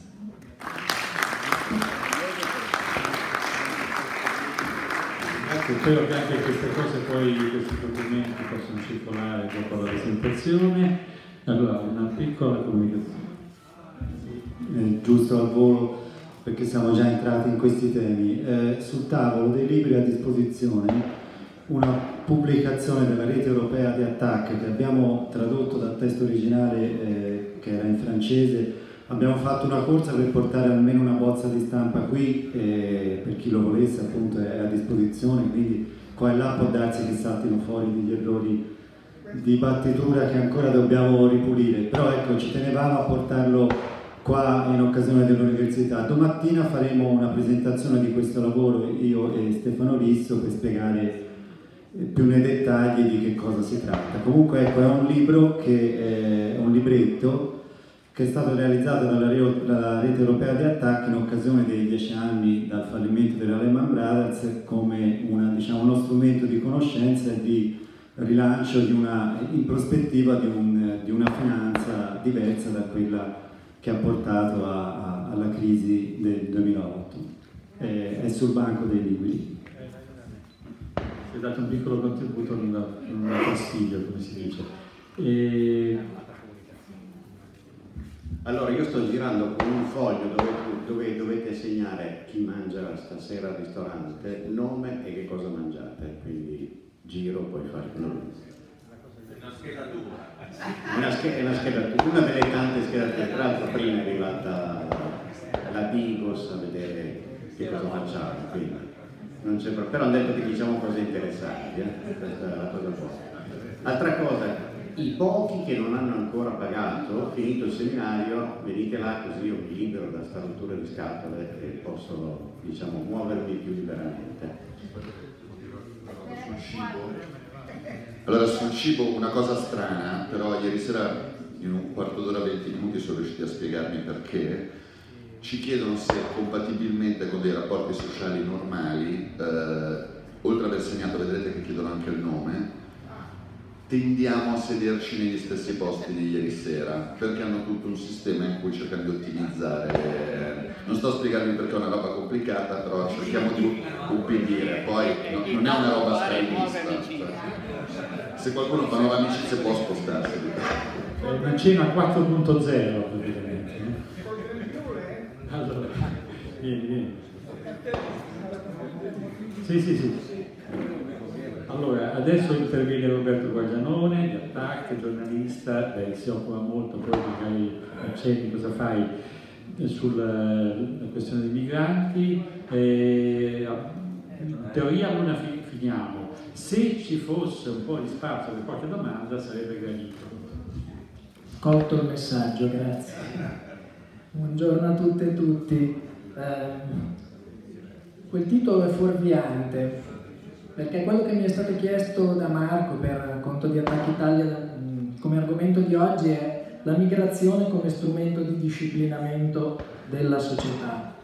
Speaker 3: Grazie, spero che anche queste cose poi, questi documenti possano circolare dopo la presentazione. Allora, una piccola comunicazione.
Speaker 8: Eh, giusto al volo, perché siamo già entrati in questi temi. Eh, sul tavolo dei libri a disposizione una pubblicazione della rete europea di Attac che abbiamo tradotto dal testo originale eh, che era in francese. Abbiamo fatto una corsa per portare almeno una bozza di stampa qui, eh, per chi lo volesse, appunto è a disposizione, quindi qua e là può darsi che saltino fuori degli errori di battitura che ancora dobbiamo ripulire, però ecco, ci tenevamo a portarlo qua in occasione dell'università. Domattina faremo una presentazione di questo lavoro, io e Stefano Risso, per spiegare più nei dettagli di che cosa si tratta. Comunque ecco, è un libro che è un libretto che è stato realizzato dalla, dalla rete europea di Attac in occasione dei dieci anni dal fallimento della Lehman Brothers, come una, diciamo, uno strumento di conoscenza e di rilancio di una, in prospettiva di, un, di una finanza diversa da quella che ha portato a, a, alla crisi del duemilaotto. È, è sul banco dei libri.
Speaker 3: Si è dato un piccolo contributo nella, nella fastidio, come si dice. E...
Speaker 2: Allora, io sto girando con un foglio dove, dove dovete segnare chi mangia stasera al ristorante, il nome e che cosa mangiate, quindi giro, poi fare una schedatura. Una, sch una schedatura, una delle tante schedature. Tra l'altro prima è arrivata la Digos a vedere che cosa facciamo, quindi non c'è problema. Però hanno detto che diciamo cose interessanti, eh? Questa è la cosa buona. Altra cosa, i pochi che non hanno ancora pagato, finito il seminario, venite là così io mi libero da sta rottura di scatole e posso, diciamo, muovermi più liberamente.
Speaker 9: Sul cibo. Allora, sul cibo una cosa strana, però ieri sera in un quarto d'ora, venti minuti sono riusciti a spiegarmi perché. Ci chiedono se compatibilmente con dei rapporti sociali normali, eh, oltre ad aver segnato, vedrete che chiedono anche il nome, tendiamo a sederci negli stessi posti di ieri sera, perché hanno tutto un sistema in cui cercano di ottimizzare. Non sto a spiegarvi perché è una roba complicata, però cerchiamo di ubbidire. Poi no, non è una roba stranista. Cioè, se qualcuno fa nuove amicizie può spostarsi.
Speaker 3: È una cena quattro punto zero praticamente. Allora, vieni, vieni. Sì, sì, sì. Allora, adesso interviene Roberto Guaglianone, di Attac, giornalista, beh, si occupa molto, poi magari accenni cosa fai sulla questione dei migranti. E, in teoria non finiamo. Se ci fosse un po' di spazio per qualche domanda sarebbe gradito.
Speaker 10: Colto il messaggio, grazie. Buongiorno a tutte e tutti. Eh, quel titolo è fuorviante, perché quello che mi è stato chiesto da Marco per conto di Attac Italia come argomento di oggi è la migrazione come strumento di disciplinamento della società.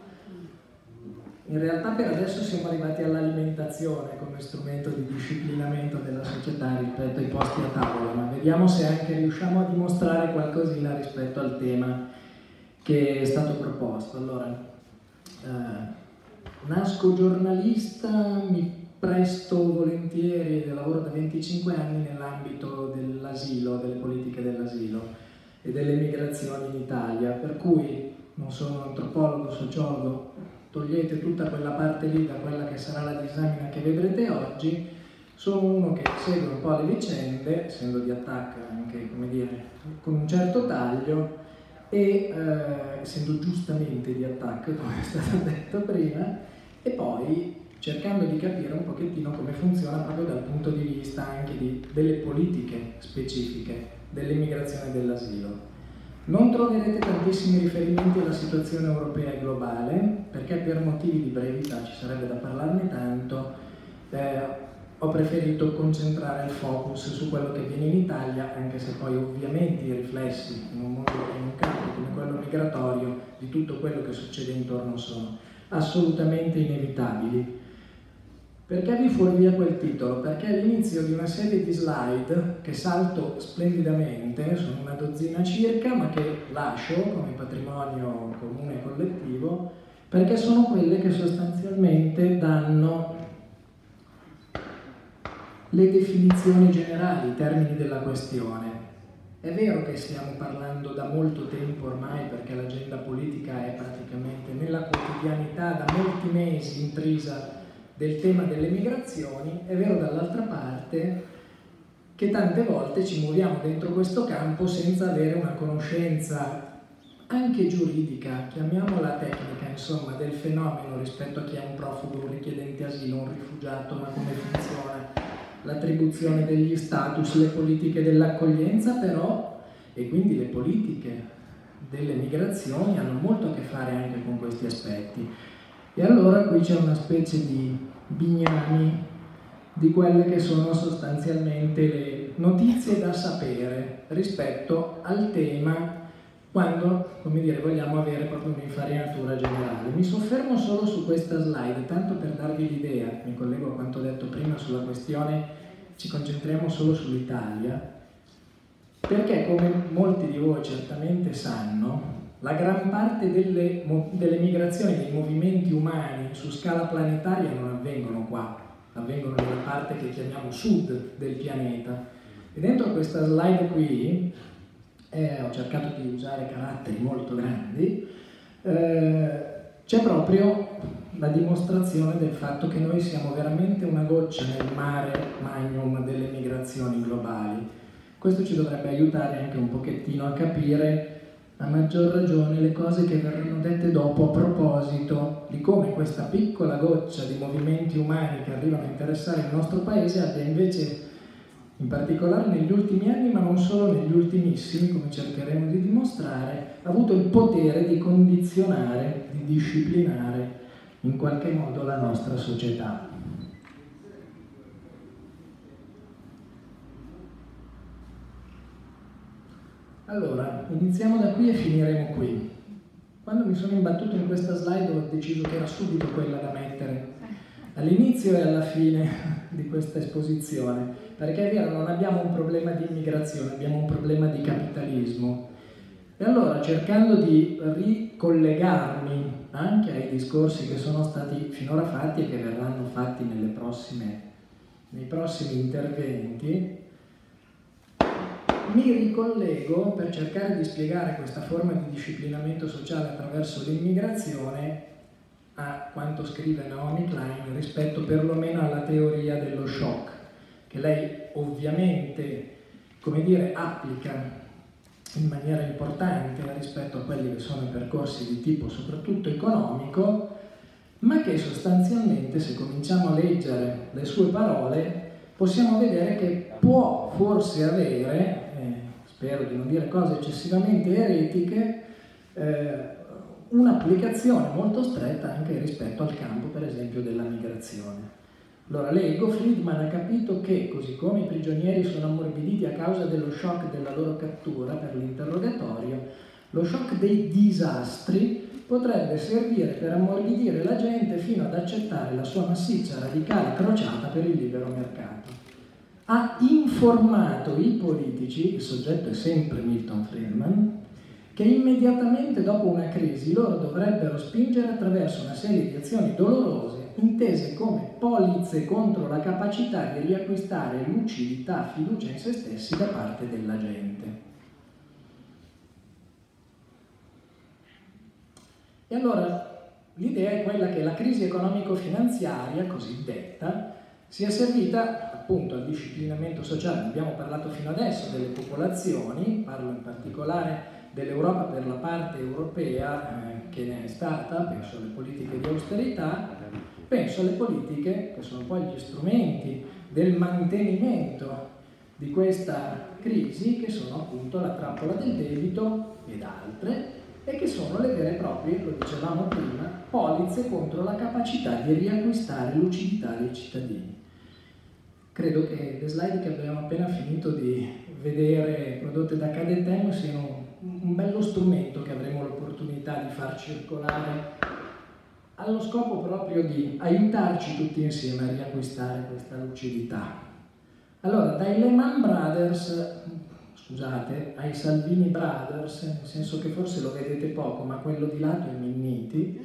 Speaker 10: In realtà per adesso siamo arrivati all'alimentazione come strumento di disciplinamento della società rispetto ai posti a tavola, ma vediamo se anche riusciamo a dimostrare qualcosina rispetto al tema che è stato proposto. Allora, eh, nasco giornalista, mi presto volentieri e lavoro da venticinque anni nell'ambito dell'asilo, delle politiche dell'asilo e delle migrazioni in Italia, per cui non sono antropologo, sociologo, togliete tutta quella parte lì da quella che sarà la disamina che vedrete oggi, sono uno che segue un po' le vicende, essendo di Attac anche, come dire, con un certo taglio, e eh, essendo giustamente di Attac, come è stato detto prima, e poi cercando di capire un pochettino come funziona proprio dal punto di vista anche di, delle politiche specifiche dell'immigrazione e dell'asilo. Non troverete tantissimi riferimenti alla situazione europea e globale, perché per motivi di brevità ci sarebbe da parlarne tanto, eh, ho preferito concentrare il focus su quello che avviene in Italia, anche se poi ovviamente i riflessi in un mondo, in un campo come quello migratorio, di tutto quello che succede intorno sono assolutamente inevitabili. Perché vi fuorvia quel titolo? Perché all'inizio di una serie di slide che salto splendidamente, sono una dozzina circa, ma che lascio come patrimonio comune e collettivo, perché sono quelle che sostanzialmente danno le definizioni generali, i termini della questione. È vero che stiamo parlando da molto tempo ormai, perché l'agenda politica è praticamente nella quotidianità da molti mesi intrisa del tema delle migrazioni, è vero dall'altra parte che tante volte ci muoviamo dentro questo campo senza avere una conoscenza anche giuridica, chiamiamola tecnica, insomma, del fenomeno rispetto a chi è un profugo, un richiedente asilo, un rifugiato, ma come funziona l'attribuzione degli status, le politiche dell'accoglienza però, e quindi le politiche delle migrazioni hanno molto a che fare anche con questi aspetti. E allora qui c'è una specie di bignami di quelle che sono sostanzialmente le notizie da sapere rispetto al tema quando, come dire, vogliamo avere proprio un'infarinatura generale. Mi soffermo solo su questa slide, tanto per darvi l'idea, mi collego a quanto detto prima sulla questione, ci concentriamo solo sull'Italia, perché come molti di voi certamente sanno, la gran parte delle, delle migrazioni, dei movimenti umani su scala planetaria non avvengono qua, avvengono nella parte che chiamiamo sud del pianeta. E dentro questa slide qui e ho cercato di usare caratteri molto grandi, eh, c'è proprio la dimostrazione del fatto che noi siamo veramente una goccia nel mare magnum delle migrazioni globali. Questo ci dovrebbe aiutare anche un pochettino a capire a maggior ragione le cose che verranno dette dopo a proposito di come questa piccola goccia di movimenti umani che arrivano a interessare il nostro paese abbia invece, in particolare negli ultimi anni, ma non solo negli ultimissimi, come cercheremo di dimostrare, avuto il potere di condizionare, di disciplinare in qualche modo la nostra società. Allora, iniziamo da qui e finiremo qui. Quando mi sono imbattuto in questa slide ho deciso che era subito quella da mettere all'inizio e alla fine di questa esposizione, perché è vero, non abbiamo un problema di immigrazione, abbiamo un problema di capitalismo. E allora, cercando di ricollegarmi anche ai discorsi che sono stati finora fatti e che verranno fatti nelle prossime, nei prossimi interventi, mi ricollego per cercare di spiegare questa forma di disciplinamento sociale attraverso l'immigrazione a quanto scrive Naomi Klein rispetto perlomeno alla teoria dello shock, che lei ovviamente, come dire, applica in maniera importante rispetto a quelli che sono i percorsi di tipo soprattutto economico, ma che sostanzialmente, se cominciamo a leggere le sue parole, possiamo vedere che può forse avere, eh, spero di non dire cose eccessivamente eretiche, eh, un'applicazione molto stretta anche rispetto al campo, per esempio, della migrazione. Allora, leggo, Friedman ha capito che, così come i prigionieri sono ammorbiditi a causa dello shock della loro cattura per l'interrogatorio, lo shock dei disastri potrebbe servire per ammorbidire la gente fino ad accettare la sua massiccia radicale crociata per il libero mercato. Ha informato i politici, il soggetto è sempre Milton Friedman, che immediatamente dopo una crisi loro dovrebbero spingere attraverso una serie di azioni dolorose intese come polizze contro la capacità di riacquistare lucidità, fiducia in se stessi da parte della gente. E allora l'idea è quella che la crisi economico-finanziaria cosiddetta sia servita appunto al disciplinamento sociale. Abbiamo parlato fino adesso delle popolazioni, parlo in particolare dell'Europa per la parte europea eh, che ne è stata, penso alle politiche di austerità, penso alle politiche che sono poi gli strumenti del mantenimento di questa crisi, che sono appunto la trappola del debito ed altre, e che sono le vere e proprie, lo dicevamo prima, polizze contro la capacità di riacquistare lucidità dei cittadini. Credo che le slide che abbiamo appena finito di vedere prodotte da Cadetem siano un bello strumento che avremo l'opportunità di far circolare allo scopo proprio di aiutarci tutti insieme a riacquistare questa lucidità. Allora, dai Lehman Brothers, scusate, ai Salvini Brothers, nel senso che forse lo vedete poco, ma quello di lato è Minniti,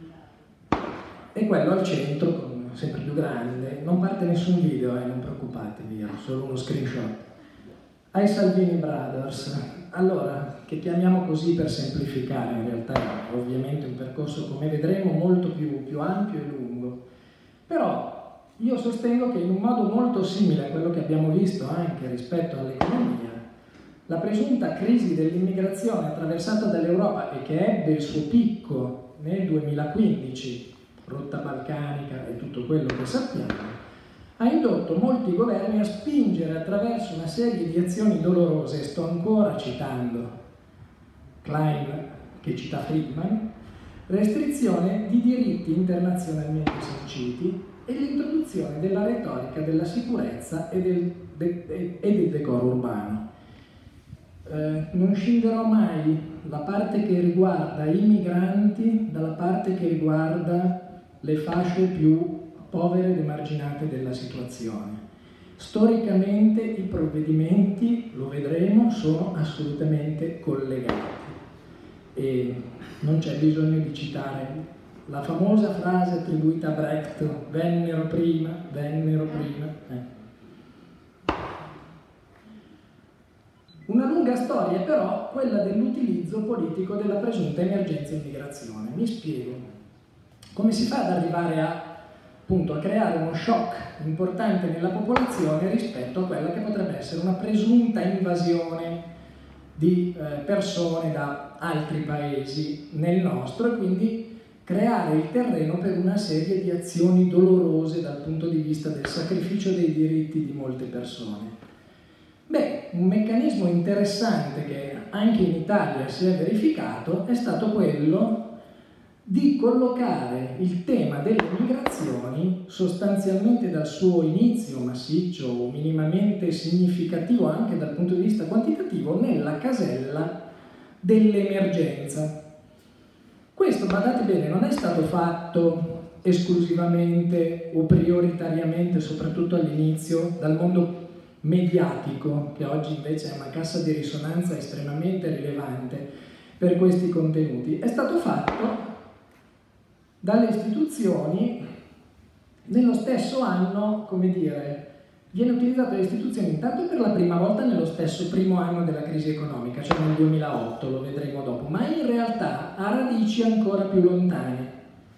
Speaker 10: e quello al centro, sempre più grande, non parte nessun video, eh, non preoccupatevi, è solo uno screenshot. Ai Salvini Brothers, allora, che chiamiamo così per semplificare, in realtà è ovviamente un percorso, come vedremo, molto più, più ampio e lungo, però io sostengo che in un modo molto simile a quello che abbiamo visto anche rispetto all'economia, la presunta crisi dell'immigrazione attraversata dall'Europa e che ebbe il suo picco nel duemilaquindici, rotta balcanica e tutto quello che sappiamo, ha indotto molti governi a spingere attraverso una serie di azioni dolorose, sto ancora citando Klein che cita Friedman, restrizione di diritti internazionalmente sanciti e l'introduzione della retorica della sicurezza e del, de, e del decoro urbano. Eh, non scinderò mai la parte che riguarda i migranti dalla parte che riguarda le fasce più povere ed emarginate della situazione. Storicamente i provvedimenti, lo vedremo, sono assolutamente collegati e non c'è bisogno di citare la famosa frase attribuita a Brecht, vennero prima, vennero prima. Eh. Una lunga storia però quella dell'utilizzo politico della presunta emergenza immigrazione. Mi spiego. Come si fa ad arrivare a, appunto, a creare uno shock importante nella popolazione rispetto a quella che potrebbe essere una presunta invasione di eh, persone da altri paesi nel nostro, e quindi creare il terreno per una serie di azioni dolorose dal punto di vista del sacrificio dei diritti di molte persone. Beh, un meccanismo interessante che anche in Italia si è verificato è stato quello di collocare il tema delle migrazioni sostanzialmente dal suo inizio massiccio o minimamente significativo anche dal punto di vista quantitativo nella casella dell'emergenza. Questo, badate bene, non è stato fatto esclusivamente o prioritariamente, soprattutto all'inizio, dal mondo mediatico, che oggi invece è una cassa di risonanza estremamente rilevante per questi contenuti. È stato fatto dalle istituzioni nello stesso anno, come dire, viene utilizzato dalle istituzioni intanto per la prima volta nello stesso primo anno della crisi economica, cioè nel duemilaotto, lo vedremo dopo, ma in realtà ha radici ancora più lontane,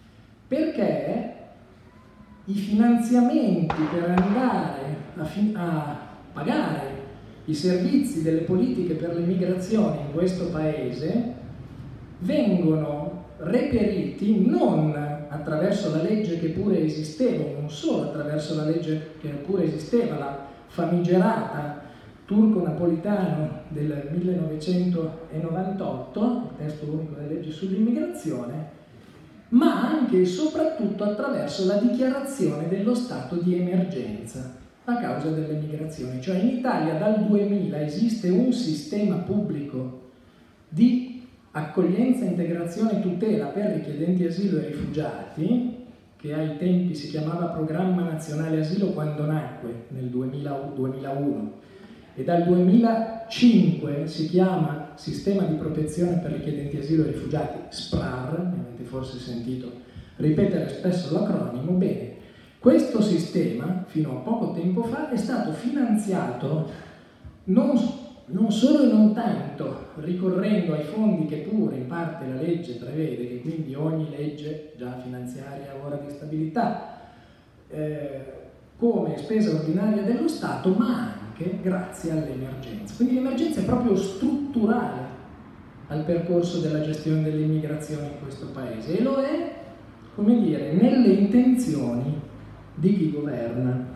Speaker 10: perché i finanziamenti per andare a, a pagare i servizi delle politiche per le migrazioni in questo paese vengono reperiti non attraverso la legge che pure esisteva, non solo attraverso la legge che pure esisteva, la famigerata turco-napolitano del millenovecentonovantotto, il testo unico delle leggi sull'immigrazione, ma anche e soprattutto attraverso la dichiarazione dello stato di emergenza a causa delle migrazioni. Cioè in Italia dal duemila esiste un sistema pubblico di accoglienza, integrazione e tutela per richiedenti asilo e rifugiati, che ai tempi si chiamava Programma Nazionale Asilo quando nacque, nel duemilauno, e dal duemilacinque si chiama Sistema di Protezione per Richiedenti Asilo e Rifugiati, SPRAR, ne avete forse sentito ripetere spesso l'acronimo. Bene, questo sistema, fino a poco tempo fa, è stato finanziato non non solo e non tanto ricorrendo ai fondi che pure in parte la legge prevede, che quindi ogni legge già finanziaria ora di stabilità eh, come spesa ordinaria dello Stato, ma anche grazie all'emergenza. Quindi l'emergenza è proprio strutturale al percorso della gestione delle immigrazioni in questo Paese, e lo è, come dire, nelle intenzioni di chi governa.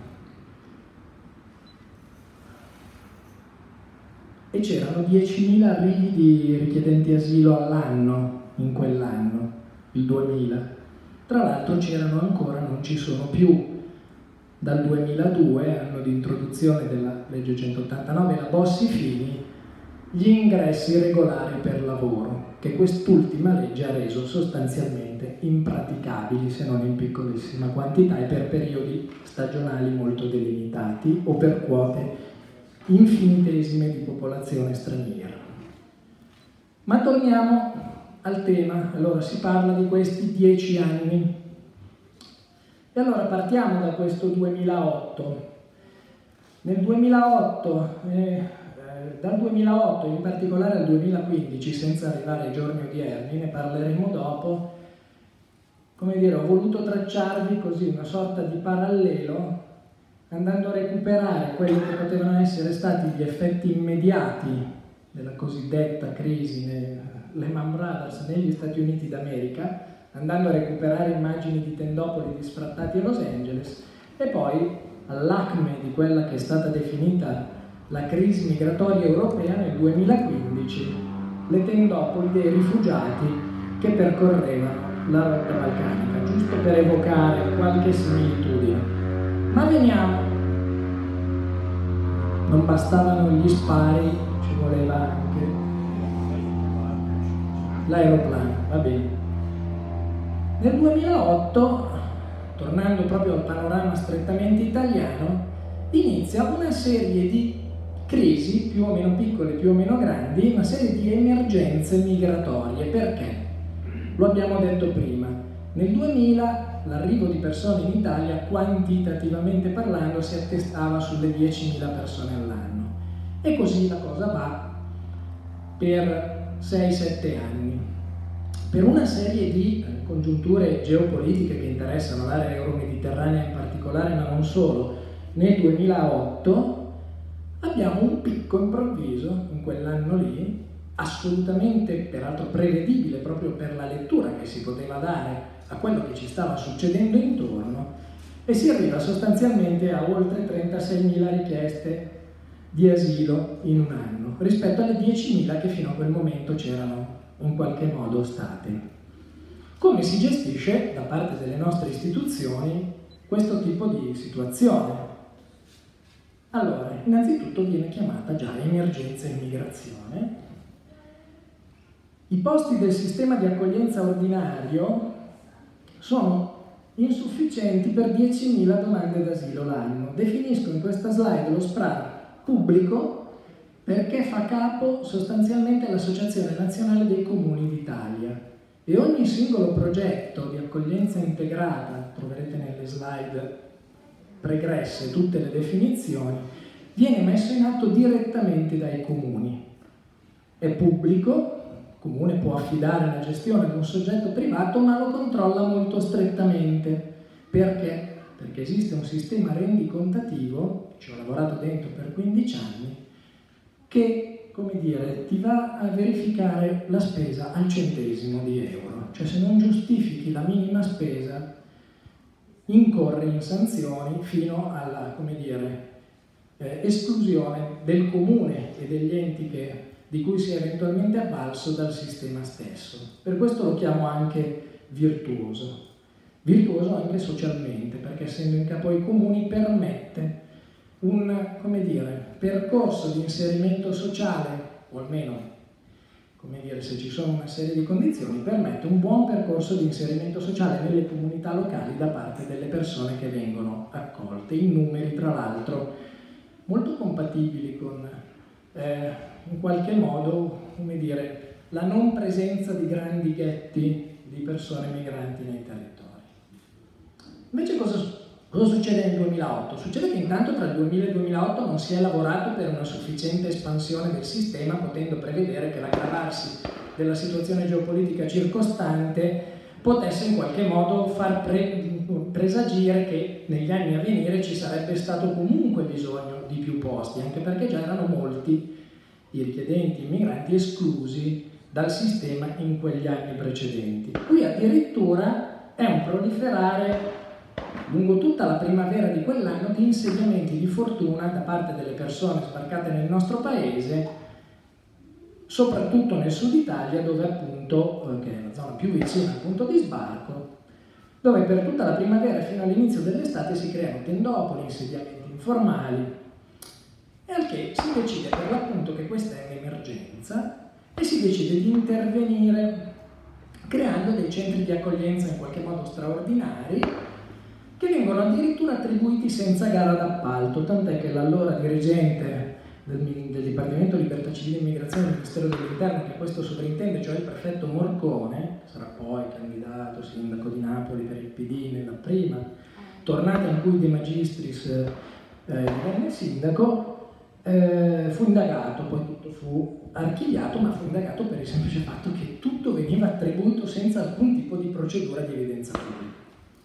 Speaker 10: E c'erano diecimila arrivi di richiedenti asilo all'anno in quell'anno, il duemila. Tra l'altro c'erano ancora, non ci sono più, dal duemiladue, anno di introduzione della legge centottantanove, la Bossi-Fini, gli ingressi regolari per lavoro, che quest'ultima legge ha reso sostanzialmente impraticabili, se non in piccolissima quantità e per periodi stagionali molto delimitati o per quote infinitesime di popolazione straniera. Ma torniamo al tema. Allora si parla di questi dieci anni e allora partiamo da questo duemilaotto. Nel duemilaotto, eh, eh, dal duemilaotto in particolare al duemilaquindici, senza arrivare ai giorni odierni, ne parleremo dopo, come dire, ho voluto tracciarvi così una sorta di parallelo, andando a recuperare quelli che potevano essere stati gli effetti immediati della cosiddetta crisi Lehman Brothers negli Stati Uniti d'America, andando a recuperare immagini di tendopoli di sfrattati a Los Angeles, e poi all'acme di quella che è stata definita la crisi migratoria europea nel duemilaquindici, le tendopoli dei rifugiati che percorrevano la rotta balcanica, giusto per evocare qualche similitudine. Ma veniamo, non bastavano gli spari, ci voleva anche l'aeroplano, va bene. Nel duemilaotto, tornando proprio al panorama strettamente italiano, inizia una serie di crisi, più o meno piccole, più o meno grandi, una serie di emergenze migratorie. Perché? Lo abbiamo detto prima, nel duemila l'arrivo di persone in Italia, quantitativamente parlando, si attestava sulle diecimila persone all'anno. E così la cosa va per sei sette anni. Per una serie di congiunture geopolitiche che interessano l'area euro-mediterranea in particolare, ma non solo, nel duemilaotto abbiamo un picco improvviso in quell'anno lì, assolutamente peraltro prevedibile proprio per la lettura che si poteva dare a quello che ci stava succedendo intorno, e si arriva sostanzialmente a oltre trentaseimila richieste di asilo in un anno, rispetto alle diecimila che fino a quel momento c'erano in qualche modo state. Come si gestisce da parte delle nostre istituzioni questo tipo di situazione? Allora, innanzitutto viene chiamata già emergenza immigrazione. I posti del sistema di accoglienza ordinario sono insufficienti per diecimila domande d'asilo l'anno. Definisco in questa slide lo S P R A pubblico perché fa capo sostanzialmente all'Associazione Nazionale dei Comuni d'Italia, e ogni singolo progetto di accoglienza integrata, troverete nelle slide pregresse tutte le definizioni, viene messo in atto direttamente dai comuni. È pubblico, il comune può affidare la gestione ad un soggetto privato, ma lo controlla molto strettamente. Perché? Perché esiste un sistema rendicontativo, ci ho lavorato dentro per quindici anni, che, come dire, ti va a verificare la spesa al centesimo di euro. Cioè, se non giustifichi la minima spesa, incorri in sanzioni fino alla, come dire, eh, esclusione del comune e degli enti che, di cui si è eventualmente avvalso dal sistema stesso. Per questo lo chiamo anche virtuoso. Virtuoso anche socialmente, perché essendo in capo ai comuni permette un, come dire, percorso di inserimento sociale, o almeno, come dire, se ci sono una serie di condizioni, permette un buon percorso di inserimento sociale nelle comunità locali da parte delle persone che vengono accolte, in numeri tra l'altro molto compatibili con, eh, in qualche modo, come dire, la non presenza di grandi ghetti di persone migranti nei territori. Invece cosa, cosa succede nel duemilaotto? Succede che intanto tra il duemila e il duemilaotto non si è lavorato per una sufficiente espansione del sistema, potendo prevedere che l'aggravarsi della situazione geopolitica circostante potesse in qualche modo far pre, presagire che negli anni a venire ci sarebbe stato comunque bisogno di più posti, anche perché già erano molti i richiedenti immigranti esclusi dal sistema in quegli anni precedenti. Qui addirittura è un proliferare lungo tutta la primavera di quell'anno di insediamenti di fortuna da parte delle persone sbarcate nel nostro paese, soprattutto nel sud Italia, dove appunto, che è la zona più vicina al punto di sbarco, dove per tutta la primavera fino all'inizio dell'estate si creano tendopoli, insediamenti informali, e al che si decide per l'appunto che questa è un'emergenza e si decide di intervenire creando dei centri di accoglienza in qualche modo straordinari, che vengono addirittura attribuiti senza gara d'appalto, tant'è che l'allora dirigente del, del Dipartimento Libertà Civile e Immigrazione del Ministero dell'Interno, che questo sovrintende, cioè il prefetto Morcone, sarà poi candidato sindaco di Napoli per il P D nella prima tornata in cui De Magistris eh, divenne sindaco, eh, fu indagato, poi tutto fu archiviato, ma fu indagato per il semplice fatto che tutto veniva attribuito senza alcun tipo di procedura di evidenza pubblica.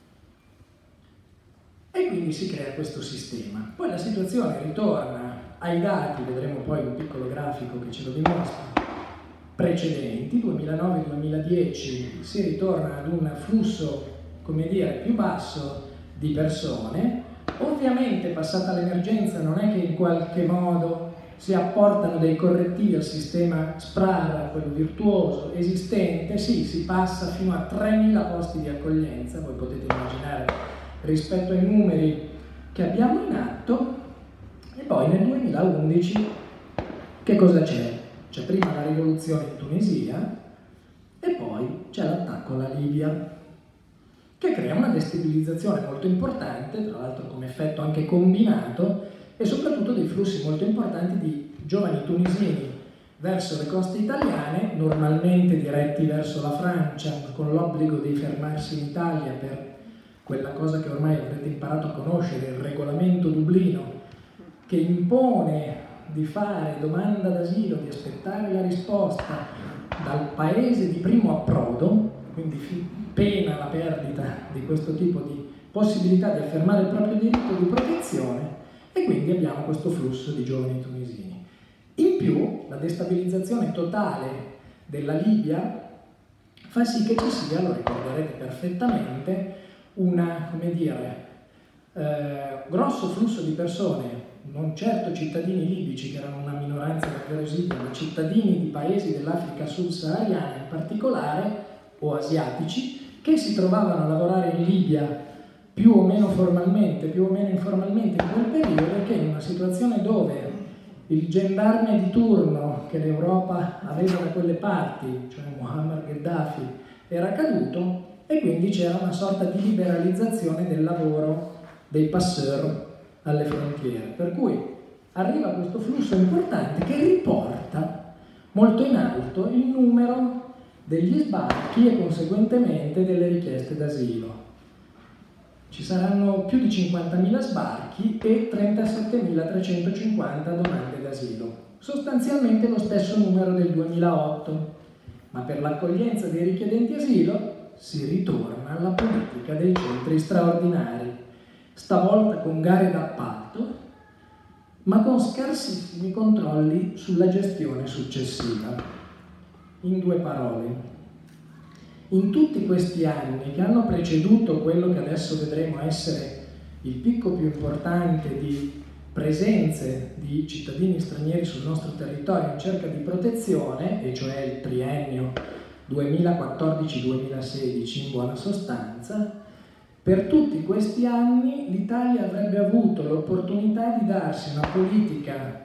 Speaker 10: E quindi si crea questo sistema. Poi la situazione ritorna ai dati, vedremo poi un piccolo grafico che ce lo dimostra, precedenti, duemilanove duemiladieci, si ritorna ad un flusso, come dire, più basso di persone. Ovviamente, passata l'emergenza, non è che in qualche modo si apportano dei correttivi al sistema S P R A, quello virtuoso, esistente. Sì, si passa fino a tremila posti di accoglienza, voi potete immaginare rispetto ai numeri che abbiamo in atto. E poi nel duemilaundici che cosa c'è? C'è prima la rivoluzione in Tunisia e poi c'è l'attacco alla Libia, che crea una destabilizzazione molto importante, tra l'altro come effetto anche combinato, e soprattutto dei flussi molto importanti di giovani tunisini verso le coste italiane, normalmente diretti verso la Francia, con l'obbligo di fermarsi in Italia per quella cosa che ormai avrete imparato a conoscere, il regolamento Dublino, che impone di fare domanda d'asilo, di aspettare la risposta dal paese di primo approdo, quindi pena la perdita di questo tipo di possibilità di affermare il proprio diritto di protezione, e quindi abbiamo questo flusso di giovani tunisini. In più, la destabilizzazione totale della Libia fa sì che ci sia, lo ricorderete perfettamente, una, come dire, eh, grosso flusso di persone, non certo cittadini libici, che erano una minoranza davvero esigua, ma cittadini di paesi dell'Africa subsahariana in particolare, o asiatici, che si trovavano a lavorare in Libia più o meno formalmente, più o meno informalmente in quel periodo, e che in una situazione dove il gendarme di turno che l'Europa aveva da quelle parti, cioè Muammar Gheddafi, era caduto, e quindi c'era una sorta di liberalizzazione del lavoro dei passeur alle frontiere. Per cui arriva questo flusso importante che riporta molto in alto il numero degli sbarchi e conseguentemente delle richieste d'asilo. Ci saranno più di cinquantamila sbarchi e trentasettemilatrecentocinquanta domande d'asilo, sostanzialmente lo stesso numero del duemilaotto, ma per l'accoglienza dei richiedenti asilo si ritorna alla politica dei centri straordinari, stavolta con gare d'appalto, ma con scarsissimi controlli sulla gestione successiva. In due parole, in tutti questi anni che hanno preceduto quello che adesso vedremo essere il picco più importante di presenze di cittadini stranieri sul nostro territorio in cerca di protezione, e cioè il triennio duemilaquattordici duemilasedici in buona sostanza, per tutti questi anni l'Italia avrebbe avuto l'opportunità di darsi una politica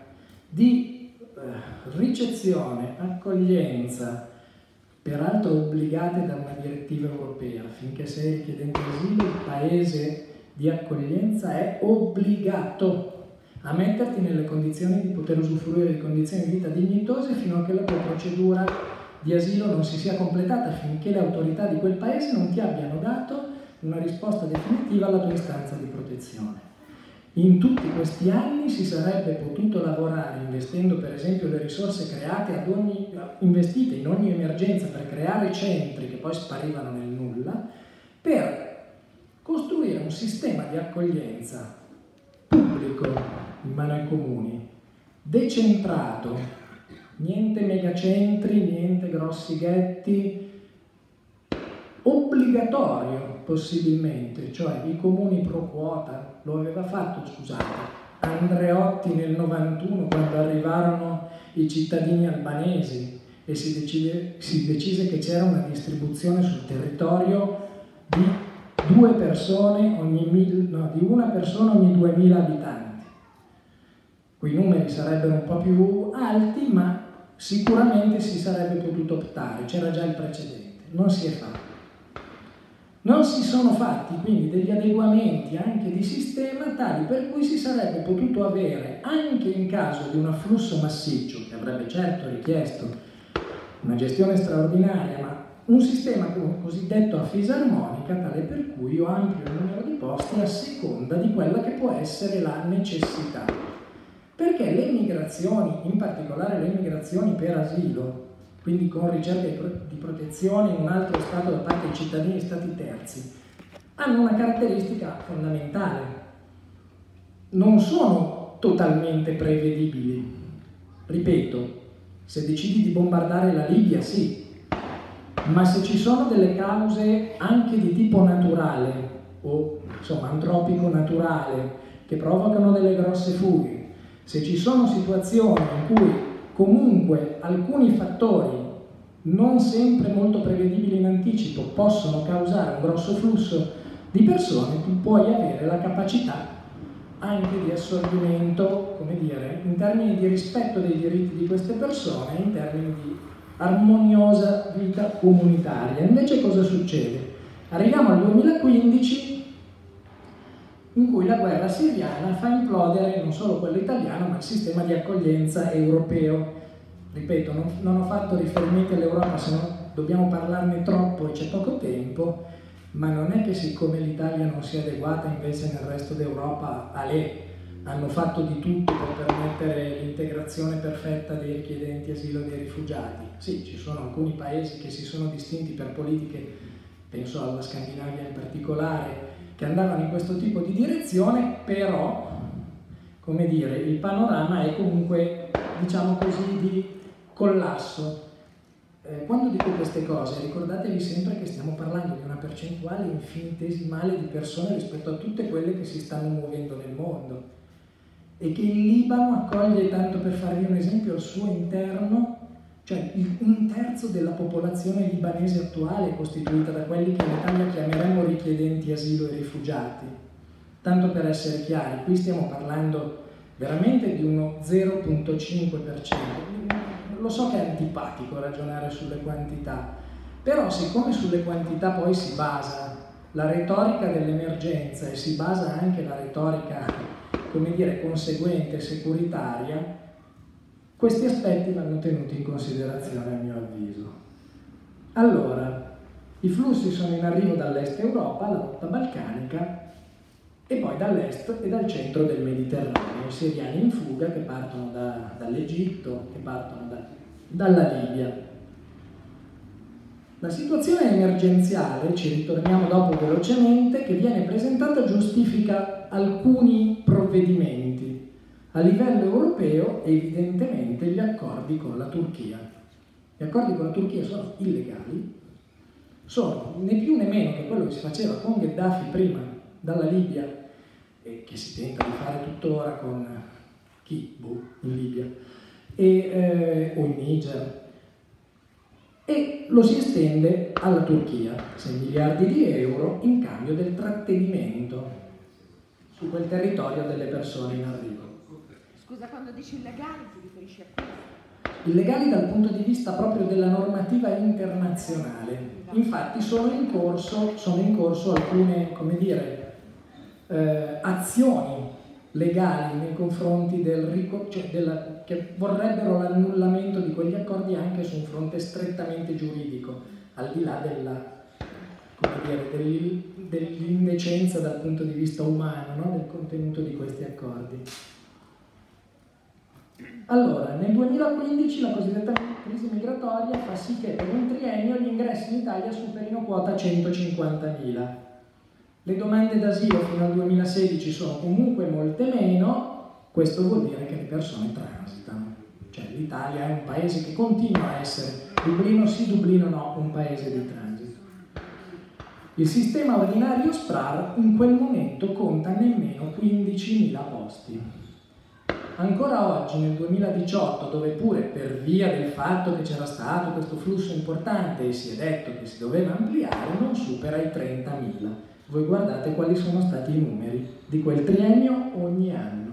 Speaker 10: di eh, ricezione, accoglienza, peraltro obbligate da una direttiva europea. Finché sei richiedente asilo, il paese di accoglienza è obbligato a metterti nelle condizioni di poter usufruire di condizioni di vita dignitose fino a che la tua procedura di asilo non si sia completata, finché le autorità di quel paese non ti abbiano dato una risposta definitiva alla tua istanza di protezione. In tutti questi anni si sarebbe potuto lavorare investendo per esempio le risorse create ad ogni, investite in ogni emergenza per creare centri che poi sparivano nel nulla, per costruire un sistema di accoglienza pubblico in mano ai comuni, decentrato, niente megacentri, niente grossi ghetti, obbligatorio possibilmente, cioè i comuni pro quota, lo aveva fatto, scusate, Andreotti nel novantuno quando arrivarono i cittadini albanesi e si decise, si decise che c'era una distribuzione sul territorio di due persone ogni mil, no, di una persona ogni duemila abitanti. Quei numeri sarebbero un po' più alti, ma sicuramente si sarebbe potuto optare, c'era già il precedente, non si è fatto. Non si sono fatti quindi degli adeguamenti anche di sistema tali per cui si sarebbe potuto avere, anche in caso di un afflusso massiccio, che avrebbe certo richiesto una gestione straordinaria, ma un sistema cosiddetto a fisarmonica, tale per cui io ampio il numero di posti a seconda di quella che può essere la necessità. Perché le migrazioni, in particolare le migrazioni per asilo, quindi con ricerca di protezione in un altro Stato da parte dei cittadini di Stati terzi, hanno una caratteristica fondamentale. Non sono totalmente prevedibili. Ripeto, se decidi di bombardare la Libia, sì, ma se ci sono delle cause anche di tipo naturale o insomma antropico-naturale che provocano delle grosse fughe, se ci sono situazioni in cui comunque alcuni fattori non sempre molto prevedibili in anticipo possono causare un grosso flusso di persone, tu puoi avere la capacità anche di assorbimento, come dire, in termini di rispetto dei diritti di queste persone, in termini di armoniosa vita comunitaria. Invece cosa succede? Arriviamo al duemilaquindici, in cui la guerra siriana fa implodere non solo quello italiano, ma il sistema di accoglienza europeo. Ripeto, non, non ho fatto riferimenti all'Europa, se no dobbiamo parlarne troppo e c'è poco tempo, ma non è che siccome l'Italia non si è adeguata invece nel resto d'Europa a lei, hanno fatto di tutto per permettere l'integrazione perfetta dei richiedenti asilo e dei rifugiati. Sì, ci sono alcuni paesi che si sono distinti per politiche, penso alla Scandinavia in particolare, che andavano in questo tipo di direzione, però, come dire, il panorama è comunque, diciamo così, di collasso. Eh, quando dico queste cose, ricordatevi sempre che stiamo parlando di una percentuale infinitesimale di persone rispetto a tutte quelle che si stanno muovendo nel mondo, e che il Libano accoglie, tanto per farvi un esempio, al suo interno, cioè un terzo della popolazione libanese attuale è costituita da quelli che in Italia chiameremmo richiedenti asilo e rifugiati. Tanto per essere chiari, qui stiamo parlando veramente di uno zero virgola cinque per cento. Lo so che è antipatico ragionare sulle quantità, però siccome sulle quantità poi si basa la retorica dell'emergenza e si basa anche la retorica, come dire, conseguente, securitaria, questi aspetti vanno tenuti in considerazione a mio avviso. Allora, i flussi sono in arrivo dall'est Europa, la rotta balcanica, e poi dall'est e dal centro del Mediterraneo, i siriani in fuga che partono da, dall'Egitto, che partono da, dalla Libia. La situazione emergenziale, ci ritorniamo dopo velocemente, che viene presentata giustifica alcuni provvedimenti. A livello europeo, evidentemente, gli accordi con la Turchia. Gli accordi con la Turchia sono illegali, sono né più né meno che quello che si faceva con Gheddafi prima dalla Libia e che si tenta di fare tuttora con chi? Boh, in Libia e, eh, o in Niger, e lo si estende alla Turchia, sei miliardi di euro in cambio del trattenimento su quel territorio delle persone in arrivo.
Speaker 7: Scusa, quando dici illegali ti riferisci a questo?
Speaker 10: Illegali dal punto di vista proprio della normativa internazionale. Infatti sono in corso, sono in corso alcune, come dire, eh, azioni legali nei confronti del rico, cioè della, che vorrebbero l'annullamento di quegli accordi anche su un fronte strettamente giuridico, al di là della, come dire, dell'indecenza dal punto di vista umano, no? Del contenuto di questi accordi. Allora, nel duemilaquindici la cosiddetta crisi migratoria fa sì che per un triennio gli ingressi in Italia superino quota centocinquantamila. Le domande d'asilo fino al duemilasedici sono comunque molte meno, questo vuol dire che le persone transitano. Cioè l'Italia è un paese che continua a essere, Dublino sì, Dublino no, un paese di transito. Il sistema ordinario S P R A R in quel momento conta nemmeno quindicimila posti. Ancora oggi, nel duemiladiciotto, dove pure per via del fatto che c'era stato questo flusso importante e si è detto che si doveva ampliare, non supera i trentamila. Voi guardate quali sono stati i numeri di quel triennio ogni anno.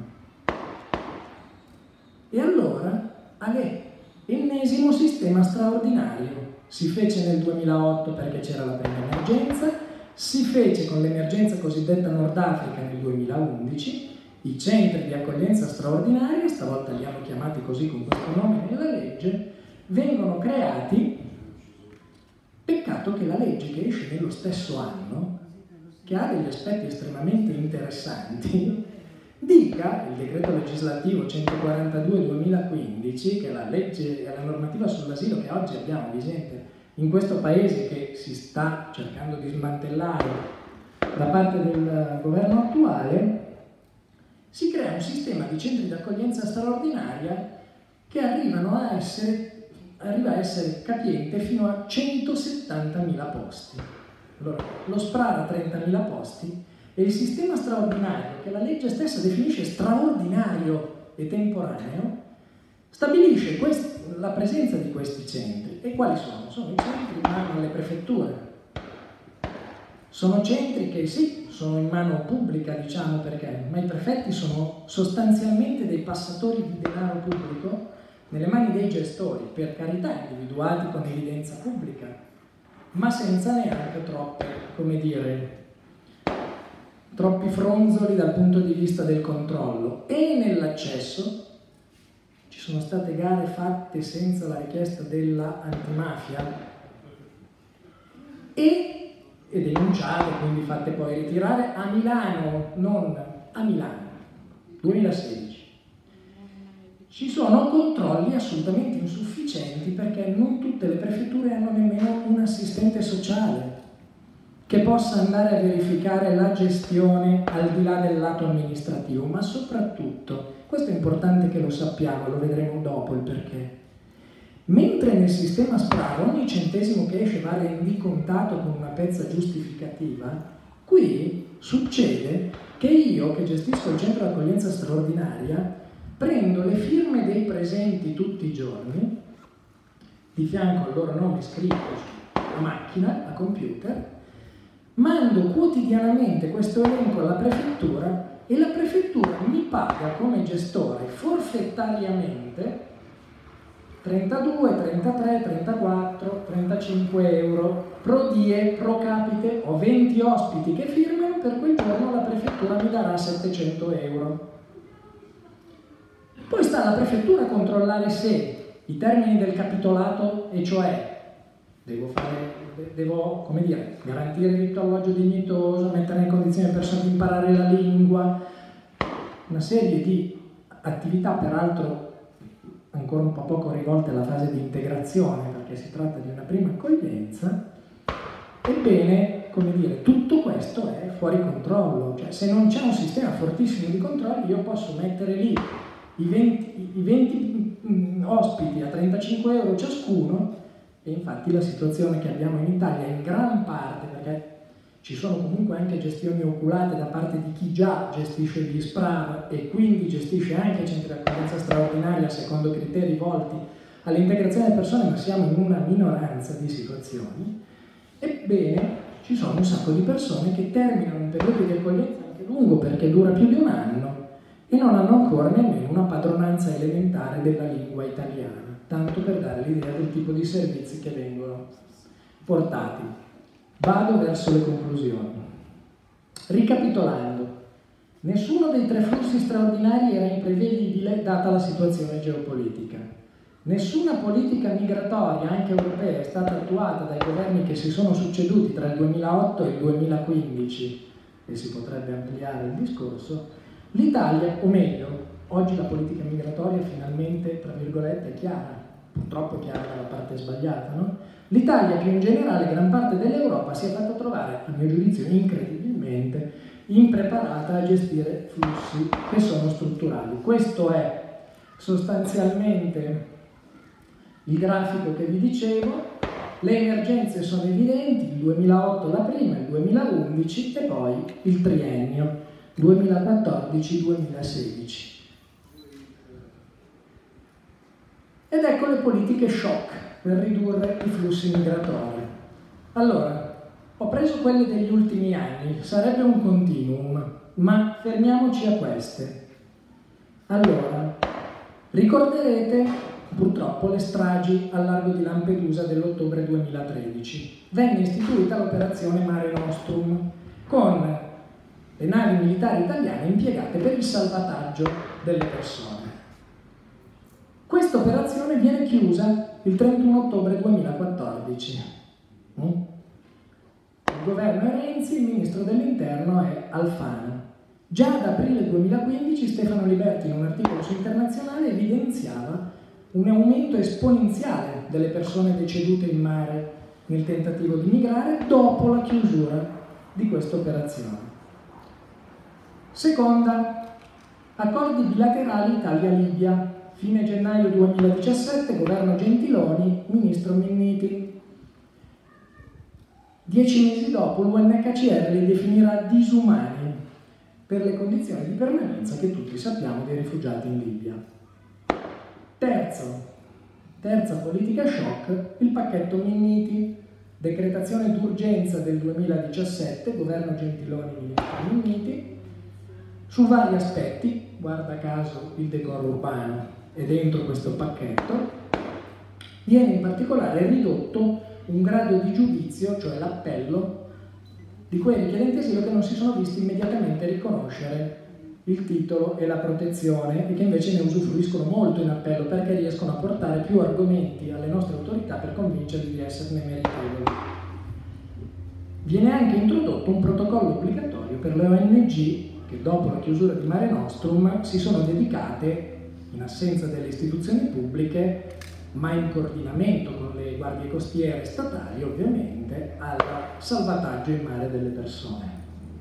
Speaker 10: E allora, allè, ennesimo sistema straordinario. Si fece nel duemilaotto perché c'era la prima emergenza, si fece con l'emergenza cosiddetta Nord Africa nel duemilaundici. I centri di accoglienza straordinaria, stavolta li hanno chiamati così con questo nome nella legge, vengono creati. Peccato che la legge che esce nello stesso anno, che ha degli aspetti estremamente interessanti, dica, il decreto legislativo centoquarantadue duemilaquindici, che è la legge, è la normativa sull'asilo che oggi abbiamo vigente in questo paese, che si sta cercando di smantellare da parte del governo attuale, si crea un sistema di centri di accoglienza straordinaria che arrivano a essere, arriva a essere capiente fino a centosettantamila posti. Allora, lo S P R A R ha trentamila posti e il sistema straordinario, che la legge stessa definisce straordinario e temporaneo, stabilisce quest- la presenza di questi centri. E quali sono? Sono i centri in mano alle prefetture. Sono centri che sì, sono in mano pubblica, diciamo, perché, ma i prefetti sono sostanzialmente dei passatori di denaro pubblico nelle mani dei gestori, per carità, individuati con evidenza pubblica, ma senza neanche troppe, come dire, troppi fronzoli dal punto di vista del controllo. E nell'accesso ci sono state gare fatte senza la richiesta della antimafia e e denunciate, quindi fatte poi ritirare a Milano, non a Milano, duemilasedici. Ci sono controlli assolutamente insufficienti perché non tutte le prefetture hanno nemmeno un assistente sociale che possa andare a verificare la gestione al di là del lato amministrativo, ma soprattutto, questo è importante che lo sappiamo, lo vedremo dopo il perché, mentre nel sistema SPRAR ogni centesimo che esce va rendicontato con una pezza giustificativa, qui succede che io, che gestisco il centro di accoglienza straordinaria, prendo le firme dei presenti tutti i giorni, di fianco al loro nome scritto a macchina, a computer, mando quotidianamente questo elenco alla prefettura e la prefettura mi paga come gestore forfettariamente trentadue, trentatré, trentaquattro, trentacinque euro pro die, pro capite. Ho venti ospiti che firmano, per quel giorno la prefettura mi darà settecento euro. Poi sta alla prefettura a controllare se i termini del capitolato, e cioè devo, fare, devo come dire, garantire il diritto alloggio dignitoso, mettere in condizione le persone di imparare la lingua, una serie di attività peraltro ancora un po' poco rivolte alla fase di integrazione, perché si tratta di una prima accoglienza. Ebbene, come dire, tutto questo è fuori controllo, cioè se non c'è un sistema fortissimo di controlli io posso mettere lì i venti, i venti mh, ospiti a trentacinque euro ciascuno, e infatti la situazione che abbiamo in Italia in gran parte, perché ci sono comunque anche gestioni oculate da parte di chi già gestisce gli SPRAR e quindi gestisce anche centri di accoglienza straordinaria secondo criteri volti all'integrazione delle persone, ma siamo in una minoranza di situazioni. Ebbene, ci sono un sacco di persone che terminano un periodo di accoglienza anche lungo, perché dura più di un anno, e non hanno ancora nemmeno una padronanza elementare della lingua italiana, tanto per dare l'idea del tipo di servizi che vengono portati. Vado verso le conclusioni. Ricapitolando, nessuno dei tre flussi straordinari era imprevedibile data la situazione geopolitica. Nessuna politica migratoria, anche europea, è stata attuata dai governi che si sono succeduti tra il duemilaotto e il duemilaquindici, e si potrebbe ampliare il discorso. L'Italia, o meglio, oggi la politica migratoria finalmente, tra virgolette, è chiara, purtroppo è chiara dalla parte sbagliata, no? L'Italia, più in generale gran parte dell'Europa, si è fatta trovare, a mio giudizio incredibilmente, impreparata a gestire flussi che sono strutturali. Questo è sostanzialmente il grafico che vi dicevo. Le emergenze sono evidenti, il duemilaotto la prima, il duemilaundici e poi il triennio duemilaquattordici duemilasedici. Ed ecco le politiche shock per ridurre i flussi migratori. Allora, ho preso quelle degli ultimi anni, sarebbe un continuum, ma fermiamoci a queste. Allora, ricorderete purtroppo le stragi al largo di Lampedusa dell'ottobre duemilatredici. Venne istituita l'operazione Mare Nostrum con le navi militari italiane impiegate per il salvataggio delle persone. Questa operazione viene chiusa il trentuno ottobre duemilaquattordici. Il governo è Renzi, il ministro dell'interno è Alfano. Già ad aprile duemilaquindici Stefano Liberti, in un articolo su Internazionale, evidenziava un aumento esponenziale delle persone decedute in mare nel tentativo di migrare dopo la chiusura di questa operazione. Seconda, accordi bilaterali Italia-Libia. Fine gennaio duemiladiciassette, governo Gentiloni, ministro Minniti. Dieci mesi dopo l'U N H C R li definirà disumani per le condizioni di permanenza che tutti sappiamo dei rifugiati in Libia. Terzo, terza politica shock, il pacchetto Minniti, decretazione d'urgenza del duemiladiciassette, governo Gentiloni, ministro Minniti, su vari aspetti, guarda caso il decoro urbano è dentro questo pacchetto. Viene in particolare ridotto un grado di giudizio, cioè l'appello, di quei richiedenti asilo che non si sono visti immediatamente riconoscere il titolo e la protezione e che invece ne usufruiscono molto in appello perché riescono a portare più argomenti alle nostre autorità per convincerli di esserne meritevoli. Viene anche introdotto un protocollo obbligatorio per le O N G che dopo la chiusura di Mare Nostrum si sono dedicate, in assenza delle istituzioni pubbliche, ma in coordinamento con le guardie costiere statali ovviamente, al salvataggio in mare delle persone.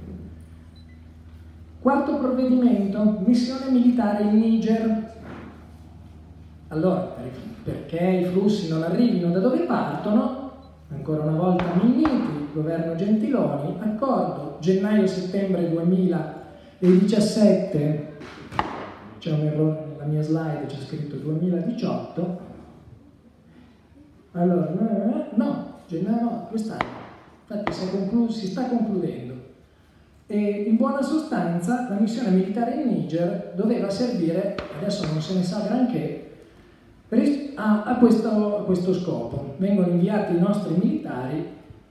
Speaker 10: Quarto provvedimento, missione militare in Niger. Allora, perché i flussi non arrivino da dove partono, ancora una volta Minniti, governo Gentiloni, accordo gennaio-settembre duemiladiciassette, c'è un errore nella mia slide, c'è scritto duemiladiciotto, allora, no, gennaio no, quest'anno, infatti si, è conclu- si sta concludendo. E in buona sostanza la missione militare in Niger doveva servire, adesso non se ne sa granché, a, a, questo, a questo scopo. Vengono inviati i nostri militari,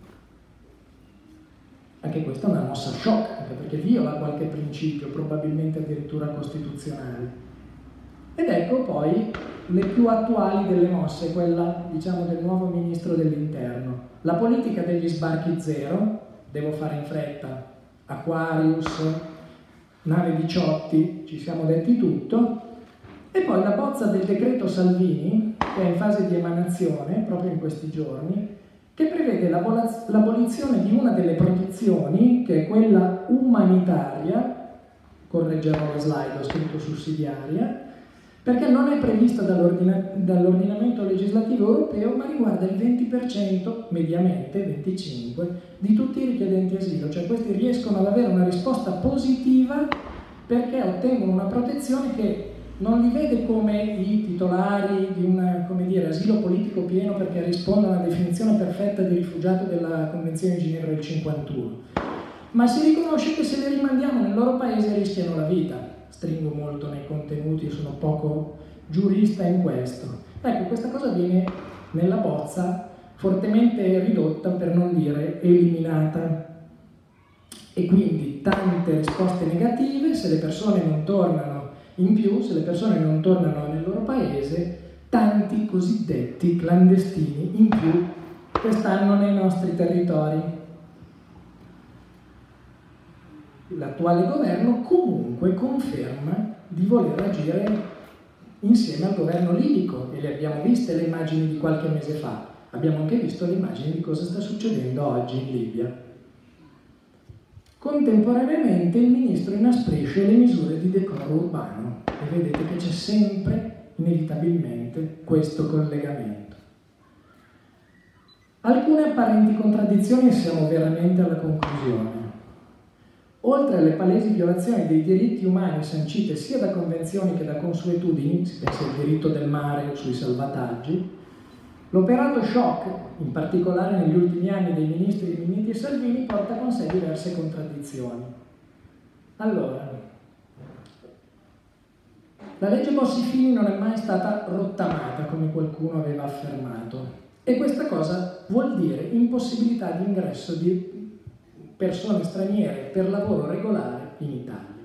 Speaker 10: anche questa è una mossa shock, anche perché viola qualche principio, probabilmente addirittura costituzionale. Ed ecco poi le più attuali delle mosse, quella diciamo del nuovo ministro dell'interno. La politica degli sbarchi zero, devo fare in fretta, Aquarius, nave Diciotti, ci siamo detti tutto, e poi la bozza del decreto Salvini, che è in fase di emanazione proprio in questi giorni, che prevede l'abolizione di una delle protezioni, che è quella umanitaria, correggerò la slide, ho scritto sussidiaria, perché non è prevista dall'ordina- dall'ordinamento legislativo europeo, ma riguarda il venti per cento, mediamente venticinque per cento, di tutti i richiedenti asilo, cioè questi riescono ad avere una risposta positiva perché ottengono una protezione che non li vede come i titolari di un, come dire, asilo politico pieno perché rispondono alla definizione perfetta di rifugiato della Convenzione di Ginevra del cinquantuno, ma si riconosce che se le rimandiamo nel loro paese rischiano la vita. Stringo molto nei contenuti, sono poco giurista in questo. Ecco, questa cosa viene nella bozza fortemente ridotta, per non dire eliminata. E quindi tante risposte negative, se le persone non tornano in più, se le persone non tornano nel loro paese, tanti cosiddetti clandestini in più che stanno nei nostri territori. L'attuale governo comunque conferma di voler agire insieme al governo libico e le abbiamo viste le immagini di qualche mese fa, abbiamo anche visto le immagini di cosa sta succedendo oggi in Libia. Contemporaneamente il ministro inasprisce le misure di decoro urbano e vedete che c'è sempre, inevitabilmente, questo collegamento. Alcune apparenti contraddizioni e siamo veramente alla conclusione. Oltre alle palesi violazioni dei diritti umani sancite sia da convenzioni che da consuetudini, si pensa al diritto del mare sui salvataggi, l'operato shock, in particolare negli ultimi anni dei ministri Minniti e Salvini, porta con sé diverse contraddizioni. Allora, la legge Bossi-Fini non è mai stata rottamata, come qualcuno aveva affermato, e questa cosa vuol dire impossibilità di ingresso di persone straniere per lavoro regolare in Italia.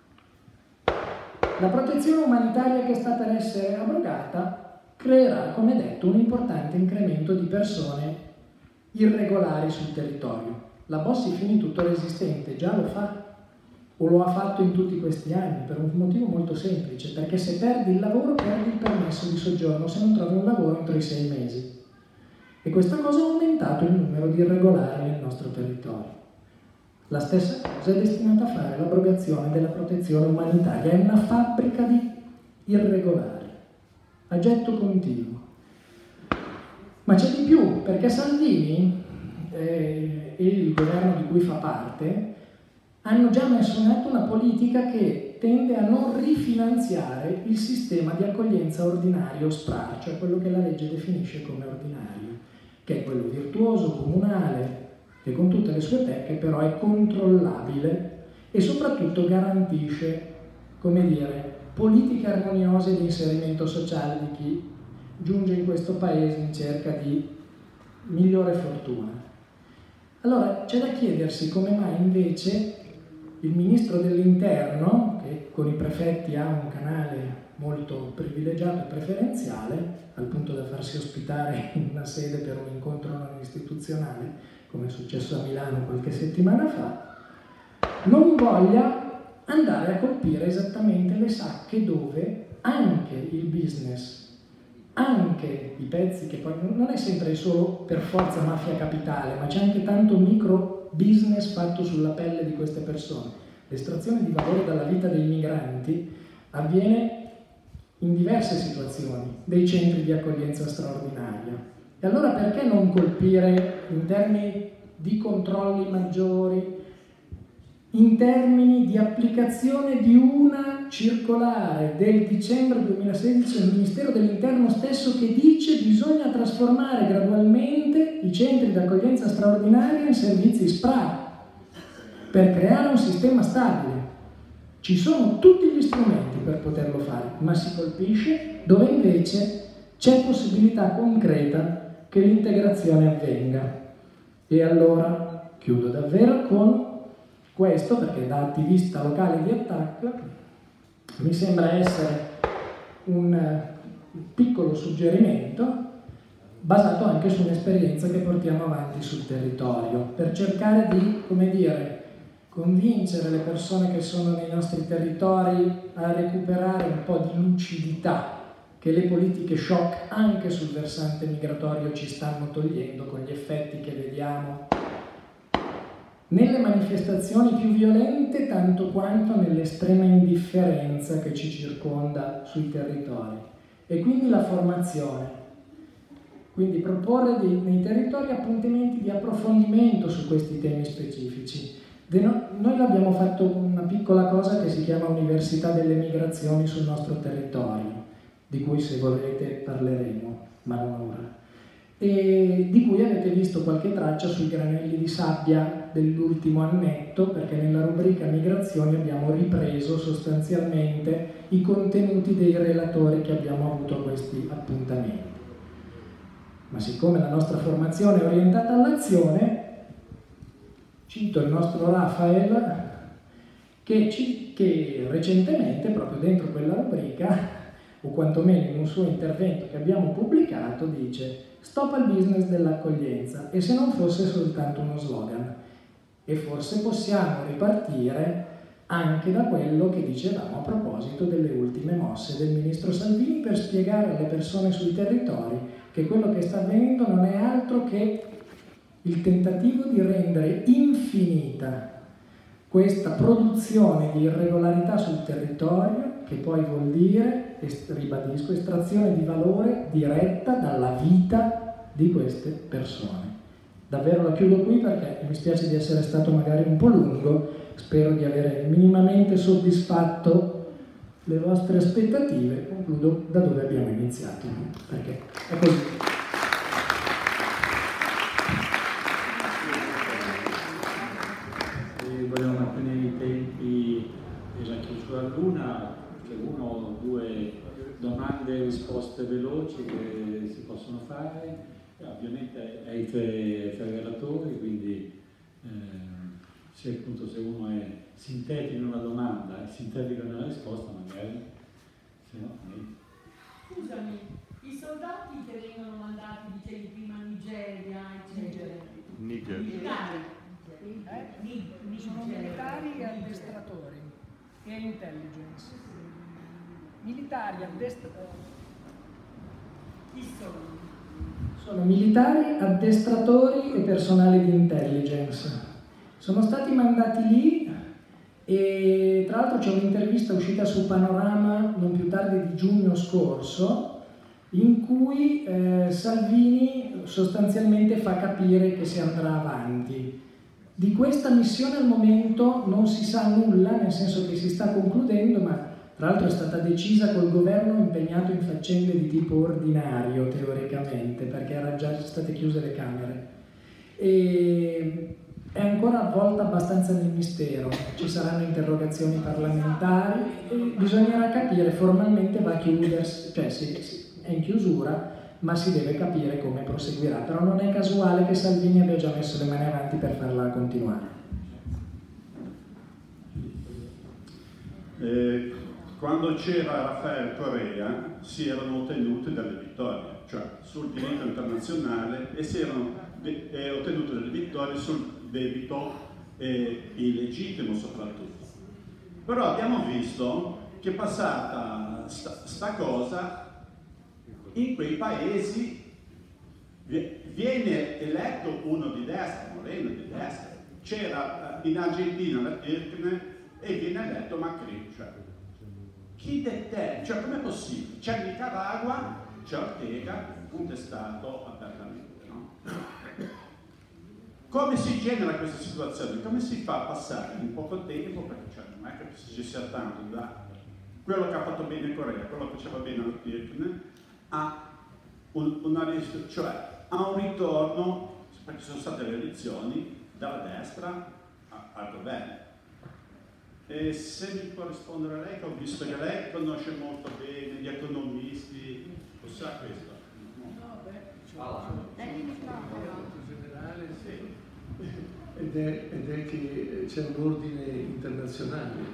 Speaker 10: La protezione umanitaria che sta per essere abrogata creerà, come detto, un importante incremento di persone irregolari sul territorio. La Bossi-Fini tuttora esistente già lo fa, o lo ha fatto in tutti questi anni, per un motivo molto semplice, perché se perdi il lavoro perdi il permesso di soggiorno se non trovi un lavoro entro i sei mesi. E questa cosa ha aumentato il numero di irregolari nel nostro territorio. La stessa cosa è destinata a fare l'abrogazione della protezione umanitaria, è una fabbrica di irregolari, a getto continuo. Ma c'è di più, perché Salvini eh, e il governo di cui fa parte hanno già messo in atto una politica che tende a non rifinanziare il sistema di accoglienza ordinario S P R A R, cioè quello che la legge definisce come ordinario, che è quello virtuoso, comunale, che con tutte le sue pecche però è controllabile e soprattutto garantisce, come dire, politiche armoniose di inserimento sociale di chi giunge in questo paese in cerca di migliore fortuna. Allora c'è da chiedersi come mai invece il ministro dell'interno, che con i prefetti ha un canale molto privilegiato e preferenziale, al punto da farsi ospitare in una sede per un incontro non istituzionale, come è successo a Milano qualche settimana fa, non voglia andare a colpire esattamente le sacche dove anche il business, anche i pezzi che poi non è sempre solo per forza mafia capitale, ma c'è anche tanto micro business fatto sulla pelle di queste persone. L'estrazione di valore dalla vita dei migranti avviene in diverse situazioni, dei centri di accoglienza straordinaria. E allora perché non colpire in termini di controlli maggiori, in termini di applicazione di una circolare del dicembre duemilasedici del Ministero dell'Interno stesso che dice che bisogna trasformare gradualmente i centri di accoglienza straordinaria in servizi S P R A per creare un sistema stabile. Ci sono tutti gli strumenti per poterlo fare, ma si colpisce dove invece c'è possibilità concreta che l'integrazione avvenga. E allora chiudo davvero con questo, perché da attivista locale di Attac mi sembra essere un piccolo suggerimento basato anche su un'esperienza che portiamo avanti sul territorio, per cercare di, come dire, convincere le persone che sono nei nostri territori a recuperare un po' di lucidità che le politiche shock anche sul versante migratorio ci stanno togliendo, con gli effetti che vediamo nelle manifestazioni più violente tanto quanto nell'estrema indifferenza che ci circonda sui territori. E quindi la formazione, quindi proporre dei, nei territori appuntamenti di approfondimento su questi temi specifici. De no, noi abbiamo fatto una piccola cosa che si chiama Università delle Migrazioni sul nostro territorio, di cui se volete parleremo, ma non ora. E di cui avete visto qualche traccia sui granelli di sabbia dell'ultimo annetto, perché nella rubrica migrazioni abbiamo ripreso sostanzialmente i contenuti dei relatori che abbiamo avuto a questi appuntamenti. Ma siccome la nostra formazione è orientata all'azione, cito il nostro Rafael che, ci, che recentemente, proprio dentro quella rubrica, o quantomeno in un suo intervento che abbiamo pubblicato, dice: stop al business dell'accoglienza, e se non fosse soltanto uno slogan. E forse possiamo ripartire anche da quello che dicevamo a proposito delle ultime mosse del ministro Salvini per spiegare alle persone sui territori che quello che sta avvenendo non è altro che il tentativo di rendere infinita questa produzione di irregolarità sul territorio, che poi vuol dire, ribadisco, estrazione di valore diretta dalla vita di queste persone. Davvero la chiudo qui perché mi spiace di essere stato magari un po' lungo, spero di avere minimamente soddisfatto le vostre aspettative. Concludo da dove abbiamo iniziato, perché è così.
Speaker 3: Volevo mantenere i tempi della chiusura all'una, c'è uno o due domande e risposte veloci che si possono fare, ovviamente ai tre, tre relatori, quindi eh, se appunto se uno è sintetico in una domanda e sintetico nella risposta, magari, se no, eh.
Speaker 6: Scusami, i soldati che vengono mandati, dicevi prima, Nigeria, eccetera.
Speaker 9: Niger.
Speaker 6: Militari. Eh?
Speaker 10: Sono militari e addestratori e intelligence. Militari addestratori.
Speaker 6: Chi sono?
Speaker 10: Sono militari, addestratori e personale di intelligence. Sono stati mandati lì e tra l'altro c'è un'intervista uscita su Panorama non più tardi di giugno scorso in cui eh, Salvini sostanzialmente fa capire che si andrà avanti. Di questa missione al momento non si sa nulla, nel senso che si sta concludendo, ma tra l'altro è stata decisa col governo impegnato in faccende di tipo ordinario, teoricamente, perché erano già state chiuse le Camere. E è ancora avvolta abbastanza nel mistero, ci saranno interrogazioni parlamentari e bisognerà capire, formalmente va a chiudersi, cioè sì, sì, è in chiusura, ma si deve capire come proseguirà. Però non è casuale che Salvini abbia già messo le mani avanti per farla continuare.
Speaker 11: Eh, quando c'era Rafael Correa si erano ottenute delle vittorie, cioè sul diritto internazionale, e si erano de- eh, ottenute delle vittorie sul debito eh, illegittimo soprattutto. Però abbiamo visto che passata sta, sta cosa, in quei paesi viene eletto uno di destra, Moreno di destra. C'era in Argentina la Kirchner e viene eletto Macri. Cioè, chi determina? Cioè, com'è possibile? C'è il Nicaragua, c'è Ortega, contestato apertamente, no? Come si genera questa situazione? Come si fa a passare in poco tempo, perché cioè, non è che ci sia tanto da quello che ha fatto bene in Corea, quello che faceva bene la Kirchner, a un, una, cioè, a un ritorno, perché sono state le elezioni, dalla destra a, al governo. E se mi può rispondere lei, che ho visto che lei conosce molto bene gli economisti, lo sa questo?
Speaker 6: No, beh,
Speaker 1: in generale sì. Ed è, ed è che c'è un ordine internazionale,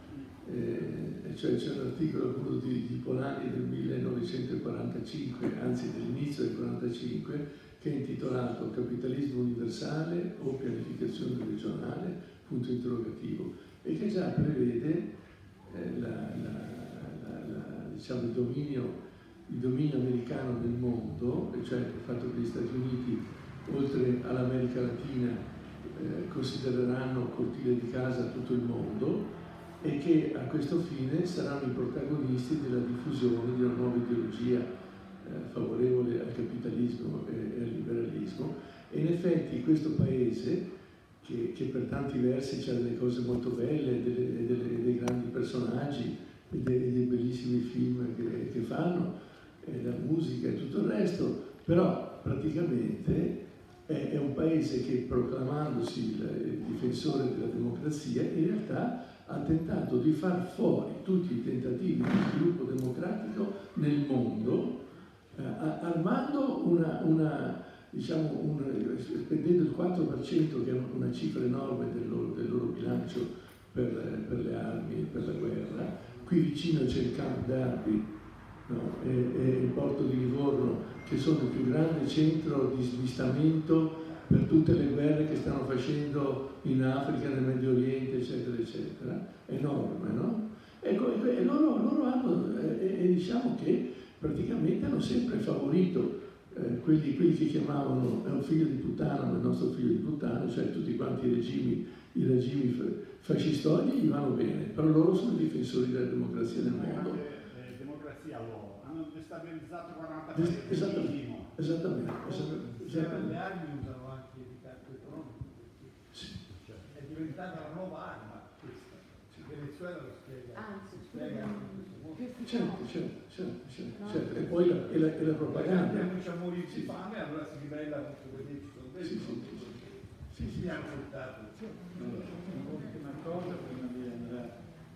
Speaker 1: eh, cioè c'è un articolo appunto di, di Polanyi del millenovecentoquarantacinque, anzi dell'inizio del quarantacinque, che è intitolato Capitalismo universale o pianificazione regionale, punto interrogativo, e che già prevede eh, la, la, la, la, diciamo, il, dominio, il dominio americano nel mondo, cioè il fatto che gli Stati Uniti, oltre all'America Latina, eh, considereranno cortile di casa tutto il mondo e che a questo fine saranno i protagonisti della diffusione di una nuova ideologia eh, favorevole al capitalismo e, e al liberalismo. E in effetti questo paese, che, che per tanti versi ha delle cose molto belle, delle, delle, dei grandi personaggi e dei, dei bellissimi film che, che fanno, e la musica e tutto il resto, però praticamente è, è un paese che, proclamandosi il, il difensore della democrazia, in realtà ha tentato di far fuori tutti i tentativi di sviluppo democratico nel mondo, eh, armando una, una diciamo, un, spendendo il quattro per cento, che è una cifra enorme del loro, del loro bilancio per, per le armi e per la guerra. Qui vicino c'è il Camp Darby, no? e, e il porto di Livorno, che sono il più grande centro di smistamento per tutte le guerre che stanno facendo in Africa, nel Medio Oriente, eccetera, eccetera. Enorme, no? Ecco, e loro, loro hanno, e, e diciamo che praticamente hanno sempre favorito eh, quelli, quelli che chiamavano è un figlio di puttana, ma il nostro figlio di puttana, cioè tutti quanti i regimi, i regimi fascistoidi gli vanno bene, però loro sono i difensori della democrazia nel mondo.
Speaker 11: Eh, democrazia loro, hanno destabilizzato quaranta paesi.
Speaker 1: Esattamente, esattamente, esattamente, esattamente.
Speaker 12: Le armi usano anche il ricatto economico, sì. Cioè, è diventata la nuova arma questa. Il Venezuela lo spiega.
Speaker 7: Anzi,
Speaker 12: spiega in questo modo.
Speaker 1: Certo, certo, certo, certo, certo. E poi la, e la, e la propaganda.
Speaker 12: Se comincia a morire di fame, allora si ribella contro quelli che ci sono dentro.
Speaker 1: Sì, sì, sì.
Speaker 12: Sì, sì, hanno portato.
Speaker 3: Un'ultima cosa prima di andare.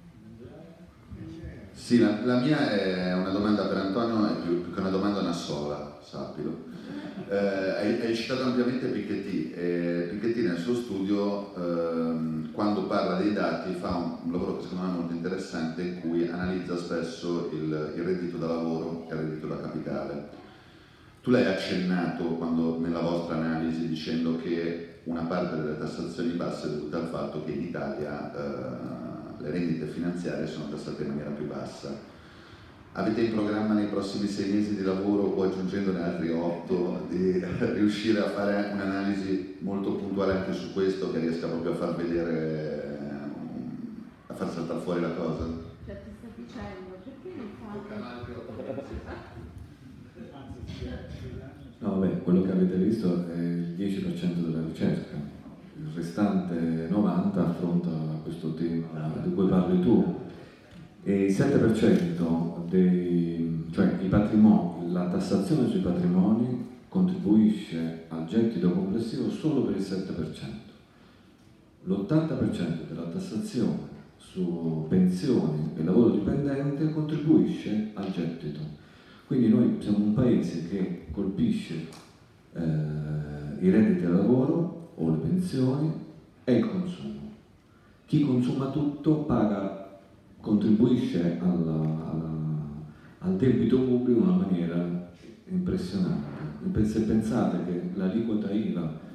Speaker 9: Sì, la, la mia è una domanda per Antonio, è più, più che una domanda una sola, sappilo. Eh, hai, hai citato ampiamente Piketty, e Piketty nel suo studio, ehm, quando parla dei dati, fa un, un lavoro che secondo me è molto interessante, in cui analizza spesso il, il reddito da lavoro e il reddito da capitale. Tu l'hai accennato quando, nella vostra analisi, dicendo che una parte delle tassazioni basse è dovuta al fatto che in Italia eh, le rendite finanziarie sono tassate in maniera più bassa. Avete in programma nei prossimi sei mesi di lavoro, o aggiungendone altri otto, di riuscire a fare un'analisi molto puntuale anche su questo, che riesca proprio a far vedere, a far saltare fuori la cosa?
Speaker 7: Cioè ti sta dicendo, perché non fate?
Speaker 4: No, vabbè, quello che avete visto è il dieci per cento della ricerca, il restante novanta per cento affronta questo tema di cui parli tu, e il sette per cento dei, cioè i patrimoni, la tassazione sui patrimoni contribuisce al gettito complessivo solo per il sette per cento. L'ottanta per cento della tassazione su pensioni e lavoro dipendente contribuisce al gettito. Quindi noi siamo un paese che colpisce eh, i redditi da lavoro o le pensioni e il consumo. Chi consuma tutto paga, contribuisce alla, alla, al debito pubblico in una maniera impressionante. Se pensate che l'aliquota I V A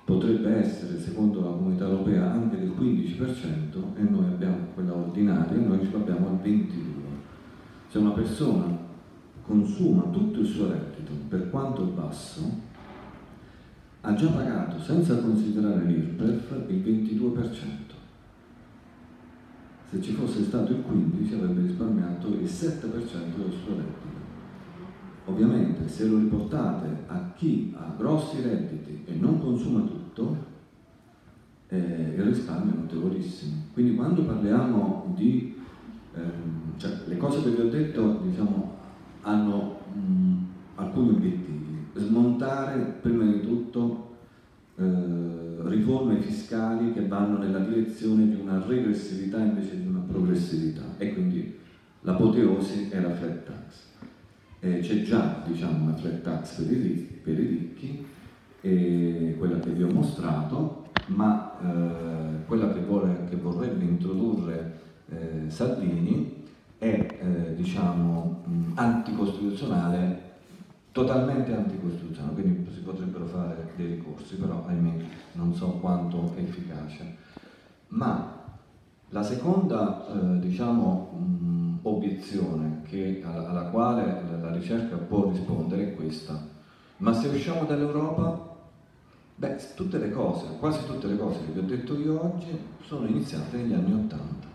Speaker 4: potrebbe essere, secondo la Comunità Europea, anche del quindici per cento e noi abbiamo quella ordinaria e noi ce l'abbiamo al ventidue per cento. Se una persona consuma tutto il suo reddito, per quanto basso, ha già pagato, senza considerare l'I R P E F, il ventidue per cento. Se ci fosse stato il quindici per cento avrebbe risparmiato il sette per cento del suo reddito. Ovviamente se lo riportate a chi ha grossi redditi e non consuma tutto, eh, il risparmio è notevolissimo. Quindi quando parliamo di... Ehm, cioè, le cose che vi ho detto, diciamo, hanno mh, alcuni obiettivi. Smontare prima di tutto eh, riforme fiscali che vanno nella direzione di una regressività invece di una progressività, e quindi l'apoteosi è la flat tax. Eh, c'è già, diciamo, una flat tax per i ricchi, per i ricchi eh, quella che vi ho mostrato, ma eh, quella che, vuole, che vorrebbe introdurre eh, Salvini è eh, diciamo mh, anticostituzionale, totalmente anticostituzionale, quindi si potrebbero fare dei ricorsi, però ahimè non so quanto efficace. Ma la seconda eh, diciamo mh, obiezione che, alla, alla quale la ricerca può rispondere è questa: ma se usciamo dall'Europa? Beh, tutte le cose, quasi tutte le cose che vi ho detto io oggi sono iniziate negli anni Ottanta.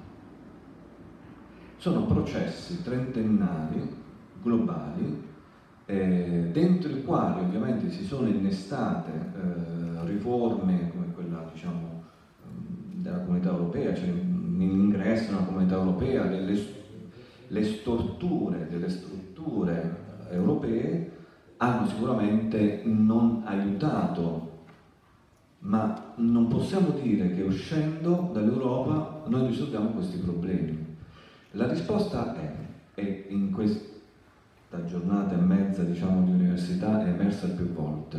Speaker 4: Sono processi trentennali, globali, eh, dentro i quali ovviamente si sono innestate eh, riforme come quella, diciamo, della Comunità Europea, cioè l'ingresso nella Comunità Europea, le, le storture delle strutture europee hanno sicuramente non aiutato, ma non possiamo dire che uscendo dall'Europa noi risolviamo questi problemi. La risposta è, e in questa giornata e mezza, diciamo, di università è emersa più volte,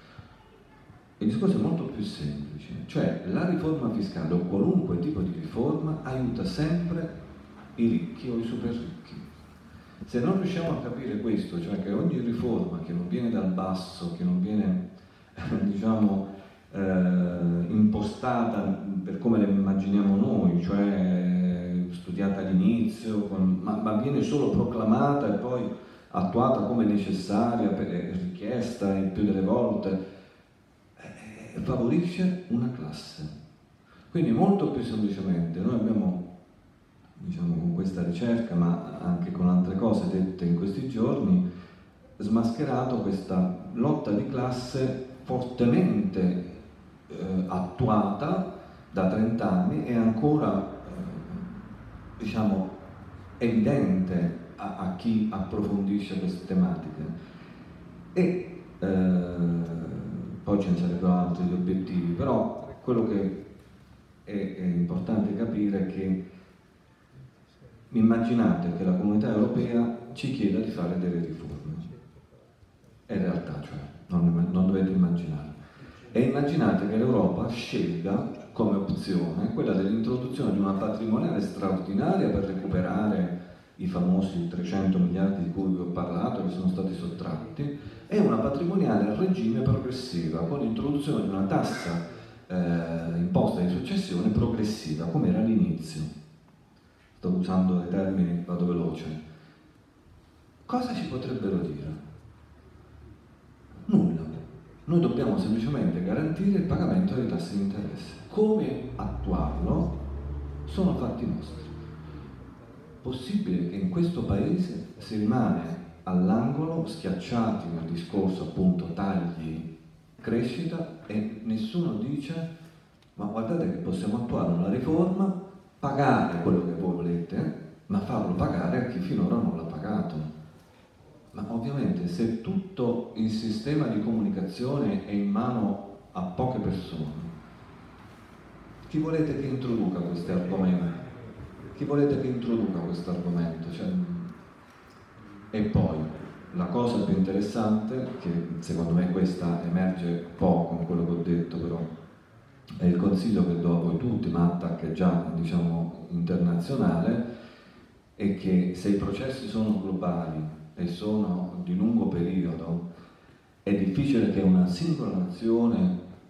Speaker 4: il discorso è molto più semplice, cioè la riforma fiscale o qualunque tipo di riforma aiuta sempre i ricchi o i super ricchi. Se non riusciamo a capire questo, cioè che ogni riforma che non viene dal basso, che non viene diciamo eh, impostata per come la immaginiamo noi, cioè studiata all'inizio, ma, ma viene solo proclamata e poi attuata come necessaria, per richiesta il più delle volte, eh, favorisce una classe. Quindi molto più semplicemente noi abbiamo, diciamo, con questa ricerca, ma anche con altre cose dette in questi giorni, smascherato questa lotta di classe fortemente eh, attuata da trent'anni e ancora eh, diciamo evidente a, a chi approfondisce queste tematiche. E eh, poi ce ne sarebbero altri obiettivi, però quello che è, è importante capire è che immaginate che la Comunità Europea ci chieda di fare delle riforme. È realtà, cioè, non, non dovete immaginare. E immaginate che l'Europa scelga come opzione quella dell'introduzione di una patrimoniale straordinaria per recuperare i famosi trecento miliardi di cui vi ho parlato, che sono stati sottratti, e una patrimoniale a regime progressiva, con l'introduzione di una tassa eh, imposta di successione progressiva, come era all'inizio. Sto usando dei termini, vado veloce. Cosa ci potrebbero dire? Nulla. Noi dobbiamo semplicemente garantire il pagamento delle tasse di interesse. Come attuarlo sono fatti nostri. Possibile che in questo paese si rimane all'angolo, schiacciati nel discorso appunto tagli, crescita, e nessuno dice ma guardate che possiamo attuare una riforma, pagare quello che voi volete, ma farlo pagare a chi finora non l'ha pagato. Ma ovviamente se tutto il sistema di comunicazione è in mano a poche persone, chi volete che introduca questi argomenti? Chi volete che introduca questo argomento? Cioè, e poi la cosa più interessante, che secondo me questa emerge poco in quello che ho detto, però è il consiglio che do a voi tutti, ma attacca è già, diciamo, internazionale, è che se i processi sono globali e sono di lungo periodo, è difficile che una singola nazione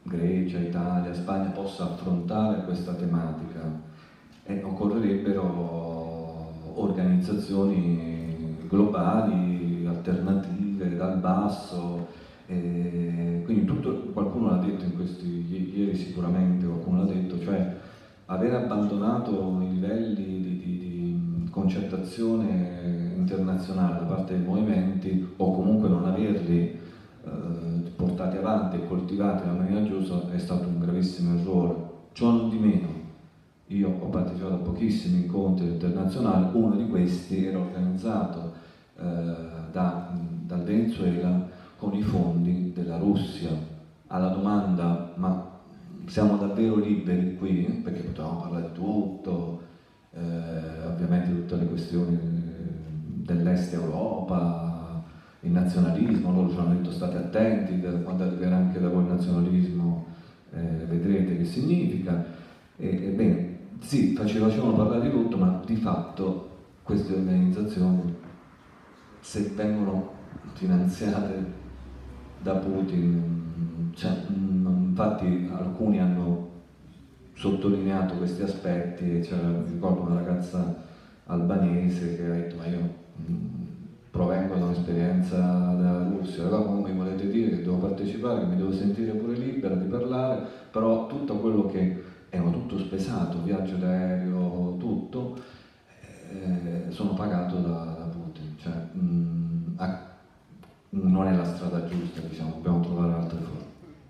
Speaker 4: Grecia, Italia, Spagna possa affrontare questa tematica e occorrerebbero organizzazioni globali, alternative, dal basso, e quindi tutto, qualcuno l'ha detto in questi, ieri sicuramente qualcuno l'ha detto, cioè aver abbandonato i livelli di, di, di concertazione internazionale da parte dei movimenti o comunque non averli eh, portati avanti e coltivati nella maniera giusta è stato un gravissimo errore. Ciò non di meno, io ho partecipato a pochissimi incontri internazionali, uno di questi era organizzato eh, da, dal Venezuela con i fondi della Russia. Alla domanda ma siamo davvero liberi qui? Perché potevamo parlare di tutto, eh, ovviamente tutte le questioni dell'est Europa, il nazionalismo, loro ci hanno detto state attenti, quando arriverà anche da voi il nazionalismo eh, vedrete che significa. Ebbene, sì, facevano parlare di tutto, ma di fatto queste organizzazioni, se vengono finanziate da Putin, cioè, infatti alcuni hanno sottolineato questi aspetti, cioè, ricordo una ragazza albanese che ha detto ma io mh, provengo da un'esperienza della Russia, allora come mi volete dire che devo partecipare, che mi devo sentire pure libera di parlare, però tutto quello che è tutto spesato, viaggio d'aereo, tutto, eh, sono pagato da, da Putin, cioè, mh, a, non è la strada giusta, diciamo, dobbiamo trovare altre forme.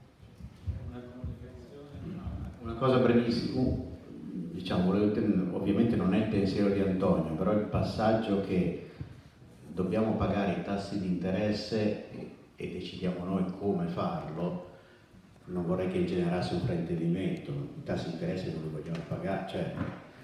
Speaker 2: Una cosa brevissima, diciamo, ovviamente non è il pensiero di Antonio, però il passaggio che dobbiamo pagare i tassi di interesse e decidiamo noi come farlo, non vorrei che ingenerasse un fraintendimento, i tassi di interesse non li vogliamo pagare, cioè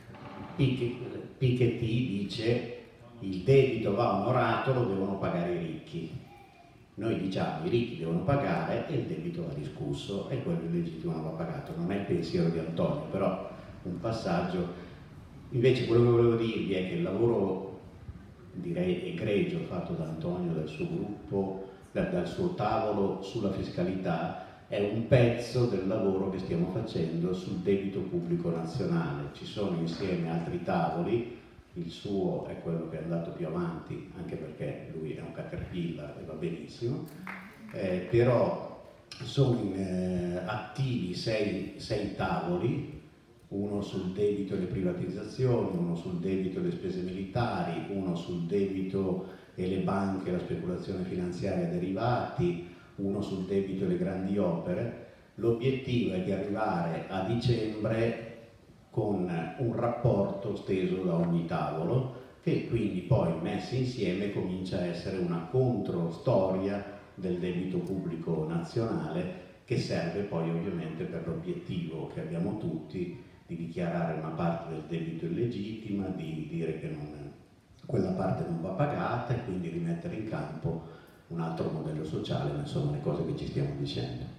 Speaker 2: Piketty dice il debito va onorato, lo devono pagare i ricchi. Noi diciamo i ricchi devono pagare e il debito va discusso e quello illegittimo non va pagato. Non è il pensiero di Antonio, però un passaggio. Invece quello che volevo dirvi è che il lavoro, direi egregio, fatto da Antonio, dal suo gruppo, dal suo tavolo sulla fiscalità, è un pezzo del lavoro che stiamo facendo sul debito pubblico nazionale. Ci sono insieme altri tavoli. Il suo è quello che è andato più avanti, anche perché lui è un caterpillar e va benissimo, eh, però sono in, eh, attivi sei, sei tavoli, uno sul debito e le privatizzazioni, uno sul debito e le spese militari, uno sul debito e le banche e la speculazione finanziaria derivati, uno sul debito e le grandi opere. L'obiettivo è di arrivare a dicembre con un rapporto steso da ogni tavolo, che quindi poi messi insieme comincia a essere una controstoria del debito pubblico nazionale, che serve poi ovviamente per l'obiettivo che abbiamo tutti di dichiarare una parte del debito illegittima, di dire che non, quella parte non va pagata e quindi rimettere in campo un altro modello sociale, ma insomma le cose che ci stiamo dicendo.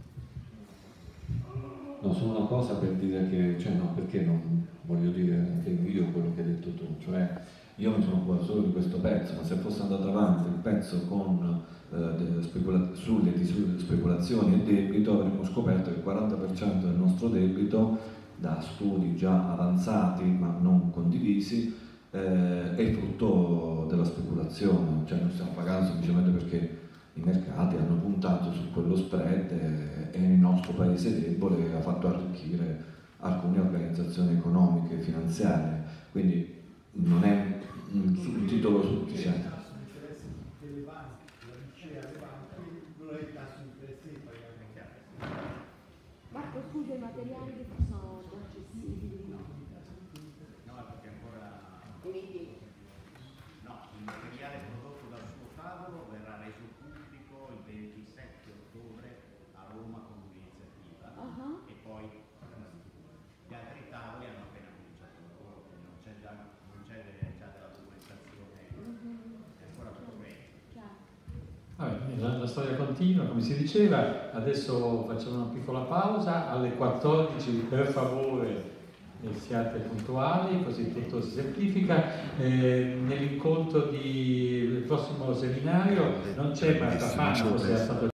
Speaker 4: No, solo una cosa per dire che, cioè no, perché non voglio dire anche io quello che hai detto tu, cioè io mi sono occupato solo di questo pezzo, ma se fosse andato avanti il pezzo con eh, specula sulle, sulle speculazioni e debito avremmo scoperto che il quaranta per cento del nostro debito, da studi già avanzati ma non condivisi, eh, è frutto della speculazione, cioè noi stiamo pagando semplicemente perché i mercati hanno puntato su quello spread e, e il nostro paese debole ha fatto arricchire alcune organizzazioni economiche e finanziarie, quindi non è un, un titolo sufficiente.
Speaker 7: Marco, scusa, i materiali che sono accessibili?
Speaker 2: No, perché ancora...
Speaker 7: Quindi...
Speaker 2: No, il materiale prodotto dal suo tavolo verrà reso pubblico il ventisette ottobre a Roma con un'iniziativa, uh-huh. E poi gli altri tavoli hanno appena cominciato il lavoro, quindi non c'è già, non c'è già della documentazione, uh-huh. È ancora tutto bene.
Speaker 3: Vabbè, la, la storia continua, come si diceva. Adesso facciamo una piccola pausa, alle quattordici per favore siate puntuali, così tutto si semplifica. Eh, nell'incontro del prossimo seminario non c'è Marta Fana, forse era stato